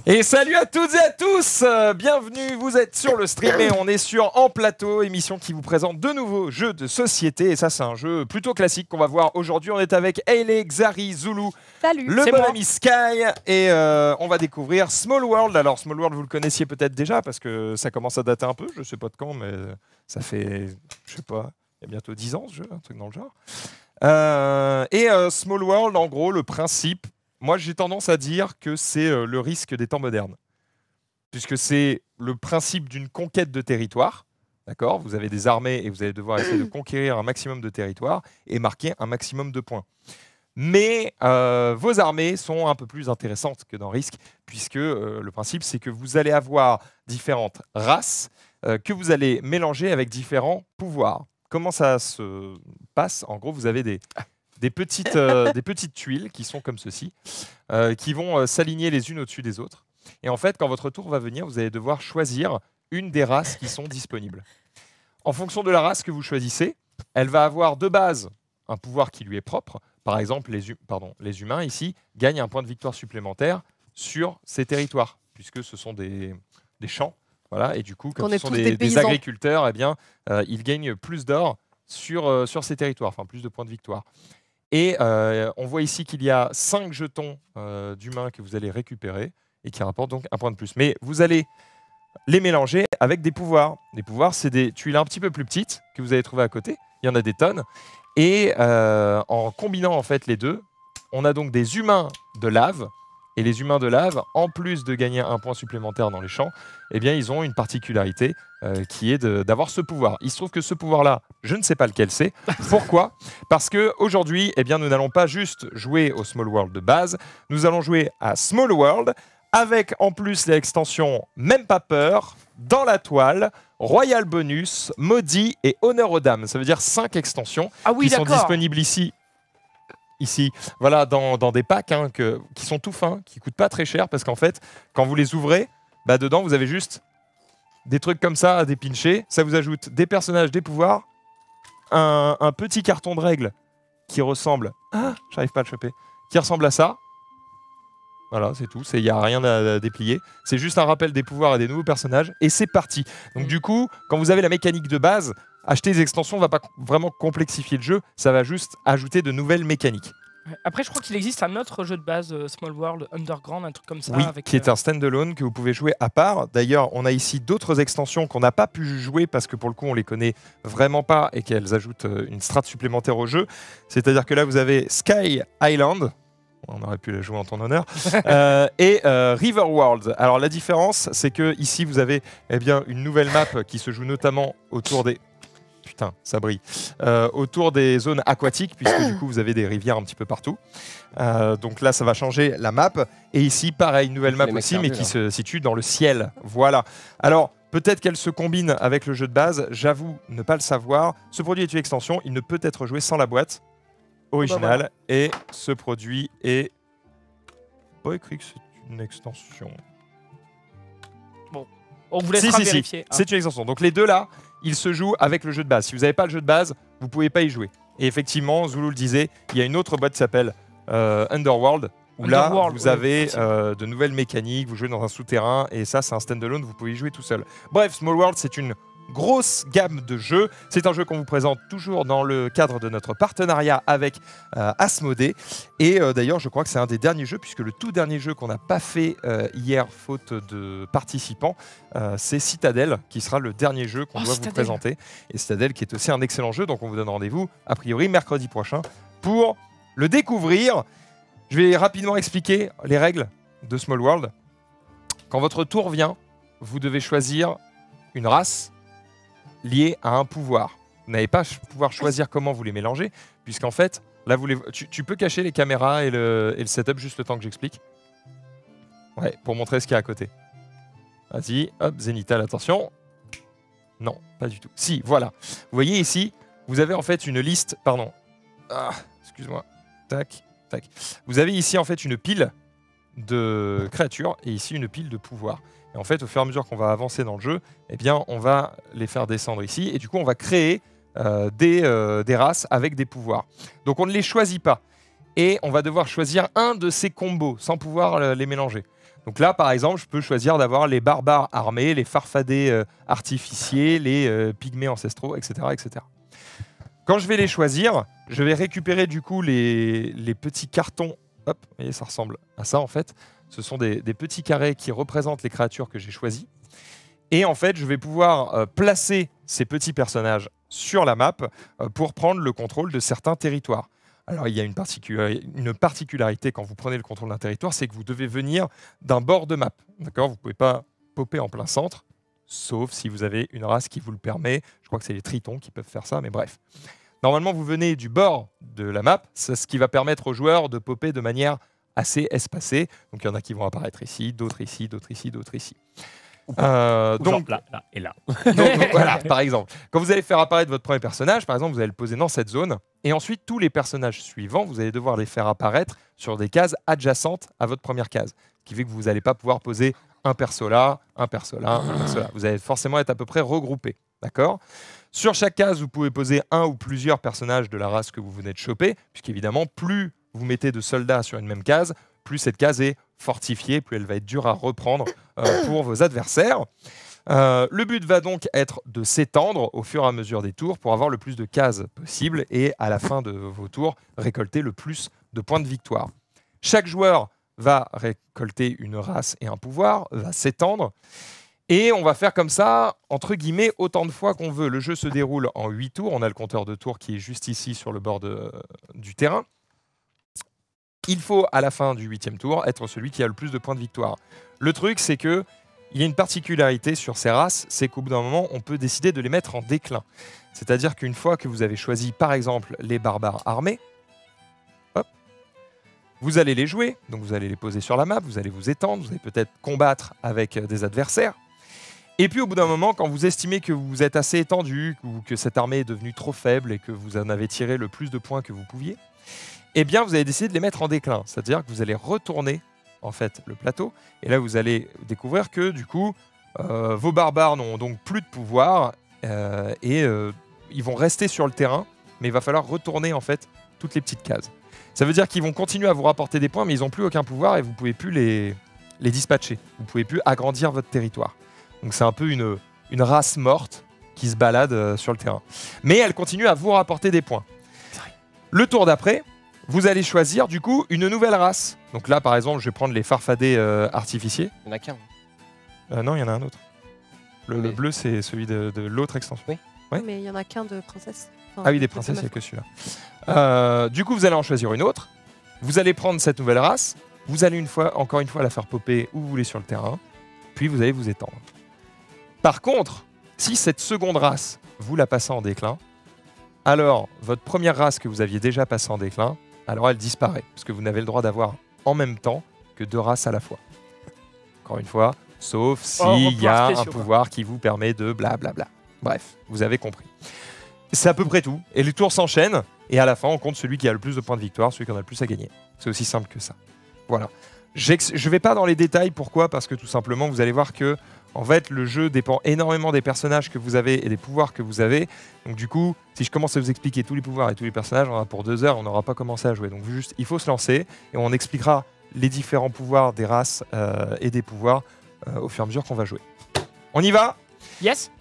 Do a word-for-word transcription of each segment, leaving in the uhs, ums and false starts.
Et salut à toutes et à tous, euh, bienvenue, vous êtes sur le stream et on est sur En Plateau, émission qui vous présente de nouveaux jeux de société. Et ça c'est un jeu plutôt classique qu'on va voir aujourd'hui. On est avec Ailey, Xari, Zulu, Salut, le bon ami Sky et euh, on va découvrir Small World. Alors Small World vous le connaissiez peut-être déjà parce que ça commence à dater un peu, je sais pas de quand mais ça fait, je sais pas, il y a bientôt dix ans ce jeu, un truc dans le genre. Euh, et euh, Small World en gros le principe, moi, j'ai tendance à dire que c'est euh, le risque des temps modernes. Puisque c'est le principe d'une conquête de territoire. D'accord ? Vous avez des armées et vous allez devoir essayer de conquérir un maximum de territoire et marquer un maximum de points. Mais euh, vos armées sont un peu plus intéressantes que dans Risk, puisque euh, le principe, c'est que vous allez avoir différentes races euh, que vous allez mélanger avec différents pouvoirs. Comment ça se passe ? En gros, vous avez des... Des petites, euh, des petites tuiles qui sont comme ceci, euh, qui vont euh, s'aligner les unes au-dessus des autres. Et en fait, quand votre tour va venir, vous allez devoir choisir une des races qui sont disponibles. En fonction de la race que vous choisissez, elle va avoir de base un pouvoir qui lui est propre. Par exemple, les, pardon, les humains ici gagnent un point de victoire supplémentaire sur ces territoires, puisque ce sont des, des champs. Voilà, et du coup, comme ce sont des, des, des agriculteurs, eh bien, euh, ils gagnent plus d'or sur, euh, sur ces territoires, enfin plus de points de victoire. Et euh, on voit ici qu'il y a cinq jetons euh, d'humains que vous allez récupérer et qui rapportent donc un point de plus. Mais vous allez les mélanger avec des pouvoirs. Les pouvoirs, c'est des tuiles un petit peu plus petites que vous allez trouver à côté. Il y en a des tonnes. Et euh, en combinant en fait les deux, on a donc des humains de lave. Et les humains de lave, en plus de gagner un point supplémentaire dans les champs, eh bien, ils ont une particularité euh, qui est d'avoir ce pouvoir. Il se trouve que ce pouvoir-là, je ne sais pas lequel c'est. Pourquoi ? Parce qu'aujourd'hui, eh bien, nous n'allons pas juste jouer au Small World de base, nous allons jouer à Small World avec en plus l'extension Même pas peur, Dans la toile, Royal Bonus, Maudit et Honneur aux dames. Ça veut dire cinq extensions ah oui, qui sont disponibles ici. Ici, voilà, dans, dans des packs hein, que, qui sont tout fins, qui ne coûtent pas très cher, parce qu'en fait, quand vous les ouvrez, bah, dedans, vous avez juste des trucs comme ça à dépincher. Ça vous ajoute des personnages, des pouvoirs, un, un petit carton de règles qui ressemble... Ah, j'arrive pas à le choper. Qui ressemble à ça. Voilà, c'est tout. Il n'y a rien à, à déplier. C'est juste un rappel des pouvoirs et des nouveaux personnages, et c'est parti. Donc du coup, quand vous avez la mécanique de base, acheter des extensions ne va pas vraiment complexifier le jeu, ça va juste ajouter de nouvelles mécaniques. Après, je crois qu'il existe un autre jeu de base, euh, Small World, Underground, un truc comme ça. Oui, avec, qui est un standalone que vous pouvez jouer à part. D'ailleurs, on a ici d'autres extensions qu'on n'a pas pu jouer parce que pour le coup, on les connaît vraiment pas et qu'elles ajoutent une strate supplémentaire au jeu. C'est-à-dire que là, vous avez Sky Island. On aurait pu la jouer en ton honneur. euh, et euh, River World. Alors la différence, c'est que ici vous avez eh bien, une nouvelle map qui se joue notamment autour des... Putain, ça brille. Euh, autour des zones aquatiques, puisque du coup vous avez des rivières un petit peu partout. Euh, donc là, ça va changer la map. Et ici, pareil, une nouvelle map aussi, mais qui se situe dans le ciel. Voilà. Alors, peut-être qu'elle se combine avec le jeu de base. J'avoue ne pas le savoir. Ce produit est une extension. Il ne peut être joué sans la boîte original, oh bah voilà. Et ce produit est pas écrit que c'est une extension. Bon, on vous laissera si, si, vérifier. Si. Ah. C'est une extension. Donc les deux là, ils se jouent avec le jeu de base. Si vous n'avez pas le jeu de base, vous ne pouvez pas y jouer. Et effectivement, Zulu le disait, il y a une autre boîte qui s'appelle euh, Underworld, où Underworld, là, vous ouais, avez euh, de nouvelles mécaniques, vous jouez dans un souterrain, et ça, c'est un standalone, vous pouvez y jouer tout seul. Bref, Small World, c'est une grosse gamme de jeux. C'est un jeu qu'on vous présente toujours dans le cadre de notre partenariat avec euh, Asmodée. Et euh, d'ailleurs, je crois que c'est un des derniers jeux, puisque le tout dernier jeu qu'on n'a pas fait euh, hier, faute de participants, euh, c'est Citadel, qui sera le dernier jeu qu'on oh, doit Citadel. vous présenter. Et Citadel, qui est aussi un excellent jeu, donc on vous donne rendez-vous, a priori, mercredi prochain, pour le découvrir. Je vais rapidement expliquer les règles de Small World. Quand votre tour vient, vous devez choisir une race lié à un pouvoir. Vous n'allez pas pouvoir choisir comment vous les mélangez, puisqu'en fait, là, vous les... tu, tu peux cacher les caméras et le, et le setup juste le temps que j'explique. Ouais, pour montrer ce qu'il y a à côté. Vas-y, hop, Zénithal, attention. Non, pas du tout. Si, voilà. Vous voyez ici, vous avez en fait une liste... Pardon. Ah, excuse-moi. Tac, tac. Vous avez ici en fait une pile de créatures et ici une pile de pouvoirs. Et en fait, au fur et à mesure qu'on va avancer dans le jeu, eh bien, on va les faire descendre ici. Et du coup, on va créer euh, des, euh, des races avec des pouvoirs. Donc, on ne les choisit pas. Et on va devoir choisir un de ces combos sans pouvoir euh, les mélanger. Donc là, par exemple, je peux choisir d'avoir les barbares armés, les farfadets euh, artificiers, les euh, pygmées ancestraux, et cetera, et cetera. Quand je vais les choisir, je vais récupérer du coup les, les petits cartons. Hop, vous voyez, ça ressemble à ça en fait. Ce sont des, des petits carrés qui représentent les créatures que j'ai choisies. Et en fait, je vais pouvoir euh, placer ces petits personnages sur la map euh, pour prendre le contrôle de certains territoires. Alors, il y a une, particular- une particularité quand vous prenez le contrôle d'un territoire, c'est que vous devez venir d'un bord de map. D'accord ? Vous ne pouvez pas popper en plein centre, sauf si vous avez une race qui vous le permet. Je crois que c'est les tritons qui peuvent faire ça, mais bref. Normalement, vous venez du bord de la map, c'est ce qui va permettre aux joueurs de popper de manière assez espacée. Donc, il y en a qui vont apparaître ici, d'autres ici, d'autres ici, d'autres ici. Euh, Ou donc genre là, là et là. donc, voilà, par exemple. Quand vous allez faire apparaître votre premier personnage, par exemple, vous allez le poser dans cette zone. Et ensuite, tous les personnages suivants, vous allez devoir les faire apparaître sur des cases adjacentes à votre première case. Ce qui fait que vous n'allez pas pouvoir poser un perso là, un perso là, un perso là. Vous allez forcément être à peu près regroupés. D'accord ? Sur chaque case, vous pouvez poser un ou plusieurs personnages de la race que vous venez de choper, puisqu'évidemment, plus vous mettez de soldats sur une même case, plus cette case est fortifiée, plus elle va être dure à reprendre euh, pour vos adversaires. Euh, le but va donc être de s'étendre au fur et à mesure des tours pour avoir le plus de cases possible et à la fin de vos tours, récolter le plus de points de victoire. Chaque joueur va récolter une race et un pouvoir, va s'étendre. Et on va faire comme ça, entre guillemets, autant de fois qu'on veut. Le jeu se déroule en huit tours. On a le compteur de tours qui est juste ici sur le bord de, du terrain. Il faut, à la fin du huitième tour, être celui qui a le plus de points de victoire. Le truc, c'est qu'il y a une particularité sur ces races, c'est qu'au bout d'un moment, on peut décider de les mettre en déclin. C'est-à-dire qu'une fois que vous avez choisi, par exemple, les barbares armés, hop, vous allez les jouer, donc vous allez les poser sur la map, vous allez vous étendre, vous allez peut-être combattre avec des adversaires. Et puis au bout d'un moment, quand vous estimez que vous êtes assez étendu, ou que cette armée est devenue trop faible et que vous en avez tiré le plus de points que vous pouviez, eh bien vous allez décider de les mettre en déclin. C'est-à-dire que vous allez retourner en fait le plateau, et là vous allez découvrir que du coup, euh, vos barbares n'ont donc plus de pouvoir, euh, et euh, ils vont rester sur le terrain, mais il va falloir retourner en fait toutes les petites cases. Ça veut dire qu'ils vont continuer à vous rapporter des points, mais ils n'ont plus aucun pouvoir et vous ne pouvez plus les, les dispatcher. Vous ne pouvez plus agrandir votre territoire. Donc c'est un peu une, une race morte qui se balade euh, sur le terrain. Mais elle continue à vous rapporter des points. Le tour d'après, vous allez choisir du coup une nouvelle race. Donc là par exemple, je vais prendre les farfadets euh, artificiers. Il n'y en a qu'un. Euh, non, il y en a un autre. Le, Mais- le bleu, c'est celui de, de l'autre extension. Oui. Ouais. Mais il n'y en a qu'un de princesse. Enfin, Ah oui, des de princesses, il n'y a meuf. que celui-là. Euh, du coup, vous allez en choisir une autre. Vous allez prendre cette nouvelle race. Vous allez une fois, encore une fois la faire popper où vous voulez sur le terrain. Puis vous allez vous étendre. Par contre, si cette seconde race, vous la passez en déclin, alors votre première race que vous aviez déjà passée en déclin, alors elle disparaît. Parce que vous n'avez le droit d'avoir en même temps que deux races à la fois. Encore une fois, sauf s'il y a un spéciaux, quoi. pouvoir qui vous permet de blablabla. Bref, vous avez compris. C'est à peu près tout. Et les tours s'enchaînent. Et à la fin, on compte celui qui a le plus de points de victoire, celui qui en a le plus à gagner. C'est aussi simple que ça. Voilà. J'ex- Je ne vais pas dans les détails. Pourquoi ? Parce que tout simplement, vous allez voir que en fait, le jeu dépend énormément des personnages que vous avez et des pouvoirs que vous avez. Donc du coup, si je commence à vous expliquer tous les pouvoirs et tous les personnages, on en a pour deux heures, on n'aura pas commencé à jouer. Donc juste, il faut se lancer et on expliquera les différents pouvoirs des races euh, et des pouvoirs euh, au fur et à mesure qu'on va jouer. On y va ? Yes.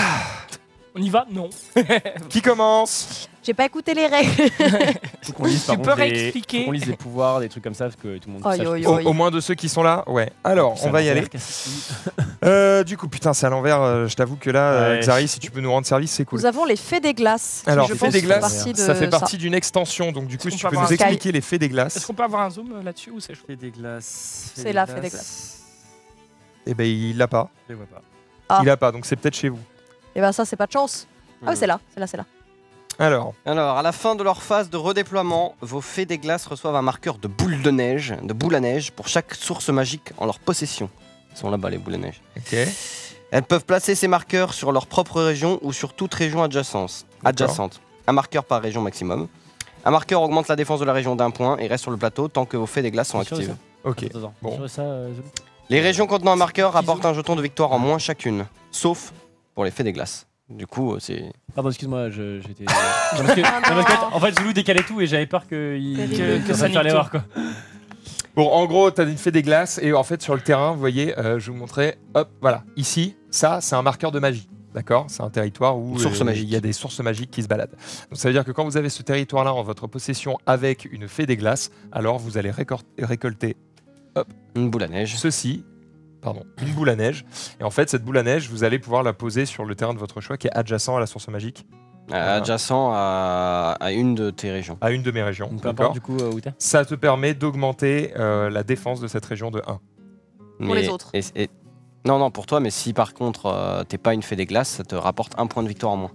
On y va? Non. Qui commence ? J'ai pas écouté les règles. Faut qu'on lise, par Tu contre, peux des- réexpliquer faut qu'on lise des pouvoirs, des trucs comme ça, parce que tout le monde Oi, sache oi, que- oi. au, au moins de ceux qui sont là ? Ouais. Alors, C'est on va à y aller. l'envers, Cassie. Euh, du coup, putain, c'est à l'envers. euh, je t'avoue que là, euh, Ouais. Xari, si tu peux nous rendre service, c'est cool. Nous avons les fées des glaces. qui, Alors, je Fées pense, des font glaces, partie de ça fait partie d'une extension. Donc, du coup, Est-ce si qu'on tu peut peux nous avoir un expliquer les fées des Est-ce glaces, qu'on peut avoir un zoom euh, là-dessus ou c'est chaud? Fais des glaces. fais C'est des là, fais des glaces. eh ben, il l'a pas. Je les vois pas. Ah. Il l'a pas, donc c'est peut-être chez vous. Et ben ça, c'est pas de chance. Ah oui, c'est là, c'est là, c'est là. Alors, Alors, à la fin de leur phase de redéploiement, vos fées des glaces reçoivent un marqueur de boule de neige, de boule à neige, pour chaque source magique en leur possession. Ils sont là-bas, les boules à neige. ok. Elles peuvent placer ces marqueurs sur leur propre région ou sur toute région adjacente. adjacente. Un marqueur par région maximum. Un marqueur augmente la défense de la région d'un point et reste sur le plateau tant que vos fées des glaces sont T'es sûr de actives. Ok. Attends, attends. Bon. T'es sûr de ça, euh, Zoulou Les régions contenant un marqueur Bisous. rapportent un jeton de victoire en moins chacune, sauf pour les fées des glaces. Du coup, euh, c'est... Pardon, excuse-moi, je- j'étais. Non, parce que, non, parce que, en fait, Zoulou décalait tout et j'avais peur que, il... Terrible. que, Que que ça ça nique faire l'erreur, tout. quoi. Bon, en gros, tu as une fée des glaces et en fait, sur le terrain, vous voyez, euh, je vous montrais, hop, voilà, ici, ça, c'est un marqueur de magie. D'accord? C'est un territoire où Source euh, magique. il y a des sources magiques qui se baladent. Donc ça veut dire que quand vous avez ce territoire-là en votre possession avec une fée des glaces, alors vous allez récor- récolter Une boule à neige. ceci, pardon, une boule à neige. Et en fait, cette boule à neige, vous allez pouvoir la poser sur le terrain de votre choix qui est adjacent à la source magique, Euh, adjacent à, à une de tes régions. à une de mes régions. Donc, peu D'accord? importe du coup euh, où t'es. Ça te permet d'augmenter euh, la défense de cette région de un. Pour les autres. et- et- Non, non, pour toi, mais si par contre euh, t'es pas une fée des glaces, ça te rapporte un point de victoire en moins.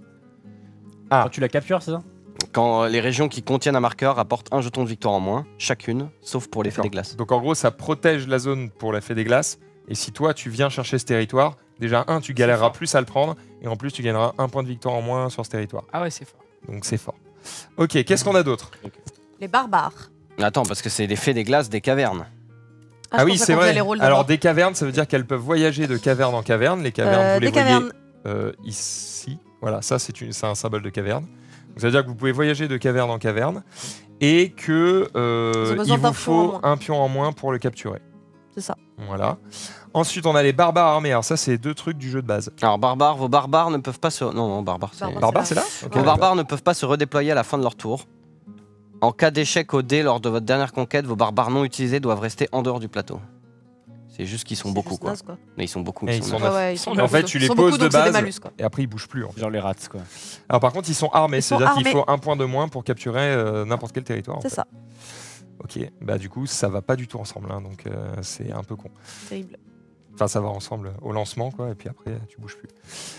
Ah. Quand tu la captures, c'est ça? Quand euh, les régions qui contiennent un marqueur rapportent un jeton de victoire en moins, chacune, sauf pour les fées D'accord. des glaces. Donc en gros, ça protège la zone pour la fée des glaces. Et si toi, tu viens chercher ce territoire, déjà, un, tu galéreras plus à le prendre. Et en plus, tu gagneras un point de victoire en moins sur ce territoire. Ah ouais, c'est fort. Donc c'est fort. Ok, qu'est-ce qu'on a d'autre? Les barbares. Attends, parce que c'est les fées des glaces des cavernes. Ah, je oui, pensais c'est qu'on faisait vrai. les rôles Alors d'abord. des cavernes, ça veut dire qu'elles peuvent voyager de caverne en caverne. Les cavernes, Euh, vous les des voyez cavernes. euh, ici. Voilà, ça c'est une- c'est un symbole de caverne. Donc, ça veut dire que vous pouvez voyager de caverne en caverne et que euh, Ils ont besoin il d'un vous pion en faut moins. un pion en moins pour le capturer. C'est ça. Voilà. Ensuite, on a les barbares armés. Alors ça, c'est deux trucs du jeu de base. Alors barbares, vos barbares ne peuvent pas se... Non, non, barbares, c'est... Barbares. Barbares, c'est là? Ok, Vos d'accord. barbares ne peuvent pas se redéployer à la fin de leur tour. En cas d'échec au dé lors de votre dernière conquête, vos barbares non utilisés doivent rester en dehors du plateau. C'est juste qu'ils sont C'est beaucoup, juste quoi. naze, quoi. Mais ils sont beaucoup. Et ils ils sont sont neuf. Ouais, ouais, ils En sont fait, beaucoup, tu ils les sont poses beaucoup, de donc c'est des base. malus, quoi. Et après, ils bougent plus. En fait. Genre les rats quoi. Alors par contre, ils sont armés. Ils sont C'est-à-dire qu'il armés. faut un point de moins pour capturer euh, n'importe quel territoire. en C'est fait. ça. Ok. Bah du coup, ça va pas du tout ensemble. hein, donc euh, c'est un peu con. Terrible. Enfin, ça va ensemble au lancement, quoi. Et puis après, tu bouges plus.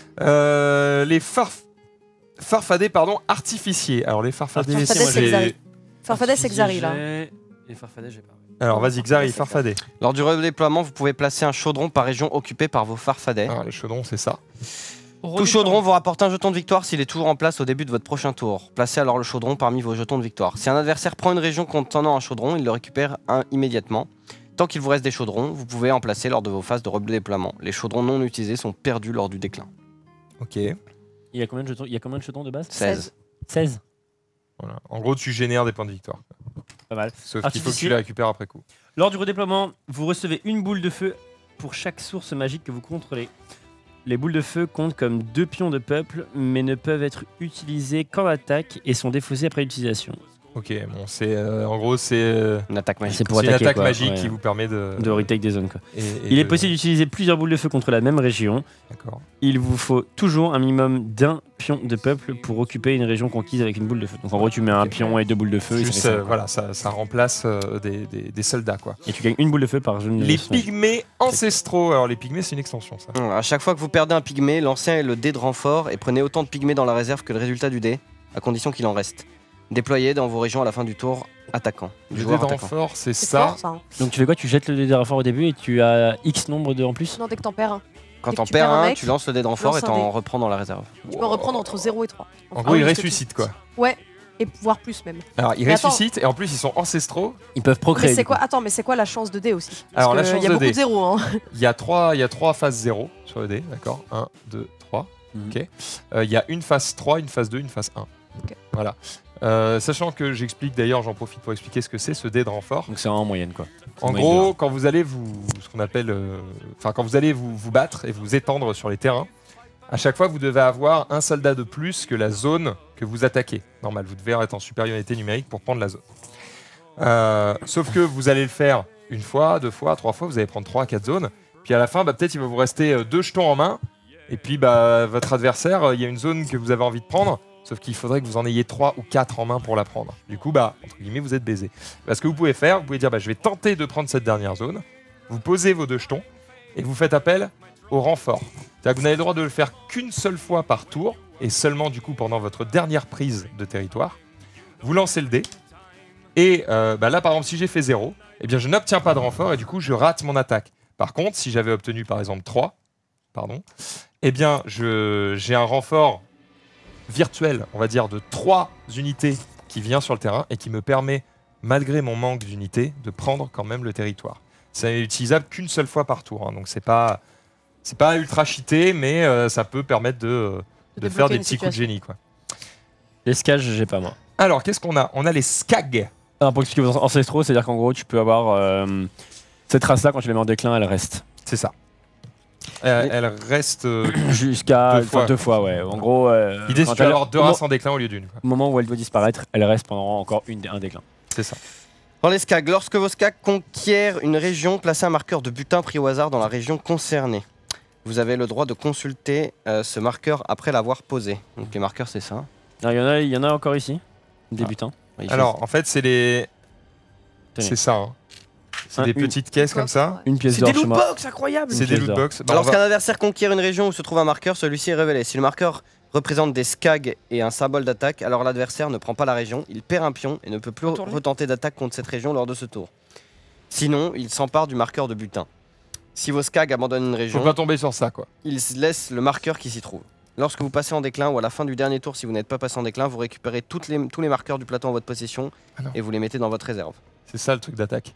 Euh, les farf... farfadets, pardon, artificiers. Alors les farfadets, Farfadets, moi, c'est j'ai- Xari. Farfadet, c'est Xari, là. Les farfadets, j'ai pas. Alors vas-y, Xari, c'est farfadet. Lors du redéploiement, vous pouvez placer un chaudron par région occupée par vos farfadets. Alors les chaudrons, c'est ça. Tout chaudron vous rapporte un jeton de victoire s'il est toujours en place au début de votre prochain tour. Placez alors le chaudron parmi vos jetons de victoire. Si un adversaire prend une région contenant un chaudron, il le récupère un immédiatement. Tant qu'il vous reste des chaudrons, vous pouvez en placer lors de vos phases de redéploiement. Les chaudrons non utilisés sont perdus lors du déclin. Ok. Il y a combien de jetons, il y a combien de jetons de base? seize. seize. Voilà. En gros, tu génères des points de victoire. Pas mal. Sauf qu'il faut que tu Artificier. les récupères après coup. Lors du redéploiement, vous recevez une boule de feu pour chaque source magique que vous contrôlez. Les boules de feu comptent comme deux pions de peuple, mais ne peuvent être utilisées qu'en attaque et sont défaussées après l'utilisation. Ok, bon, c'est euh, en gros, c'est euh, Une attaque magique. C'est pour c'est une attaquer attaque quoi, magique ouais. qui vous permet de. De retake des zones quoi. et- et Il est de- possible d'utiliser plusieurs boules de feu contre la même région. D'accord. Il vous faut toujours un minimum d'un pion de peuple pour occuper une région conquise avec une boule de feu. Donc en gros, tu mets un Ok. pion et deux boules de feu et ça, Juste, fait ça, euh, quoi. voilà, ça, ça remplace euh, des, des- des soldats, quoi. Et tu gagnes une boule de feu par zone. Les de soin. pygmées ancestraux. Alors les pygmées, c'est une extension, ça. À chaque fois que vous perdez un pygmée, lancez le dé de renfort et prenez autant de pygmées dans la réserve que le résultat du dé, à condition qu'il en reste. Déployez dans vos régions à la fin du tour attaquant. Du Le dé joueur de attaquant. renfort, c'est C'est ça. fort, ça. hein. Donc tu fais quoi? Tu jettes le dé de renfort au début et tu as X nombre de en plus? Non, dès que t'en perds un. Quand Dès t'en que tu perds perds un un, mec, tu lances le dé de renfort et lance un t'en dé. reprends dans la réserve. Tu peux reprendre entre zéro et trois. En Ah gros, oui, ils parce que tu- ressuscitent, quoi. Ouais, et voire plus même. Alors, ils Mais attends. ressuscitent et en plus, ils sont ancestraux. Ils peuvent procréer. Mais c'est du coup. quoi Attends, mais c'est quoi la chance de dé aussi? Parce Alors, la que chance Il y a de beaucoup dé. de zéros. Hein. Il y a trois, il y a trois phases zéro sur le dé, d'accord. un, deux, trois. Mhm. Ok. Euh, Il y a une phase trois, une phase deux, une phase un. Ok. Voilà. Euh, sachant que j'explique d'ailleurs, j'en profite pour expliquer ce que c'est ce dé de renfort. Donc c'est en moyenne quoi. C'est En moyenne gros, quand vous allez vous, ce qu'on appelle, euh, enfin quand vous allez vous, vous battre et vous étendre sur les terrains, à chaque fois vous devez avoir un soldat de plus que la zone que vous attaquez. Normal, vous devez être en supériorité numérique pour prendre la zone. Euh, sauf que vous allez le faire une fois, deux fois, trois fois, vous allez prendre trois à quatre zones. Puis à la fin, bah, peut-être il va vous rester euh, deux jetons en main. Et puis bah, votre adversaire, euh, il y a une zone que vous avez envie de prendre. Sauf qu'il faudrait que vous en ayez trois ou quatre en main pour la prendre. Du coup, bah, entre guillemets, vous êtes baisé. Bah, ce que vous pouvez faire, vous pouvez dire, bah, je vais tenter de prendre cette dernière zone. Vous posez vos deux jetons et vous faites appel au renfort. C'est-à-dire que vous n'avez le droit de le faire qu'une seule fois par tour et seulement du coup pendant votre dernière prise de territoire. Vous lancez le dé et euh, bah, là, par exemple, si j'ai fait zéro, eh bien, je n'obtiens pas de renfort et du coup, je rate mon attaque. Par contre, si j'avais obtenu par exemple trois, pardon, eh bien, je, j'ai un renfort virtuel, on va dire, de trois unités qui vient sur le terrain et qui me permet, malgré mon manque d'unités, de prendre quand même le territoire. C'est utilisable qu'une seule fois par tour, hein, donc c'est pas, c'est pas ultra cheaté, mais euh, ça peut permettre de, euh, De de débloquer faire des une petits coups de situation. génie, quoi. Les scages, j'ai pas moi. Alors, qu'est-ce qu'on a? On a les scag. Alors, pour expliquer vos ancestraux, c'est-à-dire qu'en gros, tu peux avoir euh, cette race-là, quand tu la mets en déclin, elle reste. C'est ça. Elle, elle reste. euh, Jusqu'à Deux fois. deux fois, ouais. En gros, euh, L'idée, c'est quand que tu vas elle- avoir deux au mo- races en déclin au lieu d'une. quoi. Au moment où elle doit disparaître, elle reste pendant encore une, un déclin. C'est ça. Dans les skags, lorsque vos skags conquièrent une région, placez un marqueur de butin pris au hasard dans la région concernée. Vous avez le droit de consulter euh, ce marqueur après l'avoir posé. Donc les marqueurs, c'est ça. Alors, Il y, en a- il y en a encore ici, débutant. Il fait- Alors, en fait, c'est les. Tenez. C'est ça. hein. C'est Un- des une- petites caisses comme ça. Une pièce C'est d'or des chez moi. lootbox, incroyable. Une C'est des pièce d'or. lootbox. Bah, on Lorsqu'un va- adversaire conquiert une région où se trouve un marqueur, celui-ci est révélé. Si le marqueur représente des skags et un symbole d'attaque, alors l'adversaire ne prend pas la région, il perd un pion et ne peut plus Retournez. retenter d'attaque contre cette région lors de ce tour. Sinon, il s'empare du marqueur de butin. Si vos skags abandonnent une Faut région, pas tomber sur ça, quoi. il laisse le marqueur qui s'y trouve. Lorsque vous passez en déclin ou à la fin du dernier tour, si vous n'êtes pas passé en déclin, vous récupérez toutes les, tous les marqueurs du plateau en votre possession Ah non. et vous les mettez dans votre réserve. C'est ça le truc d'attaque.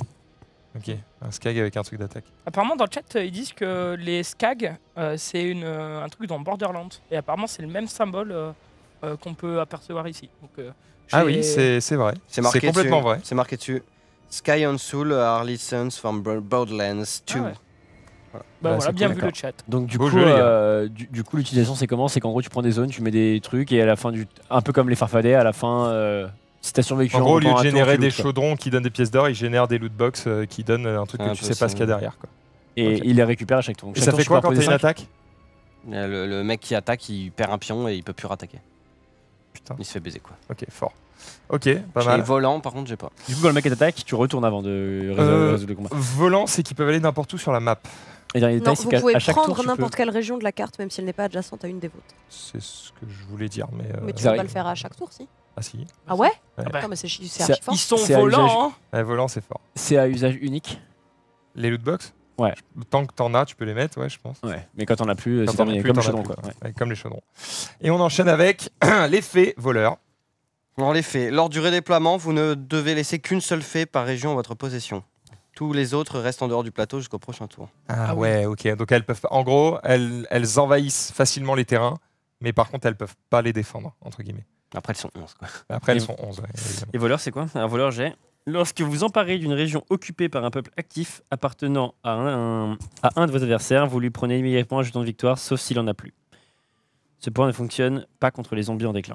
Ok, un skag avec un truc d'attaque. Apparemment, dans le chat, euh, ils disent que les skags, euh, c'est une, euh, un truc dans Borderlands. Et apparemment, c'est le même symbole euh, euh, qu'on peut apercevoir ici. Donc, euh, Ah j'ai- oui, c'est c'est vrai. C'est marqué complètement dessus. vrai. C'est marqué dessus. Sky and Soul are lessons from Bo- Borderlands deux. Ah ouais. Bah Ouais, voilà, c'est bien cool, vu d'accord. le chat. Donc du Beau coup, jeu, les gars. euh, du, du coup, l'utilisation c'est comment? C'est qu'en gros, tu prends des zones, tu mets des trucs et à la fin du, un peu comme les farfadets, à la fin, euh, si t'as survécu En gros, au lieu pendant de un tour, générer tu des lootes, quoi. chaudrons qui donnent des pièces d'or, il génère des lootbox euh, qui donnent un truc Un que tu peu sais pas ça. ce qu'il y a derrière. Quoi. Et Ok. il les récupère à chaque tour. Donc, Et chaque ça tour, fait tu quoi peux en quand t'as poser une cinq. attaque Euh, Le, le mec qui attaque, il perd un pion et il peut plus rattaquer. Putain, Il se fait baiser quoi. ok, fort. Ok, pas Et mal. volant, par contre, j'ai pas. Du coup, quand le mec t'attaque, tu retournes avant de résoudre, Euh, résoudre le combat. Volant, c'est qu'ils peuvent aller n'importe où sur la map. Et dernier Non, détail, c'est vous qu'à pouvez à chaque tour, prendre tu peux... n'importe quelle région de la carte, même si elle n'est pas adjacente à une des vôtres. C'est ce que je voulais dire, mais. euh, Mais tu ils peux arrivent. pas le faire à chaque tour, si. Ah si. Ah ouais Ouais. Ah bah, Non, mais c'est chi- c'est C'est- archi fort. ils sont C'est à volants, usage- hein. Ouais, volant, c'est fort. C'est à usage unique. Les lootbox Ouais. Tant que t'en as, tu peux les mettre, ouais, je pense. Ouais. Mais quand on a plus, Quand c'est t'en as terminé. plus, Comme le t'en as chaudron, plus, quoi. Ouais. Ouais, comme les chaudrons. Et on enchaîne avec l'effet voleur. En effet, lors du redéploiement, vous ne devez laisser qu'une seule fée par région en votre possession. Tous les autres restent en dehors du plateau jusqu'au prochain tour. Ah, Ah oui. ouais, ok. Donc elles peuvent, pas- en gros, elles, elles envahissent facilement les terrains, mais par contre, elles peuvent pas les défendre, entre guillemets. Après, ils sont onze. Quoi. Après, elles Et- sont onze, ouais, évidemment. Et voleur, c'est quoi? Un voleur, j'ai. Lorsque vous emparez d'une région occupée par un peuple actif appartenant à un, à un de vos adversaires, vous lui prenez immédiatement un jeton de victoire, sauf s'il en a plus. Ce point ne fonctionne pas contre les zombies en déclin.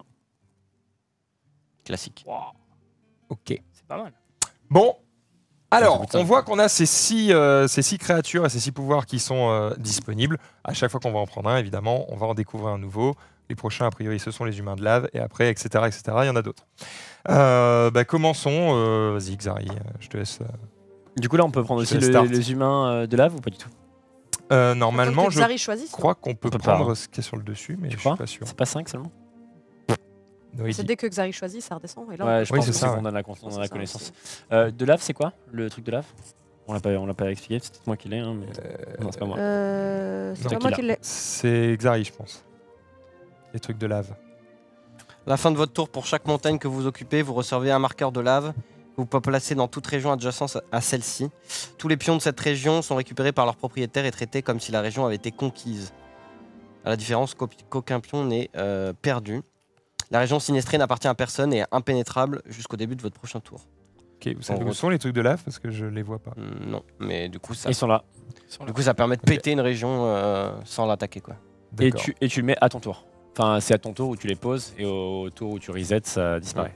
Classique. Wow, Ok. c'est pas mal. Bon. Alors, beaucoup de temps. on voit qu'on a ces six, euh, ces six créatures et ces six pouvoirs qui sont euh, disponibles. À chaque fois qu'on va en prendre un, évidemment, on va en découvrir un nouveau. Les prochains, a priori, ce sont les humains de lave. Et après, et cetera, et cetera, il y en a d'autres. Euh, bah, commençons. euh, Vas-y, Xari, euh, je te laisse. euh. Du coup, là, on peut prendre Je aussi te le- start. les humains euh, de lave ou pas du tout? Euh, normalement, Faut que je Xari choisisse. crois qu'on peut On peut pas, prendre hein. ce qui est sur le dessus, mais Tu je suis crois pas sûr. C'est pas cinq seulement? Oui, C'est dis. dès que Xari choisit, ça redescend. Et là, on Ouais, peut je Oui, pense c'est que ça, c'est ouais. qu'on a la, con- on a C'est la ça, connaissance. Euh, de lave, c'est quoi le truc de lave? On l'a pas, on l'a pas expliqué, c'est peut-être moi qui l'ai. Hein, mais... Non, c'est pas moi. Euh, c'est Non, pas qui moi l'a. qui l'ai. C'est Xari, je pense. Les trucs de lave. À la fin de votre tour, pour chaque montagne que vous occupez, vous recevez un marqueur de lave que vous pouvez placer dans toute région adjacente à celle-ci. Tous les pions de cette région sont récupérés par leurs propriétaires et traités comme si la région avait été conquise. À la différence qu'au- qu'aucun pion n'est euh, perdu. La région sinistrée n'appartient à personne et est impénétrable jusqu'au début de votre prochain tour. Ok, vous savez En où gros. sont les trucs de lave? Parce que je les vois pas. Hmm, non, mais du coup, ça, Ils sont là. Ils sont là. du coup, ça permet de péter une région euh, sans l'attaquer, quoi. Et D'accord. tu, et tu le mets à ton tour. Enfin, c'est à ton tour où tu les poses et au tour où tu resets, ça disparaît.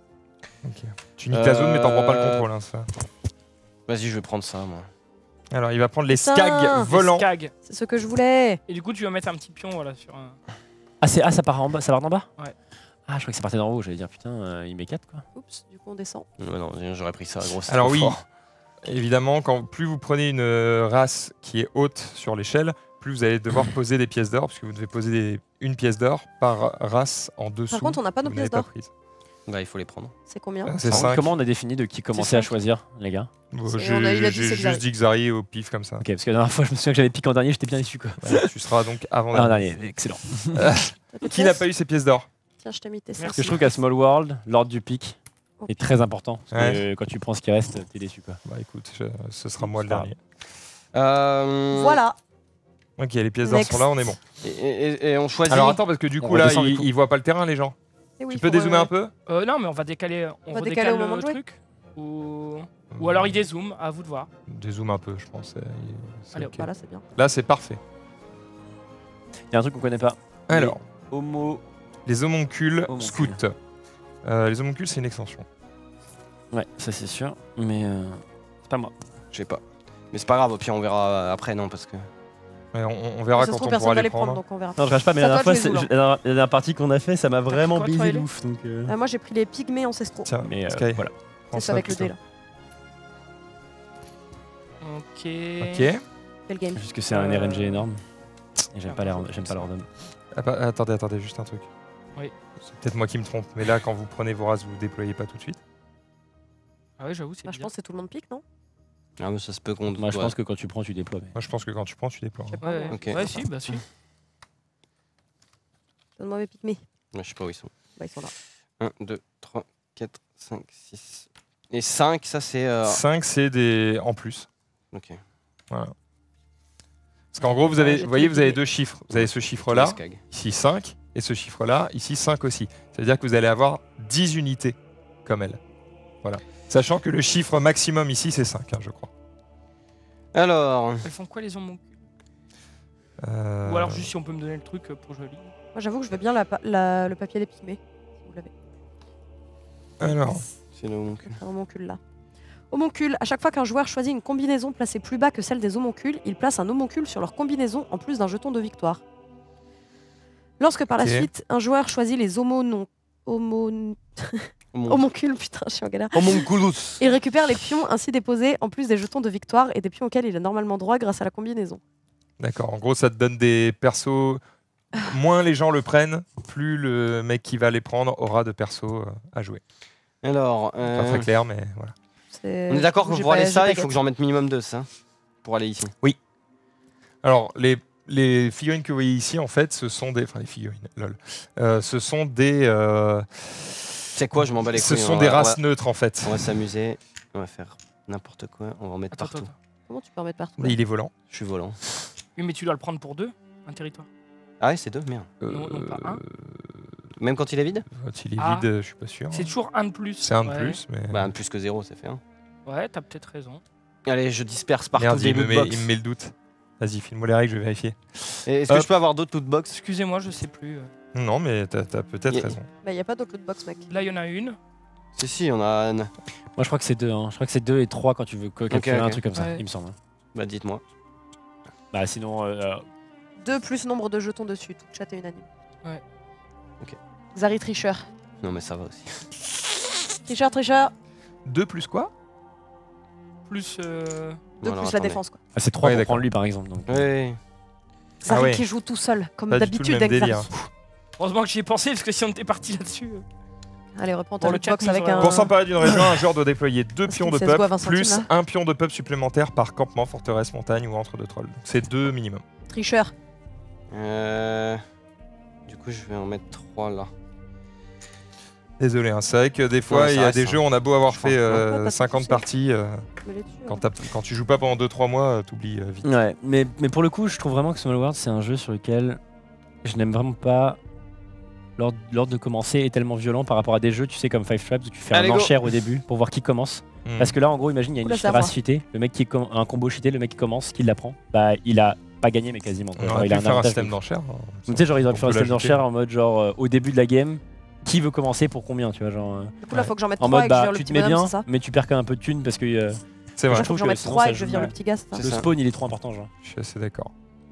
Ok. Tu niques ta zone, mais t'en prends pas le Euh, contrôle. Hein, ça. Vas-y, je vais prendre ça, moi. Alors, il va prendre les Putain. skags Les volants. skags. C'est ce que je voulais. Et du coup, tu vas mettre un petit pion voilà, sur un. Ah, c'est, ah, ça part en bas, ça part d'en bas? Ouais. Ah, je crois que ça partait d'en haut, j'allais dire putain, euh, il met quatre quoi. Oups, du coup, on descend. Ouais, non, j'aurais pris ça, gros. c'est Alors trop oui, fort. évidemment, quand plus vous prenez une euh, race qui est haute sur l'échelle, plus vous allez devoir poser des pièces d'or, puisque vous devez poser des- une pièce d'or par race en dessous. Par contre, on n'a pas que nos vous n'avez pièces pas d'or. prises. Bah, il faut les prendre. C'est combien Euh, C'est Alors, cinq. comment on a défini de qui commençait à cinq. choisir, les gars? Bon, C'est- J'ai on a- il a dit j'ai c'est juste Xari. dit Xari au pif comme ça. Ok, parce que la dernière fois, je me souviens que j'avais piqué en dernier, j'étais bien déçu quoi. Ouais, tu seras donc avant Ah, dernier. dernier, excellent. T'as tes Qui n'a pièces pas eu ses pièces d'or? Tiens, je t'ai mis tes Merci. Parce que cinq. je trouve qu'à Small World, l'ordre du pic Ok. est très important. Parce que Ouais. euh, quand tu prends ce qui reste, t'es déçu quoi. Bah écoute, je- ce sera moi le C'est pas dernier. Euh, Voilà. Ok, les pièces d'or Next. sont là, on est bon. Et, et- et on choisit. Alors attends, parce que du On coup là, redescend du ils, coup. ils voient pas le terrain, les gens. Eh oui, Tu peux faut, dézoomer euh, un peu? Euh, non, mais on va décaler, on, On va redécale décaler au le moment de jouer. truc. Ou... ou alors il dézoome, à vous de voir. Dézoome un peu, je pense. c'est- c'est Allez, ok. Bah là, c'est bien. Là, c'est parfait. Il y a un truc qu'on connaît pas. Alors, Homo. les homoncules Homoncules. scouts. Euh, les homoncules, c'est une extension. Ouais, ça c'est sûr. Mais euh, c'est pas moi. Je sais pas. Mais c'est pas grave, au pire on verra après, non, parce que. Ouais, on, on verra Ça se quand trouve, on personne pourra va les les prendre, prendre. donc on verra. Non, je crache pas, mais C'est la à dernière toi fois, de jouer, c'est- la dernière- la dernière partie qu'on a fait, ça m'a pris vraiment quoi, toi, baisé Ellie de ouf. Donc, euh, Euh, moi, j'ai pris les pygmées ancestraux. Tiens, mais euh, Sky, voilà. prends C'est ça avec le plutôt. dé là. Ok. Ok. Quel game? Juste que c'est un Euh, R N G énorme. Et j'aime ah, pas les bonjour, j'aime pas ça. leur donne. Ah, bah, attendez, attendez, juste un truc. Oui. C'est peut-être moi qui me trompe, mais là, quand vous prenez vos races, vous ne déployez pas tout de suite. Ah ouais, j'avoue, c'est Bah, je bien. pense que c'est tout le monde pique, non? Ah, mais ça se peut qu'on. Moi, je ouais. pense que quand tu prends, tu déploies. mais- Moi, je pense que quand tu prends, tu déploies. Je sais hein. pas. Ouais, moi. Ok. ouais, si, bah si. Donne-moi mes pygmées. Ouais, je sais pas où ils sont. Bah, ils sont là. un, deux, trois, quatre, cinq, six. Et cinq, ça c'est. euh, cinq, c'est des en plus. Ok. Voilà. Parce qu'en gros, vous, avez, j'ai vous voyez, tous vous avez les deux chiffres. Vous avez ce Tous chiffre-là, les skags. ici cinq, et ce chiffre-là, ici cinq aussi. C'est-à-dire que vous allez avoir dix unités comme elle. Voilà. Sachant que le chiffre maximum ici, c'est cinq, hein, je crois. Alors. Elles font quoi les ondes Euh, Ou alors juste si on peut me donner le truc euh, pour jouer ligne. Moi, j'avoue que je veux bien la pa- la- le papier des pygmées. Si vous l'avez. Alors, C'est le homoncule. Un homoncule là. Homoncule. À chaque fois qu'un joueur choisit une combinaison placée plus bas que celle des homoncules, il place un homoncule sur leur combinaison en plus d'un jeton de victoire. Lorsque par Ok. la suite, un joueur choisit les homonon... homon... Homon- homoncules, putain, je suis en galère. Homunculus. Il récupère les pions ainsi déposés en plus des jetons de victoire et des pions auxquels il a normalement droit grâce à la combinaison. d'accord. En gros, ça te donne des persos. Moins les gens le prennent, plus le mec qui va les prendre aura de persos euh, à jouer. Alors. Pas euh, très clair, mais voilà. C'est- On est d'accord que j'ai pour aller pas- ça, j'ai il pas faut que j'en mette minimum deux, ça. Pour aller ici. Alors, les, les figurines que vous voyez ici, en fait, ce sont des. Enfin, les figurines, lol. Euh, ce sont des. euh, C'est quoi, je m'en bats les ce couilles. sont on des va- on races va- neutres, en fait. On va s'amuser. On va faire n'importe quoi. On va en mettre Attends, partout. attends, attends. Comment tu peux en mettre partout Mais il est volant. Je suis volant. Oui, mais tu dois le prendre pour deux, un territoire. Ah ouais, c'est deux, merde. Non, non, pas un. Même quand il est vide. Quand il est Ah. vide, je suis pas sûr. C'est toujours un de plus. C'est un de Ouais. plus, mais. Bah, un plus que zéro, ça fait un. Ouais, t'as peut-être raison. Allez, je disperse partout Merde, des il me, loot met, box. il me met le doute. Vas-y, file-moi les règles, je vais vérifier. Et Est-ce que Hop. je peux avoir d'autres loot box? Excusez-moi, je sais plus. euh. Non, mais t'as as, peut-être Yeah. raison. Bah, y a pas d'autre loot box, mec. Là, il y en a une. Si, si, on a. un. Moi, je crois que c'est deux. Hein. Je crois que c'est deux et trois quand tu veux co- capturer ok. un truc comme ça, Ouais. il me semble. Bah, dites-moi. Bah, sinon. euh, Deux plus nombre de jetons dessus, tout chat est unanime. Ouais. Ok. Zari tricheur. Non, mais ça va aussi. Tricheur, tricheur. deux plus quoi? Plus. euh, Deux Bon, alors, plus la attendez. défense, quoi. Ah, c'est trois Ouais, pour d'accord. prendre lui, par exemple. Donc. Ouais. Zari Ah ouais. qui joue tout seul, comme Pas du tout le d'habitude même avec Zari. délire. Heureusement que j'y ai pensé, parce que si on était parti là-dessus. euh. Allez, reprends Bon, ta le loot chat box nous avec aurait- un... Pour s'emparer d'une région, un joueur doit déployer deux Parce pions qu'il de C S G O à peuple vingt centimes, plus là. un pion de peuple supplémentaire par campement, forteresse, montagne ou entre deux trolls. Donc c'est deux minimum. Tricheur. Euh... Du coup, je vais en mettre trois là. Désolé, hein, c'est vrai que des fois, Ouais, ça il y a reste, des hein. jeux, on a beau avoir Je fait pense que- euh, Ouais, pas de cinquante soucis. parties, euh, Je me l'ai dessus, quand, hein. t'as- quand tu joues pas pendant deux trois mois, euh, t'oublies euh, vite. Ouais, mais, mais pour le coup, je trouve vraiment que Small World, c'est un jeu sur lequel je n'aime vraiment pas. L'ordre l'ordre de commencer est tellement violent par rapport à des jeux, tu sais, comme Five Traps, où tu fais Allez, un go. enchère au début pour voir qui commence. Hmm. Parce que là, en gros, imagine, il y a une Oula, c'est à race moi. cheatée, le mec qui com- un combo cheaté, le mec qui commence, qui l'apprend, bah il a pas gagné, mais quasiment. quoi. on Genre, aurait il pu a un faire un avantage système de- d'enchères. hein, Tu sais, genre, ils auraient on pu faire un peut système l'ajouter. d'enchères en mode, genre, euh, au début de la game, qui veut commencer pour combien, tu vois, genre. euh, Du coup, là, Ouais. faut que j'en mette En trois mode, et que je bah, vire le tu te petit mets bonhomme, bien, c'est ça? mais tu perds quand même un peu de thunes parce que euh, C'est Là, vrai, faut trouve que j'en que mette sinon, trois ça et que je joue vire le mal. petit gars, c'est ça? C'est le ça. spawn, il est trop important, genre. je suis assez d'accord.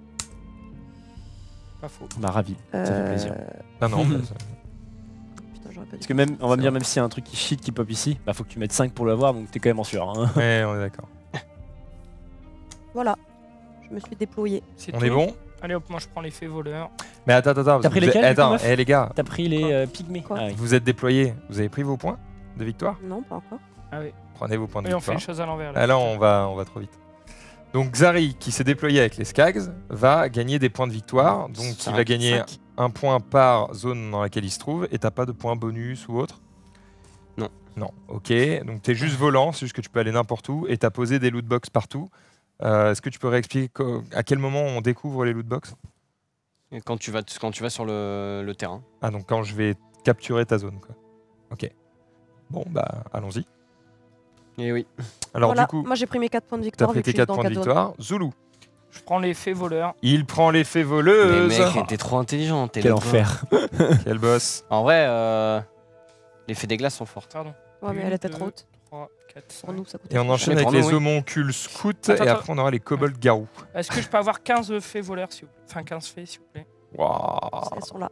Pas faux. Bah, ravi, ça fait Euh, plaisir. Ah non, bah, ça- Putain, j'aurais pas dû Parce que même, on va C'est me dire, vrai. même si y a un truc qui cheat qui pop ici, bah faut que tu mettes cinq pour l'avoir, donc t'es quand même en sûr. Hein. ouais, on est d'accord. Voilà. Je me suis déployé. C'est On tout. est bon? Allez hop, moi je prends l'effet voleur. Mais attends, attends, attends. T'as pris vous lesquels, êtes- du coup, Attends, meuf eh les gars, T'as pris les Quoi euh, pygmées. Quoi Ah oui. vous êtes déployés, vous avez pris vos points de victoire? Non, pas encore. Ah oui. Prenez vos points de Et on fait victoire. les choses à l'envers. là. Ah là, on va, on va trop vite. Donc Xari, qui s'est déployé avec les Skags, va gagner des points de victoire. Donc il Cinq. va gagner Cinq. un point par zone dans laquelle il se trouve. Et t'as pas de points bonus ou autre? Non. Non, ok. Donc t'es juste volant, c'est juste que tu peux aller n'importe où. Et t'as posé des loot box partout. Euh, Est-ce que tu peux réexpliquer co- à quel moment on découvre les loot box? Et Quand tu vas, quand tu vas sur le, le terrain. Ah, donc quand je vais capturer ta zone. Quoi. Ok. Bon, bah, allons-y. Et oui. Alors, Voilà, du coup, moi j'ai pris mes quatre points de t'as victoire. pris vu que tes je suis quatre dans points de cadeau. victoire. Zulu, Je prends les faits voleurs. il prend l'effet Mais voleuse. mec, t'es trop intelligent. t'es Quel le enfer. Quel boss. En vrai, euh, l'effet des glaces sont fortes. Pardon. Ouais, mais Une, elle était deux, trop haute. trois, quatre, Pour cinq. nous, ça coûte. Et on enchaîne Mais avec pour les nous, oui. homoncules scouts. Attends, et attends. après, on aura les kobolds garous. Est-ce que je peux avoir quinze faits voleurs, s'il vous plaît? Enfin, quinze faits, s'il vous plaît. Waouh. Elles sont là.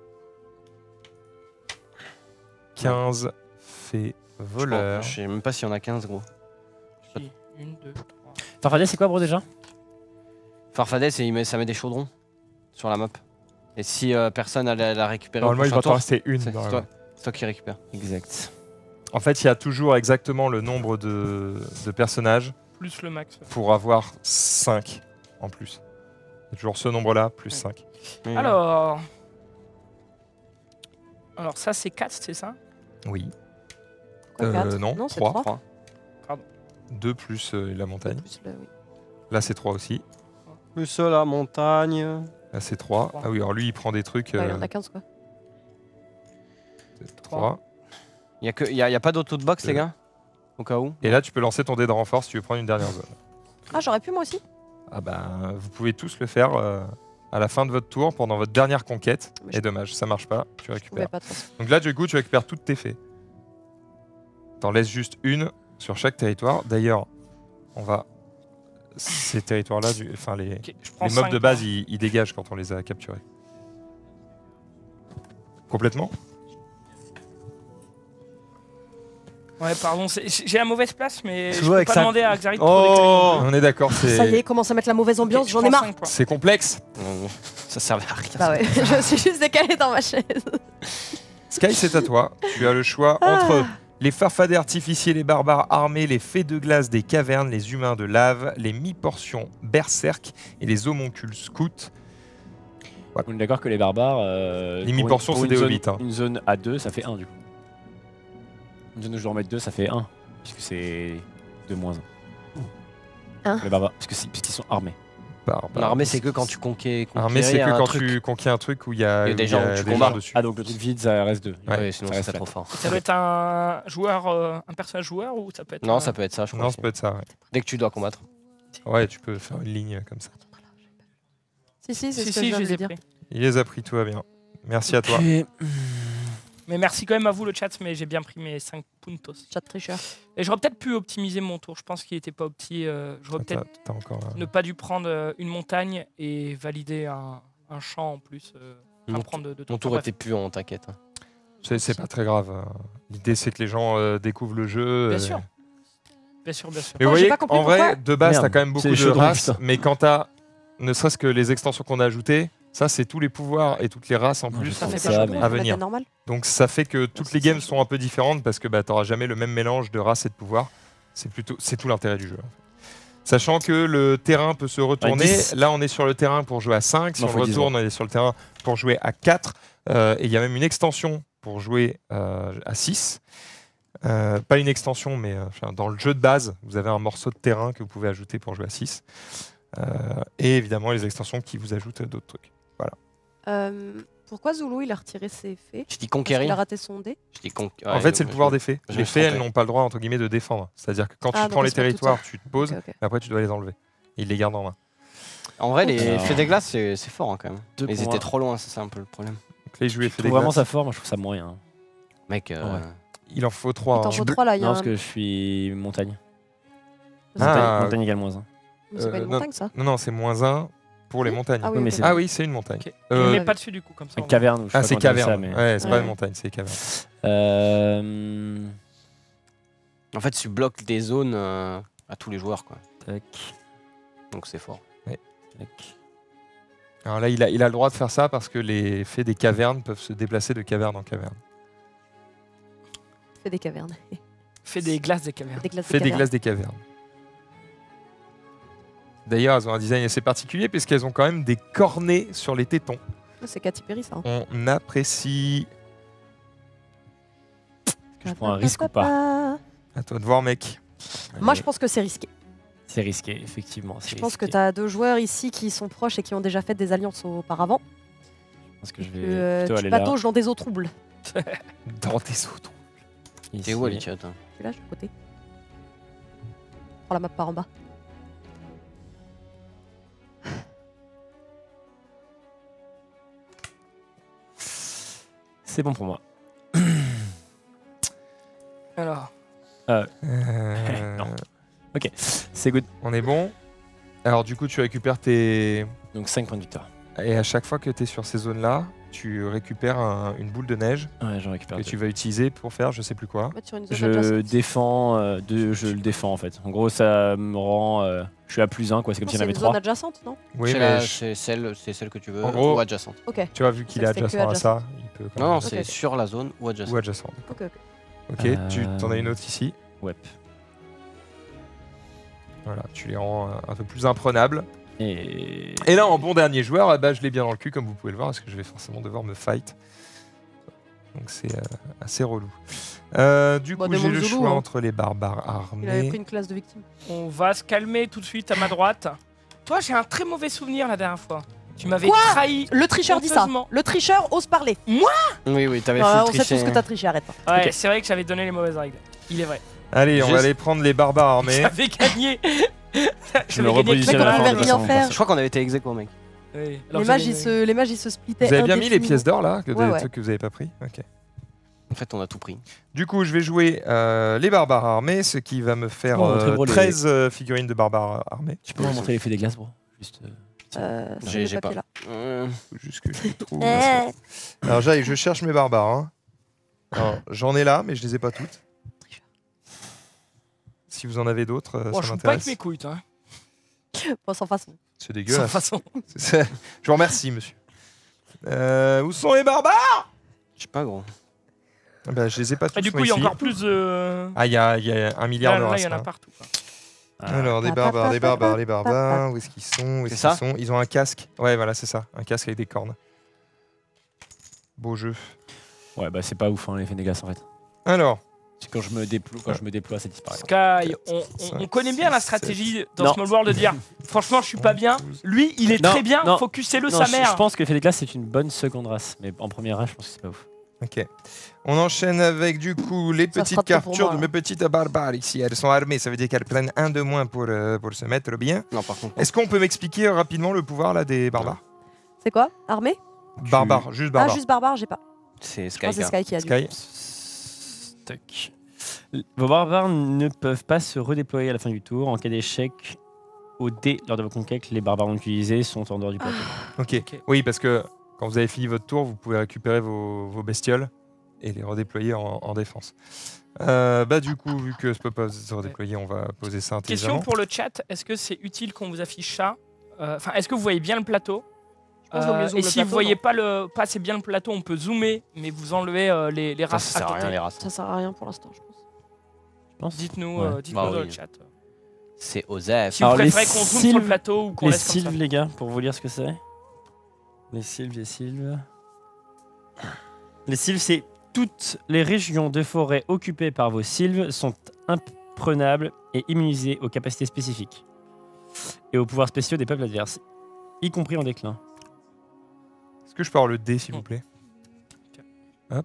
quinze faits Je voleurs. pense- Je sais même pas s'il y en a quinze, gros. Si. Une, deux, trois. Farfadet, c'est quoi, bro, déjà? Farfadet, c'est- il met- ça met des chaudrons sur la map. Et si euh, personne n'a la récupéré au Normalement, il prochain va t'en tour, rester une. c'est normalement. toi, c'est toi qui récupères. Exact. En fait, il y a toujours exactement le nombre de, de personnages Plus le max. pour avoir cinq en plus. Il y a toujours ce nombre-là, plus Ouais. cinq. Mais- Alors. Alors, ça, c'est quatre, c'est ça? Oui. Quoi, Euh, quatre non, non c'est trois. trois. deux plus euh, la montagne. Plus le- oui. Là, c'est trois aussi. Plus ça, la montagne. Là, c'est trois. Trois. Ah oui, alors lui, il prend des trucs. Ouais, il y euh, en a quinze quoi. trois. Il n'y a, que- y a, y a pas d'auto-box, les Euh. gars? Au cas où. Et là, tu peux lancer ton dé de renfort si tu veux prendre une dernière zone. Ah, j'aurais pu moi aussi. Ah ben, vous pouvez tous le faire euh, à la fin de votre tour pendant votre dernière conquête. Mais je- Et dommage, ça marche pas, tu Je pouvais récupères. pas de toute façon. Donc là, du coup, tu récupères toutes tes fées. T'en laisses juste une sur chaque territoire. D'ailleurs, on va. Ces territoires-là, du- enfin les, Ok, je prends les mobs cinq de base, points. ils, ils dégagent quand on les a capturés. Complètement. Ouais, pardon, c'est- j'ai la mauvaise place, mais Je je vois peux avec pas ça. demander à Xarit de Oh. trop On est d'accord, Ça y est, c'est commence à mettre la mauvaise ambiance, j'en ai marre. c'est complexe. Euh, Ça servait à rien. Bah ouais, je suis juste décalée dans ma chaise. Sky, c'est à toi. Tu as le choix entre les farfadets artificiers, les barbares armés, les fées de glace des cavernes, les humains de lave, les mi-portions berserk et les homoncules scouts. On est d'accord que les barbares. euh, Les pour mi-portions, une- pour c'est une des zone- hobbits, hein. Une zone à deux, ça fait un du coup. Une zone où je dois en mettre deux, ça fait un. Puisque c'est deux moins un. Un. Les barbares, parce que c'est- puisqu'ils sont armés. Barbares. L'armée, c'est que quand tu conquais. Armée, c'est conquérir que un quand truc. tu conquiers un truc où il y a, Il y a des où gens où tu des combats. dessus. Ah, donc le truc vide, ça reste deux. Ouais, Ouais, sinon ça ça reste serait flat. trop fort. Ça doit être un joueur, euh, un personnage joueur ou ça peut être. Non, un- ça peut être ça, je crois. Non, aussi. ça peut être ça. Ouais. Dès que tu dois combattre. Ouais, tu peux faire une ligne comme ça. Si, si, c'est Si, ce que si, je je viens les de ai dire. pris. Il les a pris, tout va bien. Merci à toi. Mais merci quand même à vous le chat, mais j'ai bien pris mes cinq puntos. Chat tricheur. Et j'aurais peut-être pu optimiser mon tour, je pense qu'il était pas opti. euh, j'aurais T'as peut-être t'as encore. euh, ne pas dû prendre euh, une montagne et valider un, un champ en plus. Euh, Mon, à prendre de, de mon temps. tour Bref. était plus en t'inquiète. hein. C'est c'est pas très grave. euh. L'idée, c'est que les gens euh, découvrent le jeu. Bien euh, sûr. Bien sûr, bien sûr. Mais vous Oh, j'ai voyez, pas compris en vrai, pourquoi. de base, Merde, t'as quand même beaucoup c'est les de chaudrons, races. putain. Mais quand t'as, ne serait-ce que les extensions qu'on a ajoutées, ça, c'est tous les pouvoirs et toutes les races en Non, plus. je Ça sais fait ça, pas mais- chaudron, à faut mettre venir. la normale. Donc ça fait que toutes les games sont un peu différentes parce que bah, t'auras jamais le même mélange de races et de pouvoirs. C'est plutôt, c'est tout l'intérêt du jeu. en fait. Sachant que le terrain peut se retourner. dix. Là, on est sur le terrain pour jouer à cinq. Si Non, on faut dix, retourne, on est sur le terrain pour jouer à quatre. Euh, et il y a même une extension pour jouer euh, à six. Euh, pas une extension, mais euh, enfin, dans le jeu de base, vous avez un morceau de terrain que vous pouvez ajouter pour jouer à six. Euh, et évidemment, les extensions qui vous ajoutent d'autres trucs. Euh, pourquoi Zulu il a retiré ses fées Je dis Parce qu'il conquérir. a raté son dé. Je dis con- en ouais, fait, c'est le je- pouvoir des fées. je Les me fées, suis elles trompé. n'ont pas le droit, entre guillemets, de défendre. C'est-à-dire que quand Ah, tu donc prends elles les sont toutes territoires, tu te poses, Ok, ok. et après tu dois les enlever. Et ils les gardent en main. En vrai, les Alors. fées des glaces, c'est c'est fort hein, quand même. Deux Mais ils pour étaient moi. trop loin, c'est ça un peu le problème. Donc là, ils jouent les Je fées trouve des vraiment glaces. ça fort, moi je trouve ça moyen. Mec, euh, Ouais. Il en faut trois. Il t'en hein. faut trois là. Il y a Non, un... parce que je suis montagne. Ah. Montagne, montagne égale moins un. Mais c'est pas Euh, une non. montagne ça Non, non, c'est moins un pour les Oui. montagnes. Ah oui, Oui, mais ok. c'est- Ah oui, c'est une montagne. Ok. Euh, On met Ouais. pas dessus du coup, comme ça. Une on- caverne. ou je sais Ah, pas c'est comment on dit caverne. ça, mais- Ouais, c'est pas Ouais. une montagne, c'est caverne. Euh, en fait, tu bloques des zones euh, à tous les joueurs, quoi. Tac, Donc c'est fort. tac. Alors là, il a, il a le droit de faire ça parce que les fées des cavernes peuvent se déplacer de caverne en caverne. Fait des cavernes. Fait des glaces des cavernes. Des glaces Fées des des cavernes. glaces des cavernes. D'ailleurs, elles ont un design assez particulier puisqu'elles ont quand même des cornets sur les tétons. C'est Katy Perry ça. hein. On apprécie. Est-ce que je prends un risque ou pas À toi de voir, mec. Moi Allez, je pense que c'est risqué. C'est risqué, effectivement. Je pense que tu as deux joueurs ici qui sont proches et qui ont déjà fait des alliances auparavant. Je pense que je vais Euh, plutôt tu aller là. patauges dans des eaux troubles. Dans tes autres. T'es où, Alicia? Je suis là, je suis à côté. Prends la map par en bas. C'est bon pour moi. Alors, Euh, Non. Ok, c'est good. On est bon. Alors du coup, tu récupères tes... Donc cinq points de victoire. Et à chaque fois que tu es sur ces zones-là, tu récupères un- une boule de neige Ouais, j'en récupère que deux. tu vas utiliser pour faire je sais plus quoi. Mettre sur une zone Je adjacente. défends, euh, de, je le défends en fait. En gros, ça me rend. euh, je suis à plus un, quoi. C'est comme Non, s'il y en c'est avait une zone trois. adjacente, non? Oui, C'est mais la- je- c'est celle, c'est celle que tu veux En gros- ou adjacente. Ok. tu vois, vu qu'il est Ça, c'était que adjacent à ça, il peut quand Non, même- non, Ok, c'est ok. sur la zone ou adjacente. Ou adjacent. Ok, ok. Ok, Euh, tu en as une autre ici. Ouais. Voilà, tu les rends euh, un peu plus imprenables. Et. Et là, en bon dernier joueur, eh ben, je l'ai bien dans le cul, comme vous pouvez le voir, parce que je vais forcément devoir me fight. Donc c'est euh, assez relou. Euh, du Bah, coup, j'ai demande le Zulu, choix hein. entre les barbares Il avait armés. pris une classe de victime. on va se calmer tout de suite à ma droite. Toi, j'ai un très mauvais souvenir la dernière fois. Tu m'avais Quoi trahi. Le tricheur dit ça. Honteusement. Le tricheur ose parler. Oui, oui, t'avais Non, full on sait triché. tous que t'as triché, arrête pas. Ouais, Ok. c'est vrai que j'avais donné les mauvaises règles. Il est vrai. Allez, on va Juste- aller prendre les barbares armés. J'avais gagné. Je me J'avais gagné repositionne avec à la on fin pouvait de rien façon. faire. Je crois qu'on avait été ex aequo, mec. Oui. Alors Les j'avais- mages, ils se, les mages, ils se splittaient. Vous avez bien mis les indéfiniment. pièces d'or là, que Ouais, des ouais. trucs que vous avez pas pris. Ok. En fait, on a tout pris. Du coup, je vais jouer euh, les barbares armés, ce qui va me faire Oh, très euh, drôle, les- treize euh, figurines de barbares armés. Tu peux me montrer l'effet des glaces, bro? Juste. euh, Euh, c'est J'ai- le j'ai papier, pas. là. Euh, Faut juste que je les trouve. Eh. Alors j'arrive, je cherche mes barbares. hein. Alors, j'en ai là, mais je les ai pas toutes. Si vous en avez d'autres, euh, Bon, ça je joue pas avec m'intéresse. mes couilles, toi. Bon, sans façon. C'est Sans dégueulasse. façon. C'est- Je vous remercie, monsieur. Euh, où sont les barbares? Je sais pas, gros. Ah bah, je les ai pas tous. Et du moi, coup, il y a ici. encore plus de. Ah, il y a, il y a un milliard Là, de là, races. il y en a là. partout. quoi. Alors, des barbares, des barbares, des barbares. Où est-ce qu'ils sont? Où est-ce C'est ça qu'ils sont Ils ont un casque. Ouais, voilà, c'est ça. Un casque avec des cornes. Beau jeu. Ouais, bah c'est pas ouf, hein, l'effet des glaces en fait. Alors, C'est quand je me déploie, quand je me déploie, ça disparaît. Sky, on, on- cinq, on connaît bien la six, stratégie dans Non. Small World de dire franchement, je suis pas bien. Lui, il est Non, très bien. non. Focusez-le, Non, sa je, mère. je pense que l'effet des glaces c'est une bonne seconde race, mais en première race, je pense que c'est pas ouf. ok. On enchaîne avec du coup les Ça petites sera trop pour captures moi, de là. mes petites barbares ici. Elles sont armées, ça veut dire qu'elles prennent un de moins pour, euh, pour se mettre bien. Non, par contre. Est-ce qu'on peut m'expliquer rapidement le pouvoir là des barbares? C'est quoi? Armée? Barbares, juste Ah, barbares. juste barbare, j'ai pas. C'est Je crois que c'est Sky. Sky qui a dit. Sky. Tac. Vos barbares ne peuvent pas se redéployer à la fin du tour. En cas d'échec au dé lors de vos conquêtes, les barbares non utilisés sont en dehors du plateau. Ok. Ok. Oui, parce que quand vous avez fini votre tour, vous pouvez récupérer vos, vos bestioles et les redéployer en, en défense. Euh, bah du coup, vu que je peux pas se redéployer, on va poser ça Question intelligemment. pour le chat est-ce que c'est utile qu'on vous affiche ça Euh, Enfin, est-ce que vous voyez bien le plateau pense qu'il vaut mieux Euh, zoomer Et le si vous plateau, voyez non pas, le, pas assez bien le plateau, on peut zoomer, mais vous enlevez euh, les, les Ça, races ça sert à à rien, côté. les races. Ça sert à rien pour l'instant, je pense. Je pense. Dites-nous Ouais. euh, dites-nous Bah dans oui. le chat. C'est Osef. Si vous Alors, les préférez qu'on zoome sur sylves- le plateau ou qu'on Les laisse comme ça. sylves, les gars, pour vous lire ce que c'est. Les sylves, les sylves. Les sylves, c'est toutes les régions de forêt occupées par vos sylves sont imprenables et immunisées aux capacités spécifiques et aux pouvoirs spéciaux des peuples adverses, y compris en déclin. Est-ce que je peux avoir le dé, s'il vous plaît? Hop.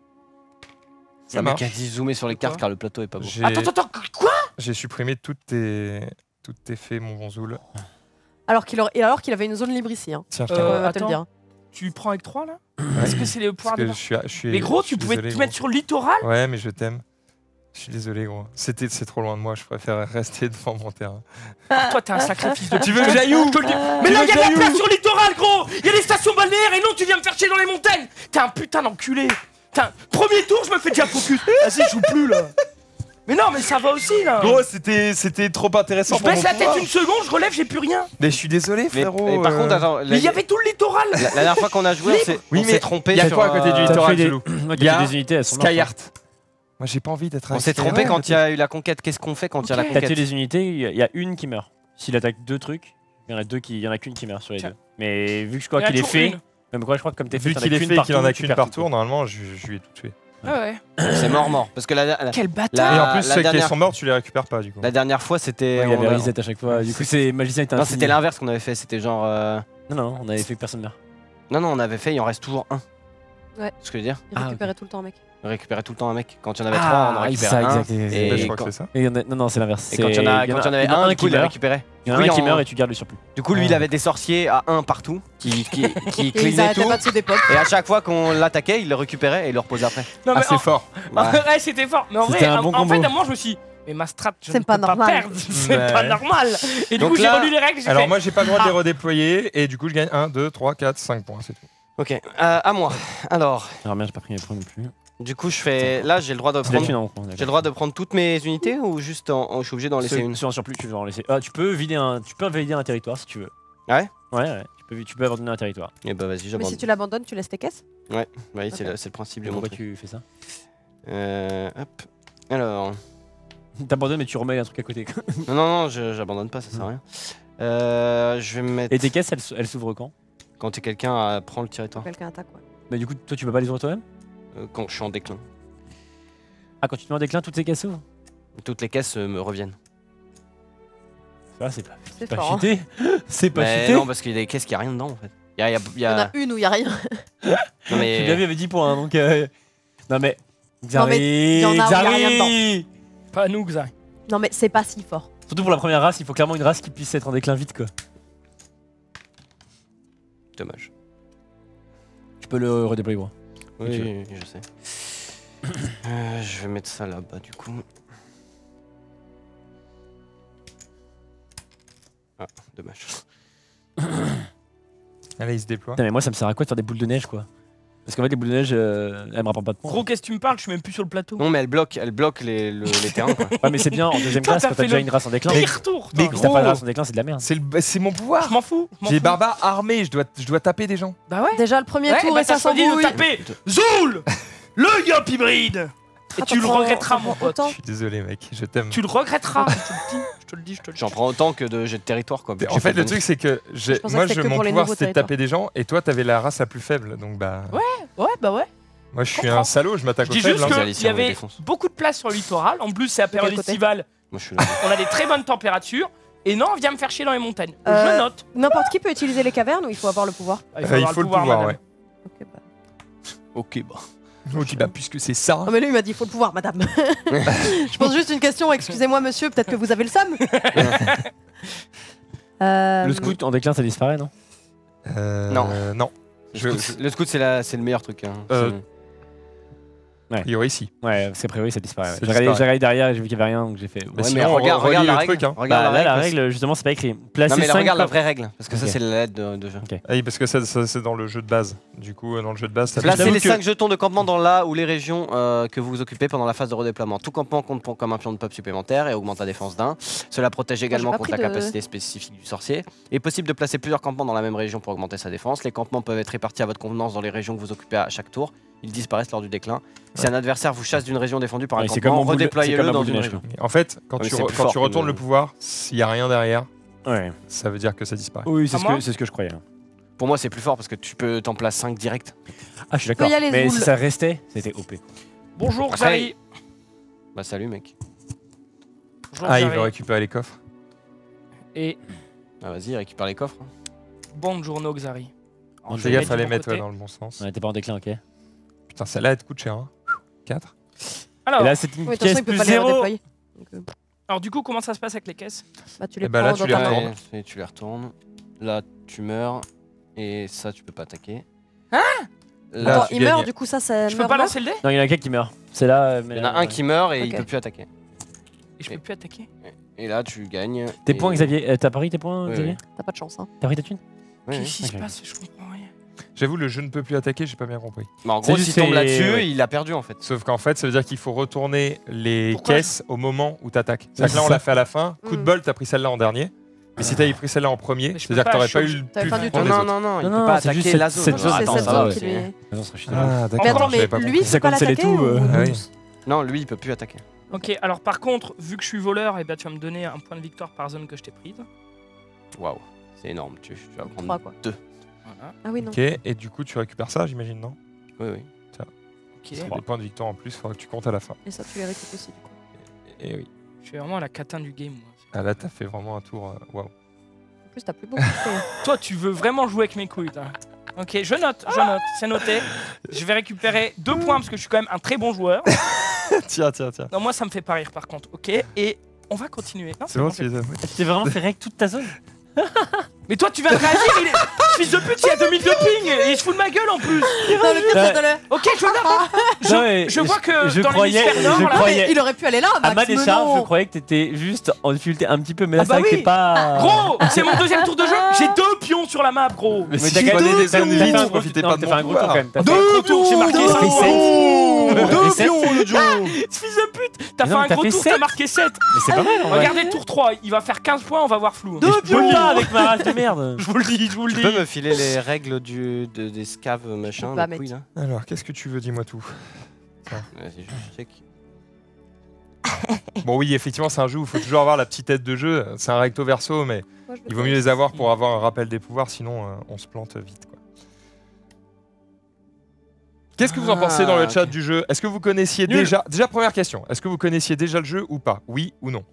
Ça Ça m'a marche. dit zoomer sur les Quoi cartes car le plateau est pas beau. J'ai Attends, attends, quoi j'ai supprimé toutes tes, toutes tes faits, mon bon Zoul. Alors qu'il aurait- et alors qu'il avait une zone libre ici. Hein. Tiens, je Euh, t'en- On va te le attends. dire. Tu prends avec trois là Ouais. Est-ce que c'est les pouvoirs Parce de que je suis, je suis- Mais gros, je tu suis pouvais désolé, te gros. mettre sur le littoral Ouais, mais je t'aime. Je suis désolé, gros. C'était, c'est trop loin de moi. Je préfère rester devant mon terrain. Toi, t'es un sacré fils de Tu veux que j'aille où? Je te le dis. Euh, Mais Tu là, veux il y a que de la j'aille place où? sur le littoral, gros. Il y a des stations balnéaires et non, tu viens me faire chier dans les montagnes. T'es un putain d'enculé. Putain, premier tour, je me fais déjà focus. Vas-y, je joue plus là. Mais non, mais ça va aussi là. Gros, c'était, c'était trop intéressant Je pour baisse mon la tête pouvoir. une seconde, je relève, j'ai plus rien. Mais je suis désolé, Mais, frérot. mais par euh, contre, attends, Mais il y avait tout le littoral. la, la dernière fois qu'on a joué, on s'est Oui, on mais s'est trompé il y a sur quoi à côté du euh, littoral? T'as fait des- Zelou. Moi, Il y a des unités, elles sont mortes, hein. Skyheart. Moi, j'ai pas envie d'être On un s'est Skyheart. trompé quand il y a eu la conquête. Qu'est-ce qu'on fait quand il y a la Ok. T'as tué conquête les unités, il y a- il y a une qui meurt. S'il attaque deux trucs, il y en a deux qui, il y en a qu'une qui meurt sur les Tiens. deux. Mais vu que je Il y crois en a qu'il est toujours fait, une. même quoi, je crois que comme t'es fait, Vu t'en as qu'il est qu'une fait et par qu'il en tour, a tu qu'une perds par tout, tour, quoi. normalement, je, je lui ai tout tué. Ah ouais. C'est mort, mort. Parce que la, la, Quel La- bâtard. Et en Ah, plus, la ceux qui dernière- sont morts, tu les récupères pas, du coup. la dernière fois, c'était. Ouais, il y avait on a- reset à chaque fois. Du coup, c'est magicien était Non, infini. c'était l'inverse qu'on avait fait. C'était genre. euh, Non, non, on avait fait que personne meurt. Non, non, on avait fait, il en reste toujours un. Ouais. Ce que je veux dire. Il Ah, récupérait tout le temps, mec. On récupérait tout le temps un mec. Quand il y en avait Ah, trois, on en oui, récupérait ça, un. exact, exact. Et Bah, je crois quand- que c'est ça. Et il y en a- Non, non, c'est l'inverse. Et quand il y en a, quand il y en avait un, du coup, il le récupérait. Il y en a Oui, un qui en- meurt et tu gardes le surplus. Du coup, lui, Ah. il avait des sorciers à un partout qui, qui, qui Et ils cleanaient arrêtaient tout. pas de se dépop. Et à chaque fois qu'on l'attaquait, il le récupérait et il le reposait après. Non, Ah, mais c'est en- fort. en Ouais. vrai, c'était fort. Mais en vrai, C'était un en- bon en fait, combo. à moi, je me suis dit, mais ma strat, je C'est ne pas peux pas normal. perdre. C'est Ouais. pas normal. Et du Donc coup, j'ai là- relu les règles. j'ai Alors fait, moi j'ai pas le droit de les Ah. redéployer et du coup je gagne un, deux, trois, quatre, cinq points, c'est tout. Ok, euh, à moi. Alors, Alors bien, j'ai pas pris mes points non plus. du coup, je fais. Là, j'ai le droit de C'est la prendre. thune, hein, J'ai le droit de prendre toutes mes unités ou juste en, en- je suis obligé d'en laisser Sur- une. Sur un surplus, tu veux en laisser. Ah, tu peux vider un, tu peux valider un territoire si tu veux. Ah ouais. Ouais, ouais. Tu peux, tu peux abandonner un territoire. Et bah vas-y, Mais j'abandonne. si tu l'abandonnes, tu laisses tes caisses. Oui, c'est Ok. le, c'est le principe Et de mon pourquoi truc. tu fais ça? Euh, hop. Alors. T'abandonnes mais tu remets un truc à côté. quoi. Non, non, non, je- j'abandonne pas, ça sert à rien. Euh, je vais me mettre. Et tes caisses, elles, s- elles s'ouvrent quand? Quand t'es quelqu'un à prendre le territoire. Quelqu'un attaque, ouais. Mais du coup, toi, tu peux pas les ouvrir toi-même? Euh, quand je suis en déclin. Ah, quand tu te mets en déclin, toutes tes caisses s'ouvrent? Toutes les caisses euh, me reviennent. Ça, c'est pas, C'est pas fort. hein. cheaté. C'est pas Mais cheaté. non, parce qu'il y a des caisses qui a rien dedans en fait. Il y a, il y a- il y Il y en a- a une où il y a rien. non, Tu mais- l'avais avait dix points, hein, donc. euh, Non mais. Non, mais il y en a où il y a rien Xari Pas nous, Xari. Non, mais c'est pas si fort. Surtout pour la première race, il faut clairement une race qui puisse être en déclin vite quoi. Dommage. Tu peux le redéployer, gros. Oui, tu veux. oui, oui, je sais. Euh, je vais mettre ça là-bas du coup. Ah, dommage. Allez, il se déploie. Putain, mais moi, ça me sert à quoi de faire des boules de neige quoi? Parce qu'en fait, les boules de neige, euh, elles me rapportent pas de points. Gros, qu'est-ce que tu me parles? Je suis même plus sur le plateau. Non, mais elle bloque, elle bloque les, le- les terrains quoi. Ouais, mais c'est bien en deuxième Toi, classe t'as quand t'as fait déjà le une race en déclin. Pire tour. mais toi. Si t'as pas de gros. race en déclin, c'est de la merde. C'est le- bah, c'est mon pouvoir. Je m'en fous. je m'en J'ai fous. barbare armé, je dois, je dois taper des gens. Bah ouais. Déjà, le premier Ouais, tour bah et ça t'as choisi de s'embrouille. taper Zoul, le yop hybride. Et Ah, tu le t'en prends- regretteras, t'en mon prends pote. autant. Je suis désolé mec, je t'aime. Tu le regretteras. Je te le dis, je te le dis, je te le dis. J'en prends autant que de jets de territoire quoi. vu que En j'ai fait, pas le de truc, c'est que j'ai- Je pensais moi, que c'était je, que mon pour les pouvoir, nouveaux c'était de taper des gens, et toi, t'avais la race la plus faible. Donc, bah. Ouais, bah ouais. Moi, je suis comprends. un salaud, je m'attaque Je aux dis faibles. juste hein. Alicia, qu'il y on les avait défonce. beaucoup de place sur le littoral. En plus, c'est la période quel côté estivale. Moi je suis là. On a des très bonnes températures. Et non, viens me faire chier dans les montagnes. Euh, Je note. N'importe qui peut utiliser les cavernes ou il faut avoir le pouvoir? Ah, Euh, avoir il faut le pouvoir, madame. ouais. Ok, bah. Ok bah. Ok, bah, puisque c'est ça. Non, mais lui, il m'a dit il faut le pouvoir, madame. Je pose juste une question. Excusez-moi, monsieur, peut-être que vous avez le seum. Euh, Le scout en déclin, ça disparaît, non? Euh, Non. Non. Je- Le scout, le scout, c'est la- c'est le meilleur truc. Hein. Euh, C'est- A priori, si. Ouais, c'est prévu, ça disparaît. ouais. Ça J'ai regardé, disparaît. j'ai regardé derrière et j'ai vu qu'il y avait rien, donc j'ai fait. Mais Ouais, sinon, mais on regarde, relie regarde la le règle. truc, hein. Regarde Bah, là, la parce- règle, justement, c'est pas écrit. Placer Non mais là, cinq regarde la comme- vraie règle parce que ça Ok. c'est la lettre de, de jeu. Ah oui, parce que ça, ça, c'est dans le jeu de base. Du coup, euh, dans le jeu de base, ça Placez j'avoue les que- cinq jetons de campement dans la ou les régions euh, que vous occupez pendant la phase de redéploiement. Tout campement compte pour- comme un pion de peuple supplémentaire et augmente la défense d'un. Cela protège également pas contre pris la de- capacité spécifique du sorcier. Il est possible de placer plusieurs campements dans la même région pour augmenter sa défense. Les campements peuvent être répartis à votre convenance dans les régions que vous occupez à chaque tour. Ils disparaissent lors du déclin. Si un adversaire vous chasse d'une région défendue par un Ouais, c'est comme campement, en boule de- c'est comme redéployez-le la dans boule de une neige, région. En fait, quand Ouais, mais tu, c'est re- plus quand fort tu que retournes le- le pouvoir, s'il n'y a rien derrière, Ouais. ça veut dire que ça disparaît. Oui, c'est À ce, moi que- c'est ce que je croyais. Pour moi c'est plus fort parce que tu peux t'en placer cinq direct. Ah, je suis d'accord. y aller, Mais Zoul. si ça restait, c'était O P. Bonjour, Après- Xari. Bah salut mec. Bonjour, Ah, il Xari. veut récupérer les coffres. Et Ah, vas-y récupère les coffres. bonjour, Xari. Alors, je Fais vais gaffe mettre à de les mon mettre côté. ouais, dans le bon sens. On était pas en déclin, ok. Et Putain, celle-là, elle te coûte cher. Hein. quatre. Alors, là, c'est une Oui, de toute pièce façon, il peut plus pas les zéro. redéployer. Donc, euh, alors, du coup, comment ça se passe avec les caisses? bah, tu les Eh bah, prends là, dans tu les ta main. retournes. Et tu les retournes. Là tu meurs. Et ça tu peux pas attaquer. Hein Là, Attends, tu il meurt, gagnes. du coup, ça, ça Je peux meurt, pas meurt lancer le dé? Non, il y en a qu'un qui meurt. C'est là. Il y en a un qui meurt et il Ok. peut plus attaquer. Et je peux plus attaquer? Et là tu gagnes. Tes et- points, Xavier. euh, T'as pris tes points, Oui, Xavier oui. T'as pas de chance, hein. T'as pris ta thune? Ouais, Qu'est-ce qui ok. se passe? Je comprends rien. J'avoue, le jeu ne peut plus attaquer, j'ai pas bien compris. Bah, en C'est gros juste s'il tombe c'est- là-dessus ouais. il a perdu en fait. Sauf qu'en fait, ça veut dire qu'il faut retourner les Pourquoi caisses au moment où t'attaques. Ouais, C'est-à-dire que là, c'est on ça. l'a fait à la fin. Coup de Mm. bol, t'as pris celle-là en dernier. Mais si t'avais pris celle-là en premier, Mais je peux c'est-à-dire que pas, t'aurais je pas suis eu le T'avais plus pas du de tout. Non points non des autres. non non, il Non, peut non, pas c'est attaquer juste la cette- zone. cette Non, zone. c'est Attends, cette ça va, zone c'est- qui lui est- Attends, c'est chiant. Ah, Mais d'accord. attends, j'avais mais pas lui, compris. il Ça peut pas cancelle et l'attaquer tout, ou- euh. Ah oui. Non lui il peut plus attaquer. Ok, alors par contre, vu que je suis voleur, et ben, tu vas me donner un point de victoire par zone que je t'ai prise. Waouh, c'est énorme. Tu, tu vas Trois, prendre quoi. deux. Voilà. Ah oui, non. Ok, et du coup, tu récupères ça, j'imagine, non? Oui oui. Ok. Des points de victoire en plus, il faudra que tu comptes à la fin. Et ça, tu les récupères aussi, du coup. Et oui. Je suis vraiment la catin du game, moi. Ah là, t'as fait vraiment un tour. euh, Waouh. En plus, t'as plus beaucoup de choses. Toi, tu veux vraiment jouer avec mes couilles, toi. Ok, je note, je note, c'est noté. Je vais récupérer deux points parce que je suis quand même un très bon joueur. Tiens, tiens, tiens. Non, moi ça me fait pas rire par contre, ok. Et on va continuer. Non, C'est bon, bon, tu les as. Tu t'es vraiment fait règle toute ta zone. Mais toi tu viens de réagir, il est... fils de pute, il y a deux mille de ping et il se fout de ma gueule en plus. Non, le pire, c'est de le- Ok, je note. Je, Non, mais je vois que je dans croyais- l'hémisphère nord, je là, croyais- Il aurait pu aller là, À Max, ma mais décharge, non. je croyais que t'étais juste en difficulté un petit peu, mais là, Ah c'est bah vrai que oui. t'es pas. Gros, c'est mon deuxième tour de jeu. J'ai deux pions sur la map, gros. Mais Mais si t'as tu gagné prenais des t'as- zones t'as fait vides, un tu gros- profitais non, pas de t'as mon fait un gros tour pouvoir. quand même. T'as fait- Deux tours, j'ai marqué Deux cinq. pions. Deux sept. pions, le Joe. Fils de pute, t'as Mais fait non, un t'as gros fait tour, t'as sept. marqué sept. Mais c'est pas mal en vrai. Regardez tour trois, il va faire quinze points, on va voir flou. Mais je peux pas avec ma race de merde. Je vous le dis, je vous le Tu dis. peux me filer les règles du, de, des scaves machin, peux pas, le couille, là Alors, qu'est-ce que tu veux, dis-moi tout. Vas-y, je check. Bon, oui, effectivement, c'est un jeu où il faut toujours avoir la petite tête de jeu. C'est un recto verso, mais Moi, je me il vaut fais- mieux les avoir pour avoir un rappel des pouvoirs, sinon euh, on se plante vite. quoi. Qu'est-ce que vous en Ah, pensez dans le chat ok. du jeu? Est-ce que vous connaissiez Nul. déjà... Déjà, première question. Est-ce que vous connaissiez déjà le jeu ou pas? Oui ou non?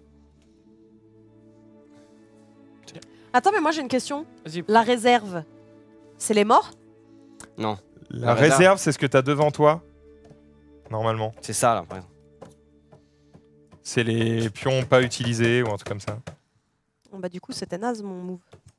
Attends, mais moi j'ai une question. Vas-y. La réserve, c'est les morts? Non, La, La réserve, réserve. c'est ce que tu as devant toi, normalement. c'est ça, là, par exemple. C'est les pions pas utilisés ou un truc comme ça. Bon, bah, du coup, c'était naze mon move.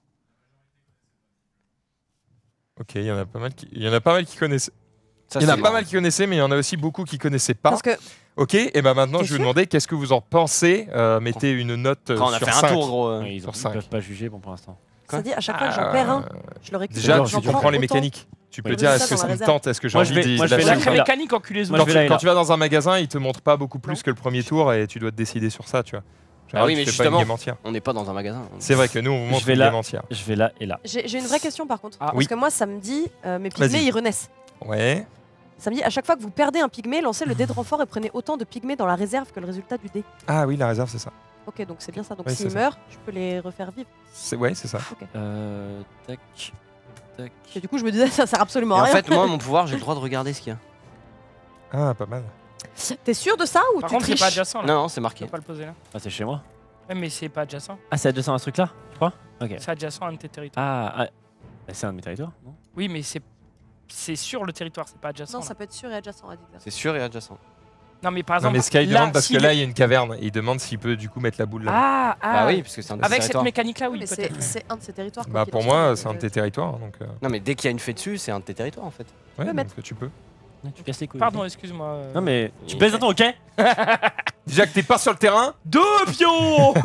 Ok, il y en a pas mal qui, il y en a pas mal qui connaissaient. Ça, Il y en a c'est pas marrant. mal qui connaissaient, mais il y en a aussi beaucoup qui connaissaient pas. Parce que Ok, et ben maintenant T'es je vais vous sûr demander qu'est-ce que vous en pensez. Euh, mettez une note euh, Quand on a sur fait cinq. un tour, gros. euh. Ouais, ils, ont- Sur ils cinq. peuvent pas juger bon pour l'instant. ça dit à chaque fois que Ah, j'en perds un, je le récupère. Déjà, Non, tu je comprends les autant. mécaniques. Tu peux Oui. dire Ça, est-ce que dans ça la me réserve. tente, est-ce que j'ai Moi, envie je vais- d'y moi, je vais lâcher la le Sacré Moi, premier. mécanique, enculé Moi, Quand je vais tu, là et quand là. tu vas dans un magasin, il te montre pas beaucoup plus Non. que le premier tour et tu dois te décider sur ça, tu vois. Ah oui, tu mais fais justement- pas une game entière. On n'est pas dans un magasin. C'est vrai que nous, on vous montre vais une là. game entière. Je vais là et là. J'ai j'ai une vraie question par contre. Ah. Parce Oui. que moi, ça me dit, euh, mes Vas-y. pygmées, ils renaissent. Ouais. Ça me dit, à chaque fois que vous perdez un pygmée, lancez le dé de renfort et prenez autant de pygmées dans la réserve que le résultat du dé. Ah oui, la réserve, c'est ça. Ok, donc c'est bien ça. Donc Oui, s'ils c'est ça. meurent, je peux les refaire vivre. C'est ouais, c'est ça. Euh, tac. Tac. Et du coup, je me disais, ça sert Et absolument à en rien. fait, moi, mon pouvoir, j'ai le droit de regarder ce qu'il y a. Ah, pas mal. T'es sûr de ça ou Par tu contre, c'est triches pas adjacent là. Non, non, c'est Tu marqué. peux pas le poser là. Ah, c'est chez moi. Ouais, mais c'est pas adjacent. Ah, c'est adjacent à ce truc-là, tu crois? Ok. C'est adjacent à un de tes territoires. Ah, ah. Bah, c'est un de mes territoires, non? Oui, mais c'est c'est sur le territoire, c'est pas adjacent. Non, là. ça peut être sûr et adjacent à Digger. C'est sûr et adjacent. Non, mais par Non, exemple. mais Sky là, demande parce que s'il là, est- il y a une caverne. Et il demande s'il peut du coup mettre la boule là. Ah, ah. Bah oui, parce que c'est un de tes Avec cette territoires. mécanique là, oui, mais c'est peut-être. c'est un de ces territoires. quoi Bah qu'il pour en moi, soit, c'est un de euh, tes territoires, donc. euh, Non, mais dès qu'il y a une fée dessus, c'est un de tes territoires en fait. Ouais, donc, mettre. tu peux. Tu casses les couilles. Pardon, excuse-moi. euh. Non, mais tu Et- plaisantes, ok? Déjà que t'es pas sur le terrain. Deux pions.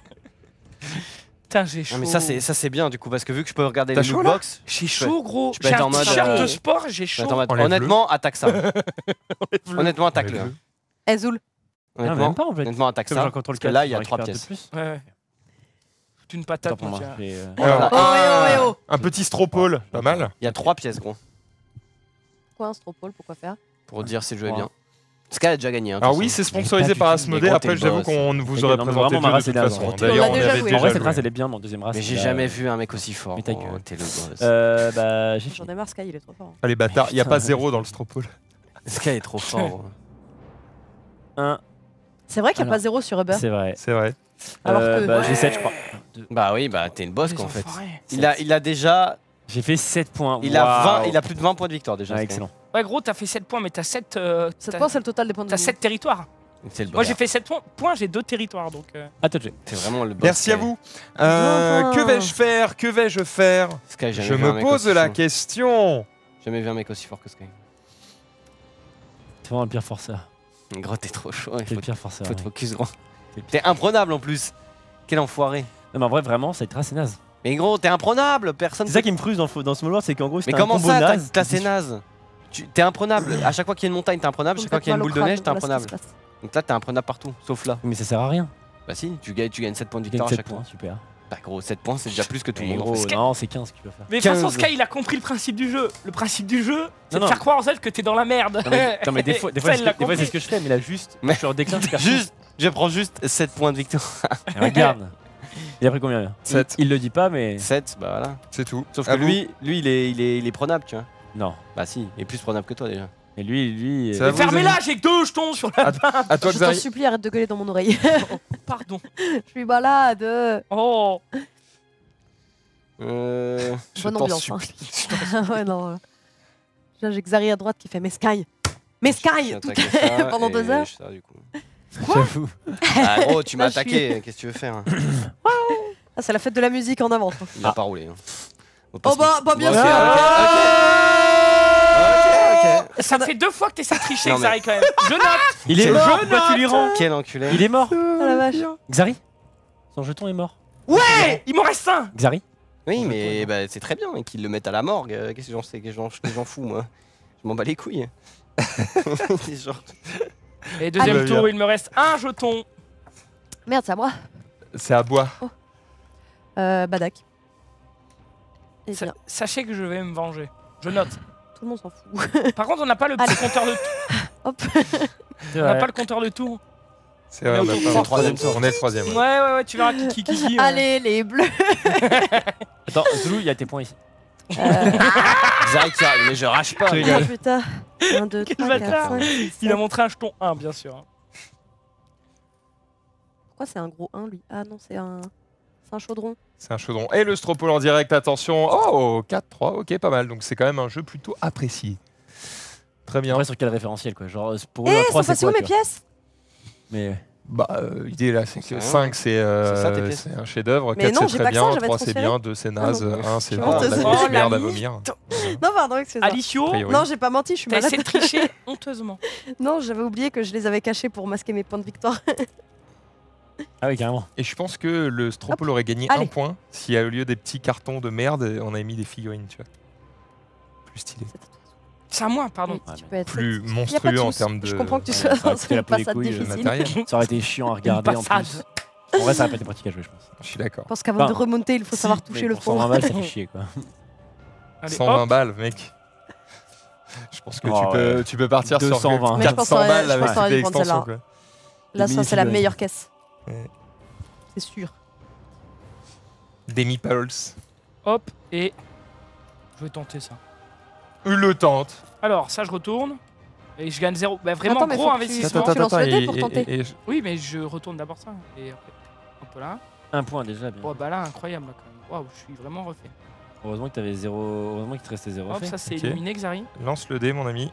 Putain, j'ai chaud. Non, mais ça, c'est ça, c'est bien du coup, parce que vu que je peux regarder T'as les chaud, loot là box, J'ai chaud, gros. je peux J'ai être un en mode, t-shirt euh, de sport, j'ai chaud. attends, Enlève-le. honnêtement, attaque ça. Honnêtement, attaque-le. Enlève-le. Eh, Zoul, Ah, Honnêtement, même pas en fait. honnêtement, attaque Comme ça. j'en contrôle Parce que quatre, là, il y j'en a trois récupère pièces. deux de plus. Ouais, ouais. C'est une Attends patate, pour mon moi. gars. mais, euh, Alors, Oh, eh, oh, eh, oh. un petit stropole, pas mal. Il y a trois pièces, gros, Quoi, un stropole, pourquoi faire? pour dire si le jeu est Ouais. bien. Sky a déjà gagné. Hein, de Alors toute oui, façon. c'est sponsorisé pas par du tout. Asmodée. Mais Après, gros, je t'avoue t'es qu'on boss. vous Mais aurait non, mais présenté vraiment, le ma jeu race de est toute là, façon. on D'ailleurs, l'a on déjà avait joué. En vrai, déjà cette race, joué. elle est bien, mon deuxième race. Mais j'ai là, jamais euh, vu un mec aussi fort. Mais ta gros. gueule. T'es le boss. Euh, bah, j'ai J'en fini. ai marre, Sky, il est trop fort. Allez, bâtard, il n'y a putain, pas ouais. zéro dans le stropole. Sky est trop fort. gros. Un, C'est vrai qu'il n'y a Alors, pas zéro sur Uber. c'est vrai. C'est vrai. Alors Euh, que- bah, Ouais. j'ai sept, je crois. Deux. Bah oui, bah t'es une boss Les quoi en fait. enfoirés. Il a, il a déjà, J'ai fait sept points. il a Waouh. vingt, il a plus de vingt points de victoire déjà. Ouais, Sky. excellent. Ouais, gros, t'as fait sept points, mais t'as sept. euh, Cette t'as- fois, c'est le total des points de T'as vie. sept territoires. C'est le boss. Moi, j'ai fait sept points, j'ai deux territoires, donc. euh, À toi de jouer. C'est vraiment le boss. Merci à Sky. vous. Euh, Enfin. que vais-je faire? Que vais-je faire? Sky, j'ai Je jamais vu un me mec pose aussi la chaud. question. Jamais vu un mec aussi fort que Sky. C'est vraiment le pire forceur. Gros, t'es trop chaud. Il C'est faut, le pire forceur. faut te mec. focus, gros. T'es le T'es imprenable en plus. Quel enfoiré. Non, mais en vrai, vraiment, ça va être assez naze. Mais gros, t'es imprenable. Personne. C'est ça qui me frustre dans, le fo- dans ce Small World, c'est qu'en gros, c'est Mais un comment combo ça, t'as naze. classé naze Tu- T'es imprenable. À chaque fois qu'il y a une montagne, t'es imprenable. Vous Chaque me fois qu'il y a faites une mal boule au de neige, crâne, t'es voilà ce imprenable. qui se passe. Donc là, t'es imprenable partout, sauf là. Mais ça sert à rien. Bah si, tu gagnes, tu gagnes sept points de Tu gagnes victoire à sept chaque points, fois. super. Bah gros, sept points, c'est déjà plus que tout le Mais monde. gros, en fait. Sky- non, c'est quinze que tu vas faire. Mais de toute façon, quinze. Sky, il a compris le principe du jeu. Le principe du jeu, c'est Non, de non. faire croire en fait que t'es dans la merde. Non, mais, non, mais des fois, des fois, Ça, c'est il ce l'a que- des fois, c'est ce compris. que je fais, mais là, juste, Mais- je suis en déclin. je perds Juste, je prends juste sept points de victoire. tout. Regarde. Il a pris combien là Sept. Il, il le dit pas, mais. sept, bah voilà. C'est tout. Sauf À que vous. lui, lui, il est, il est, il est prenable, tu vois. Non. Bah si, il est plus prenable que toi déjà. Et lui, lui. Ça euh, va vous, Fermez-la, j'ai que deux jetons sur la. À toi, Je t'en Xari. supplie, arrête de gueuler dans mon oreille. Pardon. Je suis malade. Oh. Euh, je Bonne t'en ambiance. Hein. supplie. ouais, non. euh. Là, j'ai Xari à droite qui fait Mais Sky Mais Je Sky viens tout- attaquer ça, pendant et deux heures. je- ça, du coup. J'avoue. Ah gros, tu m'as Là, je suis- attaqué, qu'est-ce que tu veux faire hein? Ah, c'est la fête de la musique en avance. hein. Il a pas roulé. Hein. On va pas Oh se- bah, bah bien Ok, sûr ok, ok, ok. Ça fait deux fois que t'essaies de tricher, Non, mais- Xari, quand même. Je note. Il est Quel- mort, Je pourquoi tu lui note. rends Quel enculé. Il est mort. Oh la vache. Xari Son jeton est mort. Ouais, il m'en reste un. Xari Oui, mais bah, c'est très bien qu'ils le mettent à la morgue. euh, Qu'est-ce que j'en sais, qu'est-ce que j'en- qu'est-ce que j'en fous, moi. Je m'en bats les couilles. C'est genre- Et deuxième Allez. tour, il me reste un jeton. Merde, c'est à moi. C'est à bois. Euh, Badak. Eh Sa- bien, Sachez que je vais me venger. Je note. tout le monde s'en fout. Par contre, on n'a pas le petit compteur de Hop. C'est on n'a vrai. pas le compteur de tour. C'est vrai, on, Mais a au pas- tour troisième on est- on est le troisième. Ouais, ouais. ouais, ouais, tu verras qui qui qui. qui, euh. Allez, les bleus. Attends, Zoulou, il y a tes points ici. Euh, Xari qui arrive, mais je rage pas. Je mais- rigole. oh, putain. un, deux, Quel trois, quatre, bâtard. cinq, six, Il a sept. montré un jeton un, bien sûr. Pourquoi c'est un gros un, lui? Ah non, c'est un... C'est un chaudron. C'est un chaudron. Et le Stropole en direct, attention. Oh, quatre trois, ok, pas mal. Donc c'est quand même un jeu plutôt apprécié. Très bien. Après, sur quel référentiel quoi? Genre, pour Eh, eux, un sont trois, c'est passés où quoi mes tu vois pièces? Mais Bah, euh, l'idée là, c'est C'est que rien. cinq c'est euh, C'est ça, tes pièces. c'est un chef-d'œuvre, Mais quatre non, c'est j'ai très pas que ça, bien, j'avais trois c'est transféré. bien, deux c'est naze, Ah un c'est Je vraiment de suis la honteuse. grosse Oh, la merde à mythe. vomir. Non, pardon, excusez-moi. Alicio, A priori. Non, j'ai pas menti, je suis t'as malade. essayé de tricher honteusement. Non, j'avais oublié que je les avais cachés pour masquer mes points de victoire. Ah oui, carrément. Et je pense que le Stropole aurait gagné Allez. un point si au lieu des petits cartons de merde, on avait mis des figurines, tu vois. Plus stylé. C'est à moi, pardon. Oui, Ah, tu mais peux être Plus Y a pas de monstrueux en souci. termes de Je comprends que tu Ouais, sois ça va dans coûter la une peau des passade couilles, euh, de difficile. matériel. Ça aurait été chiant à regarder en passade. plus. En vrai, ça aurait pas été pratique à jouer, je pense. Je suis d'accord. Je pense qu'avant Enfin, de remonter, il faut Si, savoir mais toucher le pour fond. cent vingt balles, ça fait chier quoi. Allez, cent vingt hop. balles, mec. Je pense que Oh, tu, peux, ouais. tu peux partir deux cent vingt. sur Mais je pense quatre cents qu'on aurait- balles je avec pense qu'on aurait toutes les dû prendre extensions. celle-là. Quoi. Là, Des ça, c'est la mini-figurines. meilleure caisse. Ouais. C'est sûr. Des meeples. Hop, et je vais tenter ça. Le tente. Alors, ça, je retourne. Et je gagne zéro. Bah, vraiment, Attends, mais gros faut que tu- investissement. Attends, tu lances le dé et- pour et- tenter. et- et- Oui, mais je retourne d'abord ça. Et après, hop là. Un point déjà, bien. Oh, bah là, incroyable, là, quand même. Waouh, je suis vraiment refait. Heureusement que t'avais zéro. Heureusement qu'il te restait zéro Hop, fait. ça, c'est Ok. éliminé, Xari. Lance le dé, mon ami.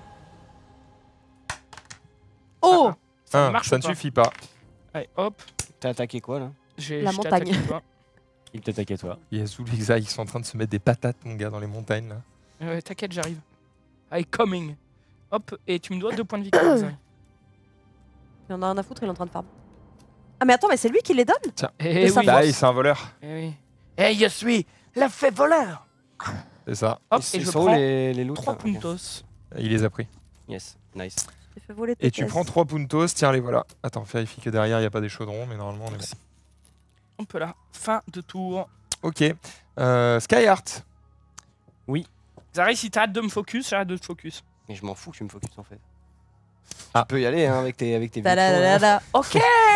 Oh Ça Un, marche ça ou ne pas suffit pas. Allez, hop. T'as attaqué quoi là? J'ai La je t'ai montagne. attaqué, toi. Il t'attaque à toi. Il y a Zulu et Xa, ils sont en train de se mettre des patates, mon gars, dans les montagnes. Là. Euh, T'inquiète, j'arrive. Allez, coming. Hop, et tu me dois deux points de victoire, Xari. Il en a rien à foutre, il est en train de farm. Ah, mais attends, mais c'est lui qui les donne? Eh ça oui. Bah, oui, c'est un voleur. Eh oui. Eh, je suis la fée voleur. C'est ça. Hop, Ils et je sont où, prends les, les loots trois là Ok. puntos. Il les a pris. Yes, nice. J'ai fait voler tes Et tu pièces. prends trois puntos, tiens, les voilà. Attends, vérifie que derrière, il n'y a pas des chaudrons, mais normalement, on est bon. Hop là, fin de tour. Ok. Euh, Skyheart. Xari, si t'arrêtes de me focus, j'arrête de te focus. Mais je m'en fous que tu me focuses en fait. Ah. Tu peux y aller hein, avec tes avec tes Ta la la la la. Ok.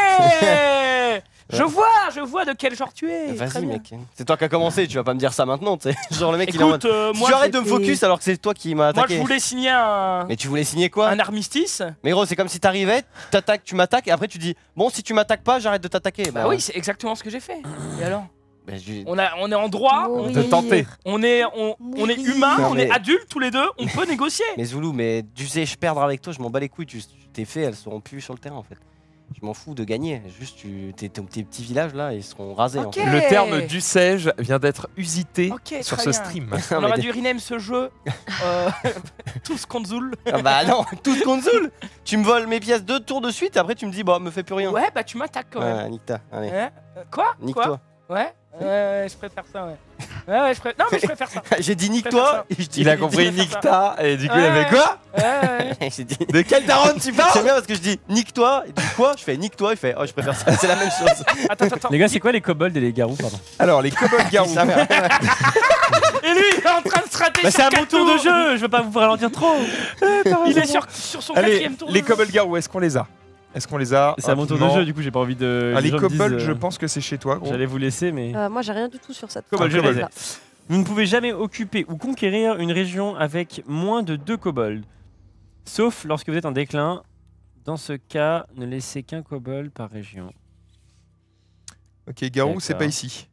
Je vois, je vois de quel genre tu es. Très Vas-y bien. mec. C'est toi qui as commencé, tu vas pas me dire ça maintenant, tu sais. Genre le mec il est en mode. Écoute, euh, moi, tu arrêtes de j'ai- me focus alors que c'est toi qui m'as moi attaqué. je voulais signer un, Mais tu voulais signer quoi? un armistice. Mais gros, c'est comme si t'arrivais, t'attaques, tu m'attaques et après tu dis bon si tu m'attaques pas, j'arrête de t'attaquer. Bah oui, c'est exactement ce que j'ai fait. Et alors Bah, je- on, a, on est en droit, on, Mourir. De tenter. on est, on, on est humain, Non, on mais- est adultes tous les deux, on peut négocier. Mais Zoulou, mais tu sais, je perdre avec toi, je m'en bats les couilles. Tu, tes faits, elles seront plus sur le terrain en fait. Je m'en fous de gagner. Juste, tu, tes, tes- tes petits villages là, ils seront rasés en Ok. fait. Le terme du sège vient d'être usité Ok, sur très ce bien. stream. On mais aurait des- dû rename ce jeu euh, tous contre Zoul. Ah bah non, tout contre Zoul. Tu me voles mes pièces deux tours de suite et après tu me dis bah me fais plus rien. Ouais, bah tu m'attaques quand même. Ouais, nique-ta, allez. Hein Euh, Quoi Quoi Nique-toi. Ouais, ouais, ouais, je préfère ça, ouais. Ouais, ouais, je préfère. Non, mais je préfère ça. J'ai dit Je nique-toi. et je dis- Il a compris je vais faire Nicta et du coup, il a Ouais. fait quoi? Ouais, ouais. J'ai dit. De quel daron tu C'est parles? bien parce que je dis nique-toi. Il dit quoi? Je fais nique-toi. Il fait oh je préfère ça. C'est la même chose. Attends, attends, attends. Les gars, c'est quoi les kobolds et les garous, pardon? Alors, les kobolds garous. Ça va. Et lui, il est en train de stratéger. Bah, c'est un bon tour de jeu, je veux pas vous ralentir trop. Il est sur, sur son Allez, quatrième tour. les de jeu. kobolds garous, est-ce qu'on les a? Est-ce qu'on les a? C'est un bon tour de rapidement jeu, du coup, j'ai pas envie de. Ah, les gens me disent, kobolds, euh, je pense que c'est chez toi, gros. J'allais vous laisser, mais. Euh, moi, j'ai rien du tout sur cette Kobold, je kobold. les ai. Vous ne pouvez jamais occuper ou conquérir une région avec moins de deux kobolds. Sauf lorsque vous êtes en déclin. Dans ce cas, ne laissez qu'un kobold par région. Ok, garou, c'est D'accord. pas ici.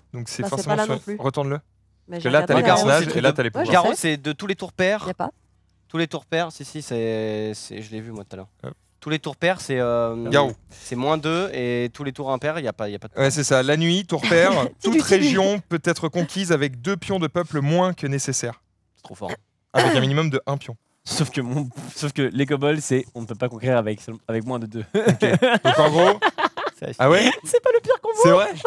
Donc c'est Bah, c'est forcément pas là sur- non plus. Retourne-le. Mais Parce j'ai que là, t'as les regardé Garou, derrière. personnages c'est et là, tout t'as les Ouais, pouvoirs. je Garou, sais. c'est de tous les tours pairs. Y a pas. Tous les tours pairs, si, si, c'est. c'est- Je l'ai vu moi tout à l'heure. Hop. Tous les tours pairs, c'est. euh, Garou. C'est moins deux et tous les tours impairs, il n'y a, pas- y a pas de. Ouais, c'est ça. La nuit, tour pair, toute du région peut être conquise avec deux pions de peuple moins que nécessaire. C'est trop fort. Avec un minimum de un pion. Sauf que, mon... Sauf que les kobolds, c'est on ne peut pas conquérir avec, seul- avec moins de deux. Donc en gros. C'est Ah ouais. C'est pas le pire combo. C'est vrai.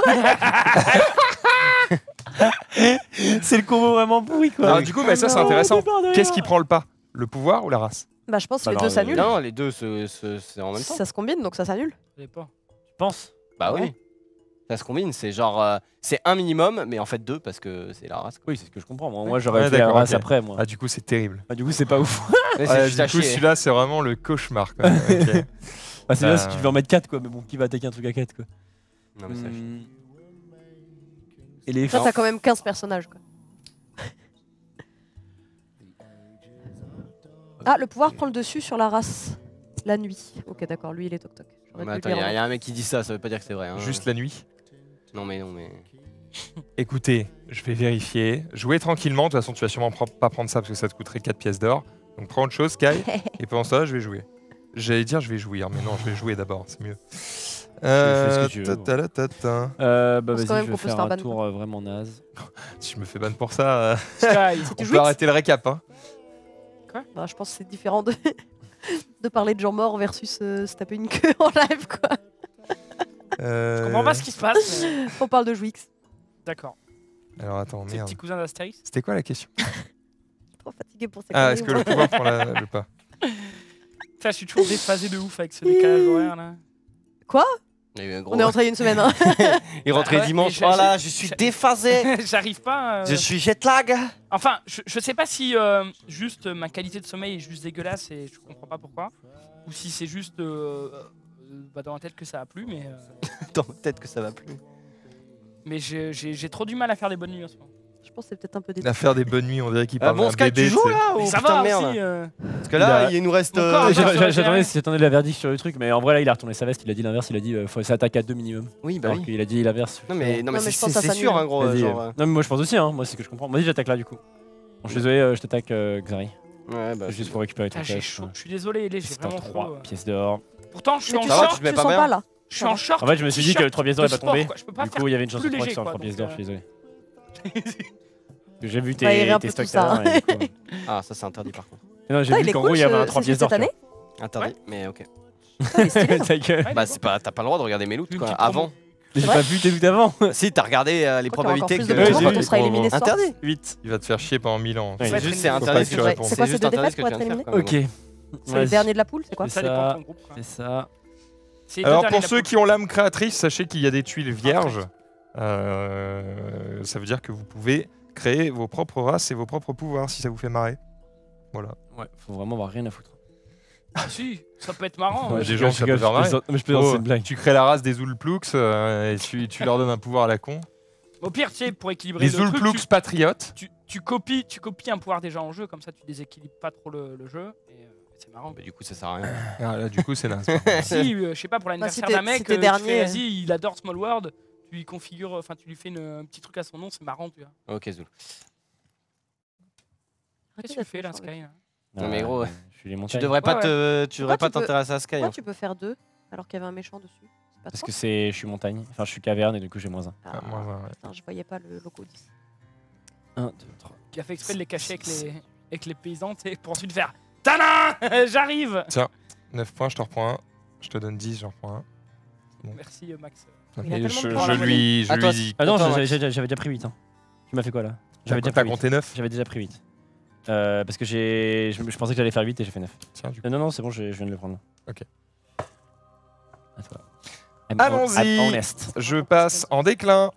C'est le combo vraiment pourri quoi. Alors du coup, mais ça c'est intéressant. Oh, Qu'est-ce qui prend le pas? Le pouvoir ou la race? Bah, je pense que Bah les non, deux les- s'annulent. Non, les deux, se- se- c'est en même temps. Ça se combine, donc ça s'annule. Je sais pas. Tu penses? Bah oui. Ouais. Ça se combine, c'est genre. euh, c'est un minimum, mais en fait deux parce que c'est la race. quoi. Oui, c'est ce que je comprends. Moi, moi j'aurais Ouais, fait la d'accord, race ok. après moi. Ah du coup c'est terrible. Ah, du coup, c'est pas ouf. Mais c'est Ouais, juste du à coup chier. celui-là c'est vraiment le cauchemar. Quoi. Ok. Bah, c'est bien Euh. si tu veux en mettre quatre quoi. Mais bon, qui va attaquer un truc à quatre quoi. Non, mais c'est à chier. Hmm. Et les Toi, gens. t'as quand même quinze personnages, quoi. Ah, le pouvoir prend le dessus sur la race. La nuit. Ok, d'accord, lui il est toc toc. J'aurais Mais pu attends, le il y, dire a- avant. y a un mec qui dit ça, ça veut pas dire que c'est vrai. Hein. Juste la nuit. Non, mais non, mais. Écoutez, je vais vérifier. Jouez tranquillement. De toute façon, tu vas sûrement pre- pas prendre ça parce que ça te coûterait quatre pièces d'or. Donc prends autre chose, Sky. Et pendant ça, je vais jouer. J'allais dire je vais jouir, mais non, je vais jouer d'abord, c'est mieux. fais ce que tu veux, ta- ta- ta- ta- ta. Euh, bah, pense vas-y, quand même je vais qu'on peut se faire faire un ban, tour euh, vraiment naze. Si je me fais ban pour ça, euh, Sky. on tu peut joues arrêter le récap. Hein. Bah, je pense que c'est différent de... de parler de gens morts versus euh, se taper une queue en live, quoi. Euh, Je comprends pas ce qui se passe. mais- On parle de Jouix. D'accord. Alors attends, C'est le merde. petit cousin d'Astérix. C'était quoi la question? Trop fatigué pour ces Ah, conneries, est-ce que moi. le pouvoir prend la- le pas? Putain, je suis toujours déphasé de ouf avec ce décalage horaire là. Il y a eu un gros. On est rentré il y a une semaine, hein. Il rentrait Ouais, dimanche. mais j'ai- Voilà, j'ai- je suis j'ai- déphasé. J'arrive pas. euh, Je suis jet lag. Enfin, je, je sais pas si euh, juste euh, ma qualité de sommeil est juste dégueulasse et je comprends pas pourquoi. Ou si c'est juste euh, euh, bah, dans la tête que ça a plu, mais, euh, Attends, peut-être que ça va plus. mais j'ai j'ai- j'ai trop du mal à faire des bonnes nuits en ce moment. Je pense que c'est peut-être un peu des... L'affaire des bonnes nuits, on dirait qu'il Ah parle bon, d'un Sky, bébé. tu joues tu sais. là Mais ou ça putain va de merde aussi. euh, Parce que là, Il a- il nous reste. Mon euh, corps, Ouais, J'a- J'attendais j'a- j'attendais si j'attendais la verdict sur le truc, mais en vrai là il a retourné sa veste, il a dit l'inverse, il a dit euh, faut s'attaquer à deux minimum. Oui, bah Alors oui. qu'il a dit l'inverse. Non, mais, non, mais Non, mais c'est je pense que c'est- ça c'est sûr, s'annule. hein, gros. Vas-y, Genre, euh. euh, Non mais moi je pense aussi, hein. Moi c'est ce que je comprends. Moi j'attaque là du coup. Bon, je suis désolé, euh, je t'attaque euh, Xari. Ouais, bah. Juste pour récupérer ton putain, j'ai cash. chaud. Je suis désolé, les, j'ai C'est un vraiment trop. trois euh. pièces d'or. Pourtant, je suis Mais en tu Ça va, sens, tu te mets tu pas sens bien pas, là. Je suis en short. En fait je me suis dit que le trois pièces d'or est pas de sport, tombé. quoi. Je peux pas Du faire coup il y avait une chance plus de trois léger, sur le quoi, trois pièces donc, d'or, je suis euh, désolé. J'ai vu va aérer tes un tes peu stocks tout tout à ça. l'heure, et du coup- Ah, ça c'est interdit par contre. Non, j'ai Ah, il vu est qu'en cool, gros il y avait un ce- trois ce pièces cette d'or. année. Interdit, mais ok. Putain, il est stylé, hein. Ta gueule. Ouais, Bah, mais c'est pas, t'as pas le droit de regarder mes loots Une quoi. petite promo. Avant. J'ai C'est pas vrai vu tes looks d'avant. Si, t'as regardé euh, les Quoi, qu'il y aura encore probabilités plus que. de Ouais, promos j'ai quand vu. on sera éliminé ce soir. Interdit. huit. Il va te faire chier pendant mille ans. Ouais, C'est Ouais, juste, très c'est bien. Faut pas interdit. que tu ce que- répondes. C'est quoi, c'est ces juste deux interdit défaites ce que pour tu viens de être faire, quand même. Ok. C'est le Vas-y. dernier de la poule, c'est quoi ça ça. dépend de ton groupe. quoi. C'est ça. C'est les deux Alors derniers pour de la ceux poule. qui ont l'âme créatrice, sachez qu'il y a des tuiles vierges. Euh, ça veut dire que vous pouvez créer vos propres races et vos propres pouvoirs si ça vous fait marrer. Voilà. Ouais, faut vraiment avoir rien à foutre. Ah, si, ça peut être marrant. Ouais, hein. des gens, ça peut faire marrer. Mais je plaisante, Oh, c'est une blague. tu crées la race des Zulplux euh, et tu, tu leur donnes un pouvoir à la con. Au pire, tu sais, pour équilibrer Les le truc, Zulplux tu, patriotes. tu, tu copies, tu copies un pouvoir déjà en jeu, comme ça tu déséquilibres pas trop le, le jeu. Et, euh, c'est marrant. Mais du coup, ça sert à rien. Ah, là, du coup, c'est naze. Si, euh, je sais pas, pour l'anniversaire si t'es- d'un mec, si t'es euh, tu dernier, fais, euh. vas-y, il adore Small World, tu lui configures, enfin tu lui fais une- un petit truc à son nom, c'est marrant, tu vois. Ok, Zul. Qu'est-ce que tu fais là, Sky là Non, mais gros, Euh, je suis les Tu montagnes. devrais pas Ouais, te, tu devrais Pourquoi pas tu peux- t'intéresser à Sky. Pourquoi hein. tu peux faire deux alors qu'il y avait un méchant dessus? C'est pas Parce trop que c'est, je suis montagne. Enfin, je suis caverne et du coup j'ai moins un. Ah, Ah, moins un, ouais. putain, je voyais pas le logo d'ici. un, deux, trois. Qui a fait exprès de les cacher avec les, avec les paysans, tu sais, pour ensuite faire Tadam J'arrive neuf points, je te reprends un. Je te donne dix, j'en reprends un. Merci euh, Max. Il a Et tellement je, de je points. lui, je À toi, lui dis. Ah non, Attends, j'avais Max. j'avais- j'avais déjà pris huit. Hein. Tu m'as fait quoi là? J'avais déjà T'as pris huit. compté neuf. J'avais déjà pris huit. Euh, parce que j'ai, je, je pensais que j'allais faire huit et j'ai fait neuf. Tiens, du coup. Euh, non, non, c'est bon, je, je viens de le prendre. Ok. À toi. I'm Allons-y. hon- I'm honest. Je passe en déclin.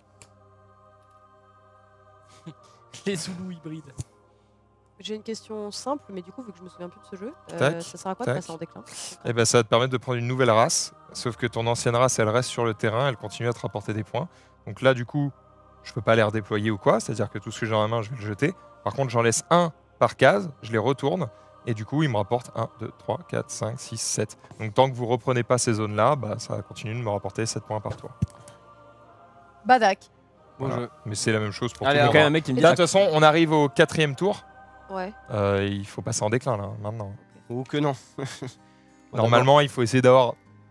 Les Zoulous hybrides. J'ai une question simple, mais du coup, vu que je me souviens plus de ce jeu, euh, Tac, ça sert à quoi tac. de passer en déclin? Et ben, ça va te permettre de prendre une nouvelle race. Sauf que ton ancienne race, elle reste sur le terrain, elle continue à te rapporter des points. Donc là, du coup, je peux pas les redéployer ou quoi. C'est-à-dire que tout ce que j'ai en main, je vais le jeter. Par contre, j'en laisse un par case, je les retourne. Et du coup, il me rapporte un, deux, trois, quatre, cinq, six, sept. Donc tant que vous reprenez pas ces zones-là, bah, ça continue de me rapporter sept points par tour. Badak. Bon Voilà. jeu. Mais c'est la même chose pour Allez, tout le Il y a monde. quand même un mec qui me dit Là, de toute façon, on arrive au quatrième tour. Ouais. Euh, il faut passer en déclin là, maintenant. Ou que non. Bon, Normalement, il faut essayer d'avoir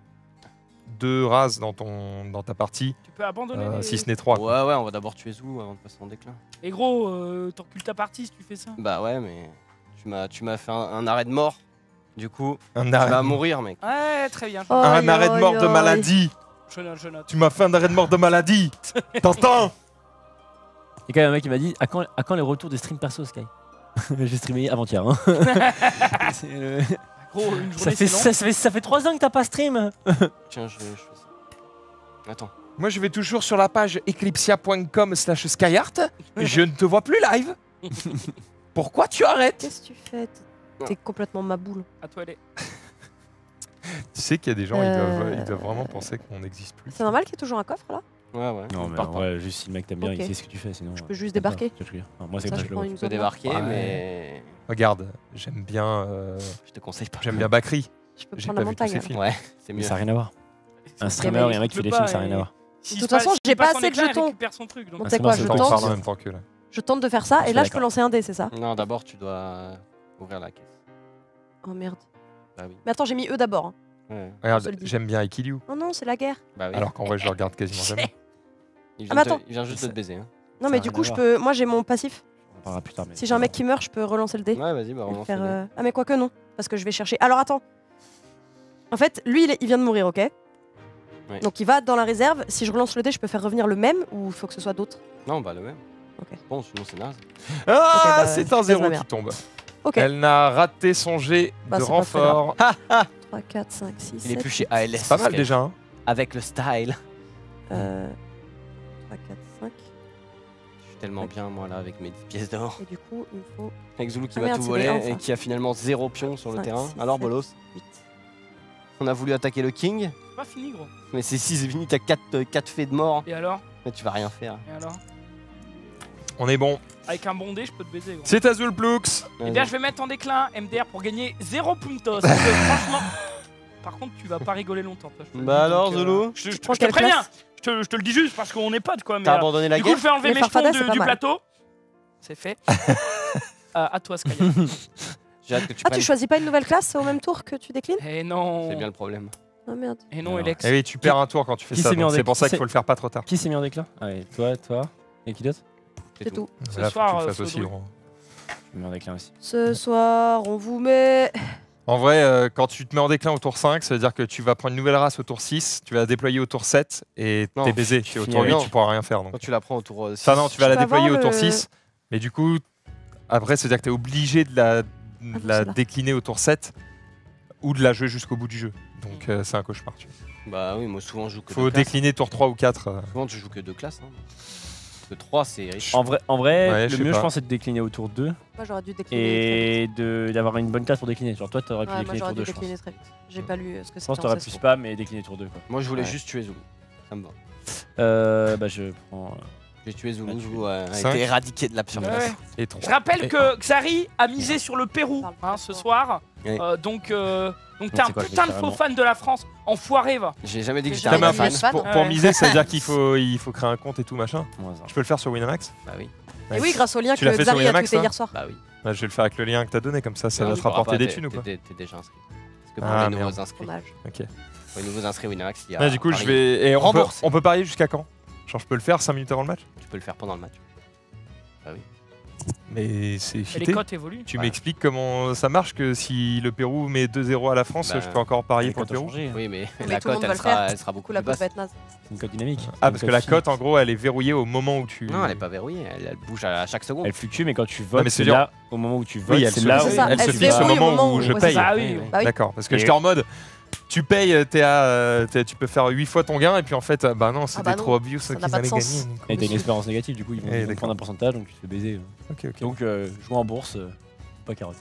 deux races dans, ton, dans ta partie, Tu peux abandonner. euh, les- si ce n'est trois. d'abord- Ouais, ouais, on va d'abord tuer Zou avant de passer en déclin. Et gros, euh, t'encules ta partie si tu fais ça. Bah ouais, mais tu m'as tu m'as fait un, un arrêt de mort. Du coup, Un tu vas arrêt, mourir, mec. Ouais, très bien. Oh. un Aïe, arrêt de mort aïe, de aïe. maladie. Je note, je note. Tu m'as fait un arrêt de mort de maladie. T'entends? Il y a quand même un mec qui m'a dit à quand, à quand les retours des streams perso Sky. J'ai streamé avant-hier. Hein. C'est, euh, Gros, une ça, journée fait, c'est long. ça, ça fait, ça fait trois ans que t'as pas stream. Tiens, je, je fais ça. Attends. Moi, je vais toujours sur la page eclipsia point com slash skyart. Je ne te vois plus live. Pourquoi tu arrêtes? Qu'est-ce que tu fais? T'es- T'es complètement ma boule. À toi, aller. Tu sais qu'il y a des gens, ils, Euh, doivent, ils doivent vraiment penser qu'on n'existe plus. C'est normal qu'il y ait toujours un coffre là? Ouais, ouais. Non, mais Pars pas. ouais, juste si le mec t'aime bien, Ok. il sait ce que tu fais. Sinon, Je euh, peux juste d'accord, débarquer. tu vois ce que je veux dire. Enfin, moi, c'est Ça, comme ça je que je le prends vois. une Tu peux zone débarquer, Ouais. mais Regarde, j'aime bien, euh, je te conseille pas. j'aime bien Bakri. Je peux J'ai prendre pas la vu tous montagne. ces films. Ouais, c'est Mais mieux. ça n'a rien à voir. Un Ok, streamer mais et un mec qui fait écoute des pas films, ça n'a et- rien à voir. S'il De se toute passe- façon, s'il j'ai pas passe en assez de déclin, il jetons. récupère son truc, donc. Bon, Ah, tu sais c'est quoi, bon, je c'est On bon, parle en tente, même temps que là. je tente de faire ça Je et suis là je peux d'accord. lancer un dé, c'est ça? Non, d'abord, tu dois ouvrir la caisse. Oh merde. Bah oui. Mais attends, j'ai mis eux d'abord. hein. Ouais. On se Regarde, le dit. j'aime bien Ikiliu. Oh non, c'est la guerre. Bah oui. Alors qu'en vrai, je le regarde quasiment jamais. il, Ah, vient mais te- attends. il vient juste de Ça- te baiser. Hein. Non, Ça mais a du rien coup, à je voir. peux. Moi, j'ai mon passif. On en parlera plus tard. Mais Si j'ai un mec qui meurt, je peux relancer le dé. Ouais, vas-y, bah et relance faire, le dé. euh, Ah, mais quoique non. Parce que je vais chercher. Alors attends. En fait, lui, il, est- il vient de mourir, ok? Ouais. Donc il va dans la réserve. Si je relance le dé, je peux faire revenir le même ou il faut que ce soit d'autres? Non, bah le même. Ok. Bon, sinon c'est naze. Ah, Ok, bah, c'est je un baise ma zéro mère. qui tombe. Ok. Elle n'a raté son jet Bah, de c'est pas très renfort. trois, quatre, cinq, six, Il est sept. plus chez A L S. C'est pas mal Sky. déjà. Hein. Avec le style. Euh, trois, quatre, cinq. Je suis tellement bien, moi, là, avec mes dix pièces d'or. Et du coup, il me faut Avec Zulu qui Ah va merde, tout c'est voler des un, et ça. qui a finalement zéro pion sur le cinq, terrain. six, Alors, sept, bolos, huit. on a voulu attaquer le king, C'est pas fini, gros. mais c'est six minutes, t'as quatre fées de mort, Et alors? mais tu vas rien faire. Et alors? On est bon. Avec un bondé, je peux te baiser, gros. C'est Azul Plux. Eh bien, je vais mettre en déclin M D R pour gagner zéro puntos. Parce que, franchement. Par contre, tu vas pas rigoler longtemps. toi, je te le Bah dis, alors, donc, Zulu Je, je- prends je te quelle préviens. classe Je te, je te le dis juste parce qu'on est potes, quoi. Mais, T'as euh, abandonné la du coup, guerre je vais enlever Les mes farfadets, jetons c'est de- pas du mal. plateau. C'est fait. Euh, à toi, Sky. J'ai hâte que tu Ah, prennes. tu choisis pas une nouvelle classe au même tour que tu déclines? Eh non. C'est bien le problème. Ah merde. Et non, Alors. Alex. Eh oui, tu perds un tour quand tu fais Qui ça. s'est mis donc en C'est déclin pour ça qu'il C'est- faut le faire pas trop tard. Qui s'est mis en déclin? Allez, toi, toi. Et qui d'autre? C'est tout. Ce Là, faut soir, que tu euh, le fasses aussi, Fodou. gros. Je me mets en déclin aussi. Ce soir, on vous met. En vrai, euh, quand tu te mets en déclin au tour cinq, ça veut dire que tu vas prendre une nouvelle race au tour six, tu vas la déployer au tour sept et Non, t'es baisé. tu Et au finis tour huit, avec- tu pourras rien faire. Donc. Quand tu la prends au tour six. Ça, non, tu vas Je la peux déployer au avoir tour le- six, mais du coup, après, c'est-à-dire que tu es obligé de la, de non, la c'est là. décliner au tour sept ou de la jouer jusqu'au bout du jeu. Donc, euh, c'est un cauchemar. Tu vois. Bah oui, moi souvent je joue que Faut deux classes. décliner tour trois ou quatre. euh. Souvent tu joues que deux classes. Hein. Parce que trois c'est riche. En vrai, en vrai Ouais, je le sais mieux, pas. je pense, c'est de décliner au tour deux Moi, j'aurais dû décliner. et de- d'avoir une bonne classe pour décliner. Genre, toi, t'aurais pu très vite. Ouais, moi, décliner j'aurais tour dû deux, je pense. décliner très vite. J'ai pas lu euh, ce que Je c'était. pense que t'aurais pu spam mais décliner tour deux. Quoi. Moi je voulais Ouais. juste tuer Zulu. Ça me va. Euh, bah, je prends. euh, J'ai tué Zulu, Ah, tu- Zulu a, a Cinq. été éradiqué de la surface. Ouais. Et trois. Je rappelle Et que Xari a misé sur le Pérou hein, ce soir. Oui. Euh, donc, euh, donc Donc, t'es un c'est quoi, je putain vais de faux carrément- fan de la France. Enfoiré, va. J'ai jamais dit que J'ai j'étais T'as un ma jamais fan. dit fan. pour, Ouais. pour miser, ça veut dire qu'il faut, il faut créer un compte et tout machin. moins un. Je peux le faire sur Winamax. Bah oui. Et oui, grâce au lien Tu l'as que fait sur Xari a Winamax, tweeté ça hier soir. Bah oui. Ouais, je vais le faire avec le lien que t'as donné, comme ça, ça Ah, va tu te rapporter pourras des pas, thunes ou t'es- pas T'es t'es déjà inscrit. Parce que pour Ah, les nouveaux merde. inscrits. Dommage. Ok. Pour les nouveaux inscrits Winamax, il y a. Ouais, du coup, je Paris. vais. Et on peut, Remboursé. on peut parier jusqu'à quand? Genre, je peux le faire cinq minutes avant le match? Tu peux le faire pendant le match. Bah oui. Mais c'est Et les cheaté. cotes évoluent. Tu Ouais. m'expliques comment ça marche, que si le Pérou met deux zéro à la France, Bah, je peux encore parier Les pour le cotes ont Pérou? changé. Oui, mais Mais la tout le cote monde va elle le faire. sera, elle sera Du beaucoup coup, la plus cote basse. va être naze. C'est une cote dynamique. Ah, C'est parce une que cote la fixe. cote, en gros, elle est verrouillée au moment où tu. Non, elle est pas verrouillée, elle, elle bouge à chaque seconde. Elle fluctue, mais quand tu votes, mais c'est c'est dur. là, au moment où tu votes, elle c'est se, là C'est où ça, elle elle se se fixe au verrouille moment où je Ouais, paye. c'est ça. Ah Ouais, oui. ouais. Bah oui. D'accord, parce que Et- j'étais en mode. Tu payes, t'es à, euh, t'es- tu peux faire huit fois ton gain, et puis en fait, euh, bah non, c'était bah non, trop obvious ça qu'ils n'a pas de allaient sens. gagner. donc, Et t'as une euh, espérance négative, du coup, ils vont, Eh, ils vont d'accord. prendre un pourcentage, donc tu te fais baiser. Ok, ok. Donc, euh, jouer en bourse, euh, pas carotte.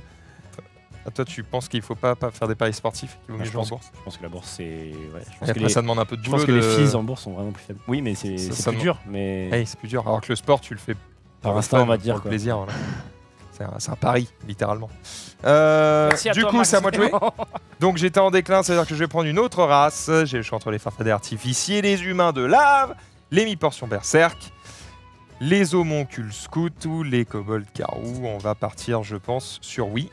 Ah, toi, tu penses qu'il faut pas, pas faire des paris sportifs, qu'il vaut Moi, mieux je jouer en pense, bourse? je pense que la bourse, c'est. Ouais, je pense Et que après, les, ça demande un peu de je boulot. pense que les de- fees en bourse sont vraiment plus faibles. Oui, mais c'est Ça- c'est ça plus me- dur. Mais Hey, c'est plus dur. Alors que le sport, tu le fais par le instant, fun, on va pour dire. le Quoi. plaisir. Voilà. C'est un, c'est un pari, littéralement. Euh, Merci à du toi, coup, Max. c'est à moi de jouer. Donc j'étais en déclin, c'est-à-dire que je vais prendre une autre race. J'ai le choix entre les farfadets artificiers, les humains de lave les mi-portions berserk, les homoncules scouts ou les kobolds carou. On va partir, je pense, sur oui.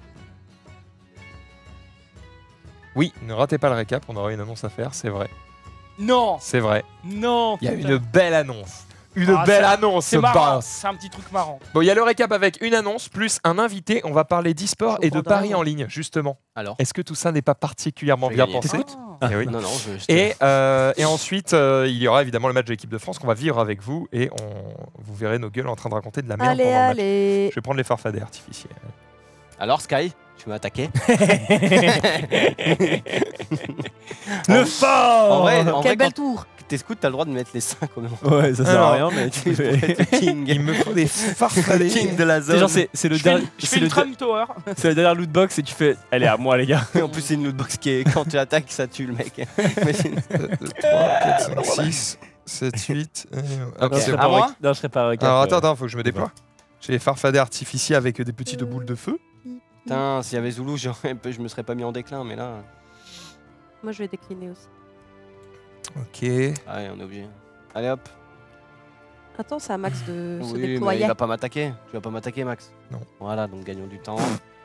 Oui, ne ratez pas le récap, on aura une annonce à faire, c'est vrai. Non, C'est vrai. non. Il y a putain. une belle annonce. Une Ah, belle c'est- annonce, C'est ce marrant, boss. c'est un petit truc marrant. Bon, il y a le récap avec une annonce plus un invité. On va parler d'e-sport Je et de comprends paris rien. en ligne, justement. Alors Est-ce que tout ça n'est pas particulièrement Je vais bien gagner. pensé Ah. Eh oui. Non, non, je. je te- Et, euh, et ensuite, euh, il y aura évidemment le match de l'équipe de France qu'on va vivre avec vous et on, vous verrez nos gueules en train de raconter de la merde Allez, pendant le match. allez. Je vais prendre les farfadets artificiels. Alors, Sky, tu m'as attaqué. Le fort En vrai, en Quel vrai bel quand tour. t'es scout, t'as le droit de mettre les cinq au même moment. Ouais, ça sert Alors, à rien, mais tu Pour être le king. Il me faut des farfadets. King de la C'est zone. genre, c'est c'est le Je fais, dernier. une- je C'est fais le, une Trump Tower. c'est la dernière loot box et tu fais. Elle est à moi, les gars. Et en plus, c'est une lootbox qui est quand tu attaques, ça tue le mec. Imagine. trois, quatre, cinq, six, sept, huit. Hop, Non, je c'est serais bon. À pas moi rec- non, je serais pas récap. Alors euh. attends, attends, faut que je me déploie. J'ai les farfadets artificiels avec des petites boules de feu. Putain, s'il y avait Zulu, j'aurais- je me serais pas mis en déclin, mais là. Moi, je vais décliner aussi. Ok. Ah ouais, on est obligé. Allez hop. Attends, c'est à Max de se Oui, mais déployer. il va pas m'attaquer. Tu vas pas m'attaquer, Max. Non. Voilà, donc gagnons du temps.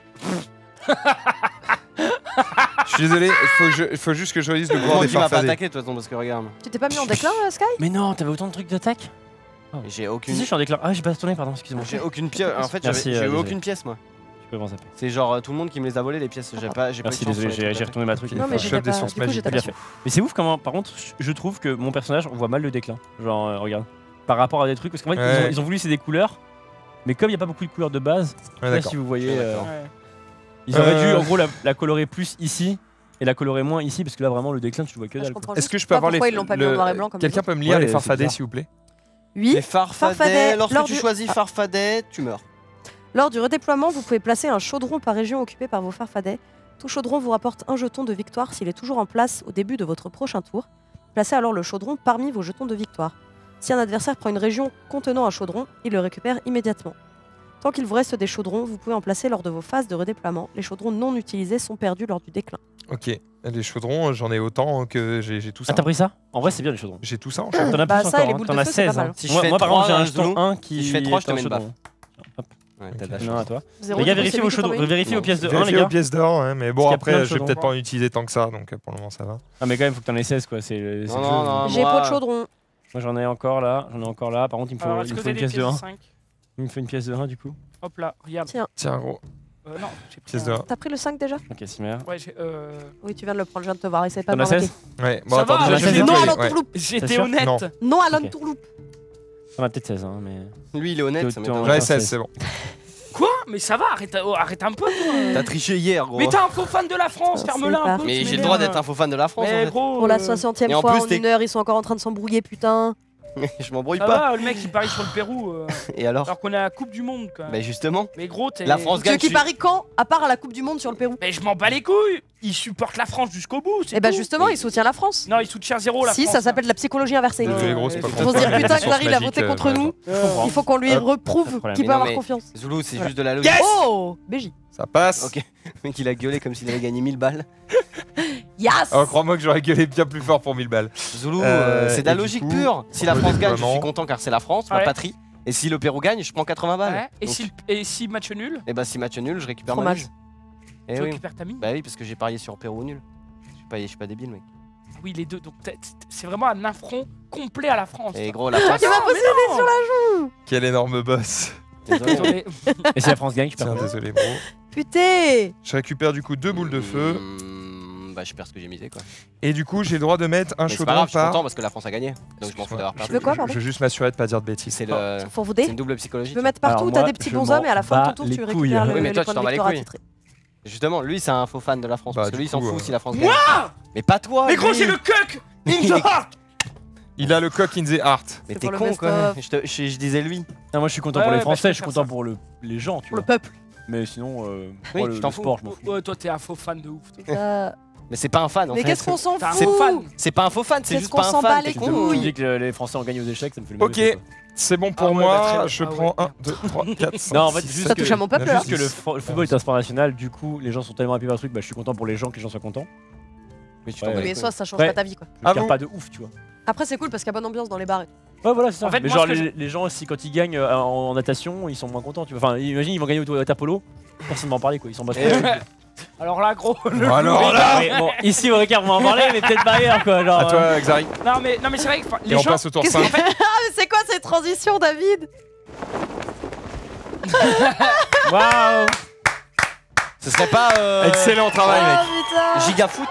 Je suis désolé, il faut, que je- faut juste que je relise le pouvoir Comment des tu vas pas farfadets. attaquer de toute façon parce que regarde. Tu t'es pas mis en déclin, euh, Sky? Mais non, t'avais autant de trucs d'attaque. J'ai Si, aucune. si, je suis en déclin. Ah, j'ai pas tourné, pardon, excuse-moi. J'ai aucune pièce. En fait, j'avais- Merci, j'ai euh, eu désolé. aucune pièce moi. Tu peux vraiment zapper. C'est genre euh, tout le monde qui me les a volées les pièces. J'ai pas, j'ai pas eu de Merci, chance désolé, sur les j'ai trucs j'ai retourné ma truc. Ok. Non, mais Chef j'étais des pas. sources Du coup, magiques. j'étais pas Bien sûre. fait. Mais c'est ouf comment, par contre, je trouve que mon personnage, on voit mal le déclin. Genre, euh, regarde. Par rapport à des trucs, parce qu'en fait, Ouais. ils, ont, ils ont voulu c'est des couleurs, mais comme il n'y a pas beaucoup de couleurs de base, Ouais, je sais pas d'accord. si vous voyez, Je suis euh, d'accord. Ouais. ils auraient Euh. dû en gros la, la colorer plus ici et la colorer moins ici, parce que là vraiment le déclin, tu le vois que Ah, je dalle. quoi. comprends Est-ce juste que je peux pas avoir les pourquoi ils l'ont pas mis en le- noir et blanc comme Quelqu'un les peut me lire Ouais, les c'est farfadets bizarre. s'il vous plaît? Oui. Les farfadets. Farfadets, Lorsque lors tu du- choisis farfadet, tu meurs. Lors du redéploiement, vous pouvez placer un chaudron par région occupée par vos farfadets. Tout chaudron vous rapporte un jeton de victoire s'il est toujours en place au début de votre prochain tour. Placez alors le chaudron parmi vos jetons de victoire. Si un adversaire prend une région contenant un chaudron, il le récupère immédiatement. Tant qu'il vous reste des chaudrons, vous pouvez en placer lors de vos phases de redéploiement. Les chaudrons non utilisés sont perdus lors du déclin. Ok. Les chaudrons, j'en ai autant que j'ai j'ai tout ça. Ah, t'as pris ça? En vrai, c'est bien les chaudrons. J'ai tout ça en chaudron. T'en as Bah, plus ça et encore, les hein. boules T'en de as feu, c'est seize. pas mal. hein. Si je moi, fais moi, par exemple, j'ai trois, un un jeton Zulu, un qui. si je fais trois, je te est un mets une chaudron. Ok. Ouais, t'as de la Non, chance. à toi. Zéro, Les gars, du coup, vérifiez c'est vos lui qui chaudrons. t'en met une. Vérifiez vos pièces de un, les Vérifiez gars. aux pièces d'or, hein, mais bon Parce qu'il y a plein après de je vais chaudrons. peut-être pas en utiliser tant que ça, donc euh, pour le moment ça va. Ah, mais quand même, faut que t'en aies seize quoi. C'est le- c'est Non, le non, jeu. non. J'ai moi- pas de chaudron. Moi j'en ai encore là, j'en ai encore là. Par contre, il me faut, Alors, il est-ce me que faut vous une avez des pièce de un. cinq? Il me faut une pièce de un du coup. Hop là, regarde. Tiens, Tiens gros, Euh, non, j'ai pris. pièce un- de un. t'as pris le cinq déjà? Ok, c'est merde. Ouais, j'ai. Euh... Oui, tu viens de le prendre, je viens de te voir. Essaye pas de T'en as m'arnaquer. seize? Ouais, bon Ça attends, va, déjà, je j'ai vais fait- Non, nettoyer, Alan ouais. Tourloupe. J'étais sûr honnête. Non. Non, Alan Ok. Tourloupe. T'en as peut-être seize, hein, mais. Lui, il est honnête, ça T'es- m'étonne. t'es Ouais, en- seize, c'est bon. Quoi? Mais ça va, arrête, oh, arrête un peu. toi. T'as triché hier, gros. Mais t'es un faux fan de la France, Putain, ferme-la c'est un peu. Mais tu j'ai le m'énerves. droit d'être un faux fan de la France. Mais en fait. gros. Pour la euh, soixantième Et en fois plus, en t'es- une heure, ils sont encore en train de s'embrouiller, putain. Je m'embrouille Ça pas. va, le mec il parie sur le Pérou. euh, Et alors alors qu'on est à la Coupe du Monde quand même. Bah justement, Mais gros, t'es. la France Ceux gagne. qui tu- parient quand? À part à la Coupe du Monde sur le Pérou. Mais je m'en bats les couilles. Il supporte la France jusqu'au bout. Et bah tout. justement, Mais- il soutient la France. Non, il soutient zéro la Si, France. ça s'appelle de la psychologie inversée. Ouais. Désolé gros, c'est pas Ils Ils vont se dire compatible avec putain, les sources Clary, il a magiques, voté euh, contre voilà. nous. Euh, Il faut qu'on lui Hop. Pas de reprouve problème. qu'il Mais peut non, avoir mais- confiance. Zulu, c'est juste de la logique. Yes. Oh B J. Ça passe. Ok. Le mec, il a gueulé comme s'il avait gagné mille balles. Yes. Oh, crois-moi que j'aurais gueulé bien plus fort pour mille balles. Zulu, Euh, euh, c'est de la et du logique coup, pure. Si la France gagne, je redéploiement. suis content car c'est la France, ma Ouais. patrie. Et si le Pérou gagne, je prends quatre-vingts balles. Ouais. Et Donc- si, et si match nul, Et bah si match nul, je récupère ma Fromage. mise. Eh tu oui. récupères ta mine. Bah oui, parce que j'ai parié sur Pérou nul. Je suis pas, je suis pas débile, mec. Oui, les deux. Donc t'es- t'es- c'est vraiment un affront complet à la France. Et gros, la France. Tu m'as posé mais non. sur la Quel énorme boss. Désolé. Désolé. Et si la France gagne, tu perds. Tiens, quoi désolé bro. putain. Je récupère du coup deux boules de feu. Mmh, Bah je perds ce que j'ai misé quoi. Et du coup, j'ai le droit de mettre un Mais c'est pas chaudron grave, je suis par. content parce que la France a gagné. Donc je m'en fous d'avoir Je- perdu. veux quoi, je- pardon Je veux juste m'assurer de pas dire de bêtises. C'est le... Faut vous c'est dé. une double psychologie. Tu peux mettre partout Alors où t'as moi, des petits je bonshommes et à la fin de m'en ton tour, bats tu les récupères couilles. le, Oui, mais les toi, tu points de t'en bats les victoire couilles. attitrés. Justement, lui c'est un faux fan de la France Bah, parce que du lui il s'en coup, fout euh, si la France gagne. Moi Mais pas toi. Mais gros, lui. j'ai le cuck in the heart. Il a le coq in the heart. Mais C'est t'es pour le con quoi. best-of. Je, te- je- je disais lui. Non, moi je suis content Ouais, pour les ouais, bah, Français, je je suis peux content faire pour le- les gens, tu Pour le vois. peuple. Mais sinon, euh, Oui, moi, le, je t'en le fous. sport, je m'en fous. Ouais, toi t'es un faux fan de ouf. toi. Euh, Mais c'est pas un fan en Mais fait. qu'est-ce qu'on s'en T'as un fout? faux fan. C'est pas un faux fan, c'est Qu'est-ce juste qu'on pas un s'en fan. bat t'es les con. Tu couilles. me dis que les Français ont gagné aux échecs, ça me fait le même Ok. effet, quoi. C'est bon pour Ah ouais, moi. bah, très bien. Je Ah prends ouais. un, deux, trois, quatre, cinq. Non, en fait, six, juste sept, Ça touche à mon peuple, neuf, là. Parce que le, fo- le football est un sport national, du coup, les gens sont tellement happy par le truc, bah je suis content pour les gens que les gens soient contents. Mais tu t'en Ouais, bats les Mais couilles. soit ça change Ouais. pas ta vie quoi. Je À perds vous. pas de ouf, tu vois. Après, c'est cool parce qu'il y a bonne ambiance dans les bars. et tout. Ouais, voilà, c'est ça. En fait, mais moi, genre, ce que les, les gens aussi, quand ils gagnent euh, en, en natation, ils sont moins contents. Tu vois. Enfin, imagine, ils vont gagner au water polo. Personne va en parler, quoi. Ils sont battent. Alors là, gros. le- Bon, alors là Mais bon, ici, au Ricard, on va en parler, mais peut-être pas ailleurs, quoi. Genre, À toi, Xari. Non, mais, non, mais c'est vrai que enfin, Et les on gens. passe au tour Qu'est-ce cinq. que- Ah, mais c'est quoi cette transition, David? euh, Waouh. Ce serait pas euh, Excellent travail, mec. Ah, putain. Gigafoot?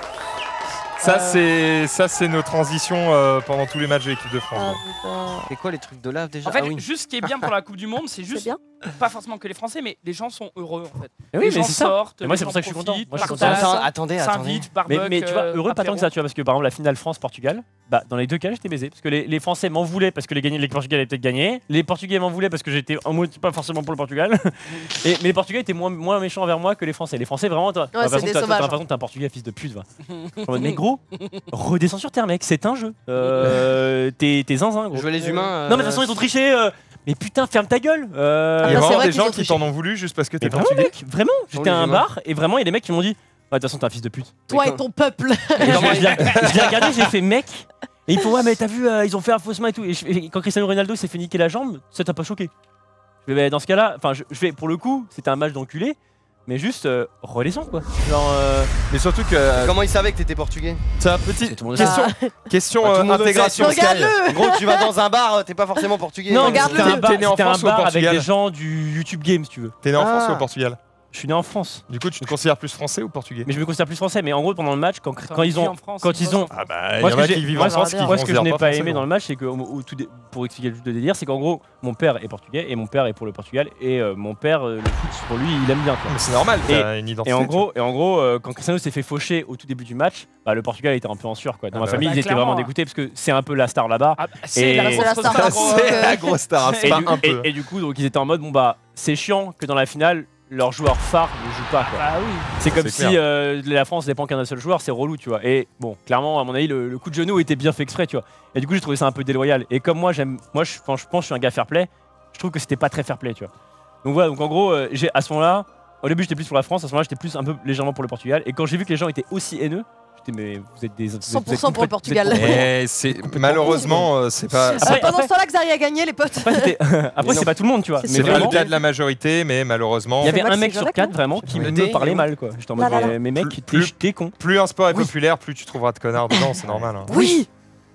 Ça, c'est ça, c'est nos transitions euh, pendant tous les matchs de l'équipe de Ah, France. putain. C'est quoi les trucs de lave déjà? En fait, Ah oui. juste ce qui est bien pour la Coupe du Monde, c'est C'est juste bien. pas forcément que les Français, mais les gens sont heureux en fait. Mais oui, les mais gens c'est ça. sortent, Et moi, les c'est pour gens ça que je suis content. profitent, Moi, je suis partagent, content. Attends, attendez, attendez. s'invitent, Mais, barbecue, mais tu vois, heureux pas tant apéro. que ça, tu vois, parce que par exemple, la finale France-Portugal, bah, dans les deux cas, j'étais baisé. Parce que les, les Français m'en voulaient parce que les, gagnés, les Portugais avaient peut-être gagné. Les Portugais m'en voulaient parce que j'étais en mode pas forcément pour le Portugal. Et, mais les Portugais étaient moins, moins méchants envers moi que les Français. Les Français, vraiment, toi, t'as c'est l'impression des que t'as- t'as sauvages, l'impression que t'es un Portugais, fils de pute, va. En mode, mais gros, redescends sur terre, mec, c'est un jeu. Euh, t'es t'es zinzin, gros. Jouer les humains. euh, Non, mais de toute façon, ils ont triché. euh, Mais putain, ferme ta gueule. Euh, Il y a Ah, c'est vraiment vrai des qu'ils gens ont qui triché. t'en ont voulu juste parce que t'es Mais vraiment, portugais. mec, vraiment. J'étais à un les bar et vraiment, il y a des mecs qui m'ont dit ouais, de toute façon, t'es un fils de pute. Toi Mais et ton peuple. Et genre, moi, je l'ai je l'ai regardé, j'ai fait mec. Et ils font ouais, mais t'as vu, euh, ils ont fait un faussement et tout. Et, je- et quand Cristiano Ronaldo s'est fait niquer la jambe, ça t'a pas choqué. Je vais, bah, dans ce cas-là, enfin, je, je vais pour le coup, c'était un match d'enculé, mais juste euh, redescends quoi. Genre, euh, Mais surtout que euh, Comment ils savaient que t'étais portugais? c'est un petit tout le monde question, question Bah, tout euh, le monde le intégration sait, Sky. Regarde-le. Gros, tu vas dans un bar, euh, t'es pas forcément portugais. non, mais regarde-le. c'était un bar, T'es né en c'était un France ou au bar avec Portugal des gens du YouTube Game, si tu veux. T'es né en France Ah. ou au Portugal? Je suis né en France, Du coup, tu te considères plus français ou portugais? mais je me considère plus français. Mais en gros, pendant le match, quand, quand T'as ils vécu ont, en France, quand c'est ils pas ont, ça. Ah bah, il Moi, y ce en a que qui j'ai- vivent moi, en France qui moi, ce que je n'ai pas français, aimé bon. dans le match, c'est que au- au tout dé- pour expliquer le délire, c'est qu'en gros, mon père est portugais et mon père est pour le Portugal et euh, mon père, euh, le foot, pour lui, il aime bien. Quoi. Mais c'est normal, Et- t'as une identité. Et en tu gros, et en gros euh, quand Cristiano s'est fait faucher au tout début du match, bah, le Portugal était un peu en sueur. Quoi. Dans Ah ma bah famille, ouais. ils Bah, étaient clairement. vraiment dégoûtés parce que c'est un peu la star là-bas. Ah, Et- c'est la C'est grosse la star star, là, gros. c'est la grosse star, hein, c'est Et pas du, un et- peu. et du coup, donc, ils étaient en mode bon bah c'est chiant que dans la finale leur joueur phare ne joue pas. Quoi. Bah oui. C'est comme C'est si clair. euh, la France dépend qu'un seul joueur, c'est relou, tu vois. Et bon, clairement, à mon avis, le, le coup de genou était bien fait exprès, tu vois. Et du coup, j'ai trouvé ça un peu déloyal. Et comme moi, j'aime, moi, je, quand je pense que je suis un gars fair play, je trouve que c'était pas très fair play, tu vois. Donc voilà, donc en gros, euh, j'ai à ce moment-là, au début, j'étais plus pour la France, à ce moment-là, j'étais plus un peu légèrement pour le Portugal. Et quand j'ai vu que les gens étaient aussi haineux, j'étais mais vous êtes des vous êtes- cent pour vous cent êtes pour le complète- vous êtes Portugal. complètement- Et c'est malheureusement, euh, c'est pas. Euh, Après- Pendant après- ce temps-là, Xari a gagné, les potes. Après, c'était- après, c'est pas tout le monde, tu vois. C'est Mais C'est pas vraiment, le cas de la majorité, mais malheureusement, il y avait C'est Max un mec sur Sejonac, quatre non vraiment qui Oui. me parlait mal, quoi. J'étais en mode Là, là, là. mais, mais mec, Plus- t'es plus- t'es con. plus un sport est Oui. populaire, plus tu trouveras de connards dedans, c'est normal. hein. Oui.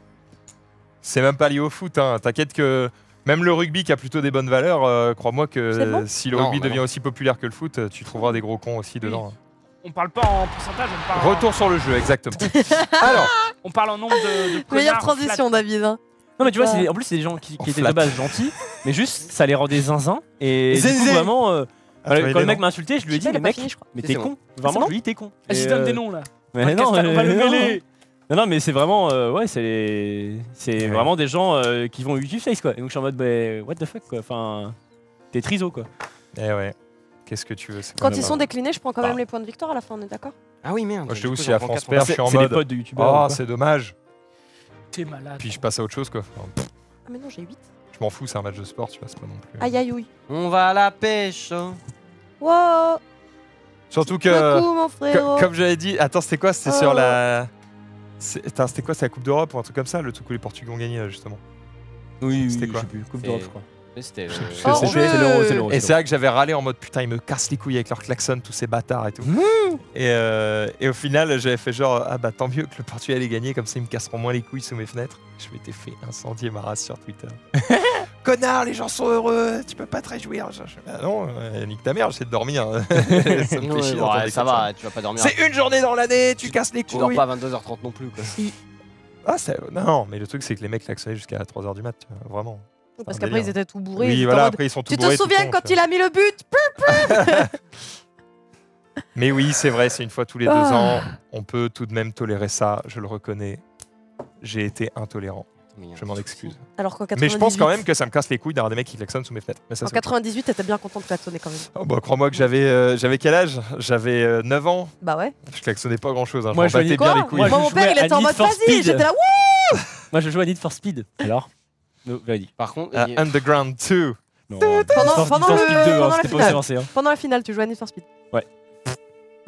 C'est même pas lié au foot, hein. T'inquiète que même le rugby qui a plutôt des bonnes valeurs, euh, crois-moi C'est que bon si le Non, rugby bah devient non. aussi populaire que le foot, tu trouveras des gros cons aussi dedans. On parle pas en pourcentage, on parle, Retour sur le jeu, exactement. Alors, en, on parle en nombre de, de Meilleure connards transition, David. hein. Non mais tu vois, Ah. c'est- en plus c'est des gens qui, qui On étaient flatte. de base gentils, mais juste ça les rendait zinzin. Et du Zézé. coup vraiment, euh, Ah, tu vois, quand il le est mec non. m'a insulté, je lui ai Je dit sais, il mais a pas mec, fini, je crois. mais Si, t'es c'est con. c'est Vraiment, bon je lui dis t'es con. Vas-y, Et, donne euh, des noms là. Mais Podcast, non, on va le euh, mêler. non, non, mais c'est vraiment, euh, ouais, c'est c'est Ouais. vraiment des gens euh, qui vont YouTube face quoi. Et donc je suis en mode, bah, what the fuck quoi. Enfin, t'es triso quoi. Eh ouais. Qu'est-ce que tu veux c'est Quand pas ils sont grave. déclinés, je prends quand même Bah. les points de victoire à la fin, on est d'accord? Ah oui, merde. Moi, je du t'avoue, coup, si j'en la prends France quatre perd, points. je suis en C'est les mode. potes de youtubeurs. Oh, quoi. c'est dommage. T'es malade. Puis je passe à autre chose quoi. Enfin, pff, Ah, mais non, j'ai huit. je m'en fous, c'est un match de sport, tu vois, c'est pas non plus. Aïe, aïe, oui. On va à la pêche. hein. Wow. Surtout que. Coucou, mon Co- frérot. Comme j'avais dit, attends, c'était quoi? C'était Oh. sur la. c'est- Attends, c'était quoi? C'était la Coupe d'Europe ou un truc comme ça, le truc où les Portugais ont gagné là, justement. Oui, oui, C'était je quoi sais plus. Coupe Et- d'Europe, je crois. Mais C'était le- Je sais plus ce Oh, que c'était. ouais. C'est l'euro, c'est l'euro. Et c'est vrai que j'avais râlé en mode putain, ils me cassent les couilles avec leur klaxon, tous ces bâtards et tout. Et, euh, et au final, j'avais fait genre, ah bah tant mieux que le Portugal ait gagné, comme ça ils me casseront moins les couilles sous mes fenêtres. Je m'étais fait incendier ma race sur Twitter. Connard, les gens sont heureux, tu peux pas te réjouir. Je- je- Bah non, euh, nique ta mère, j'essaie de dormir. ça me Ouais, fait chier ouais, d'entendre ça comme va, tu vas pas dormir. C'est une journée dans l'année, tu casses les Tu dors couilles. pas à vingt-deux heures trente non plus. Quoi. Ah, c'est- non, mais le truc c'est que les mecs klaxonnaient jusqu'à trois heures du mat, tu vois, vraiment. Parce un qu'après, délire. ils étaient tout bourrés. Oui, ils étaient en voilà, mode, après ils sont tout Tu te bourrés, tout souviens cons, quand tu il a mis le but? Mais oui, c'est vrai, c'est une fois tous les deux Ah. ans. On peut tout de même tolérer ça, je le reconnais. J'ai été intolérant, je m'en excuse. Alors qu'en Mais je pense quand quatre-vingt-dix-huit, même que ça me casse les couilles d'avoir des mecs qui klaxonnent sous mes fenêtres. Mais ça, en c'est autre chose. quatre-vingt-dix-huit, t'étais bien content de klaxonner quand même. Oh, bah, crois-moi que j'avais euh, j'avais quel âge? J'avais euh, neuf ans. Bah ouais. Je klaxonnais pas grand chose. Hein. Moi, je je m'en battais voyais- bien Quoi les couilles. Moi, Moi, je mon père, jouais il à était en Need mode for vas-y, Speed. j'étais là, wouh. Moi, je joue à Need for Speed. Alors No, j'avais dit. Par contre, Euh, il- Underground deux. Non, Pendant- Need for- pendant Need for le- Speed deux, hein, pendant la c'était pas finale. aussi avancé. hein. Pendant la finale, tu jouais à Need for Speed. Ouais.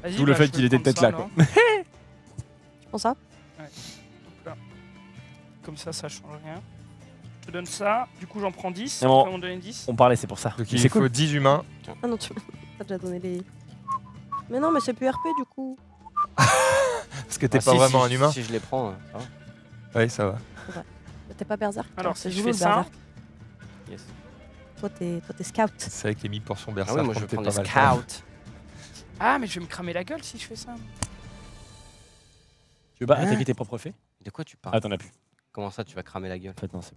Vas-y, D'où le bah, fait je qu'il vais était prendre peut-être là, ça, quoi. Tu prends ça? Hop là. Comme ça, ça change rien. Je te donne ça. Du coup, j'en prends dix. Non, Tu peux m'en donner dix. On parlait, c'est pour ça. Donc Mais il c'est faut cool. dix humains. Ah non, tu. t'as déjà donné les. Mais non, mais c'est plus R P du coup. Parce que t'es Ah, pas si, vraiment si, un humain. Si je les prends, euh, ça va. Oui, ça va. T'es pas berserk. Alors, c'est si je Zoulou, fais le ça- berserk. Yes. Toi, t'es toi, t'es scout. C'est vrai que les mi portions Ah berserk, oui, moi je vais t'es prendre pas les mal. scouts. Ah, mais je vais me cramer la gueule si je fais ça. Tu veux pas Hein attaquer tes propres faits? De quoi tu parles? Ah, t'en as plus. Comment ça, tu vas cramer la gueule? En fait, non, c'est.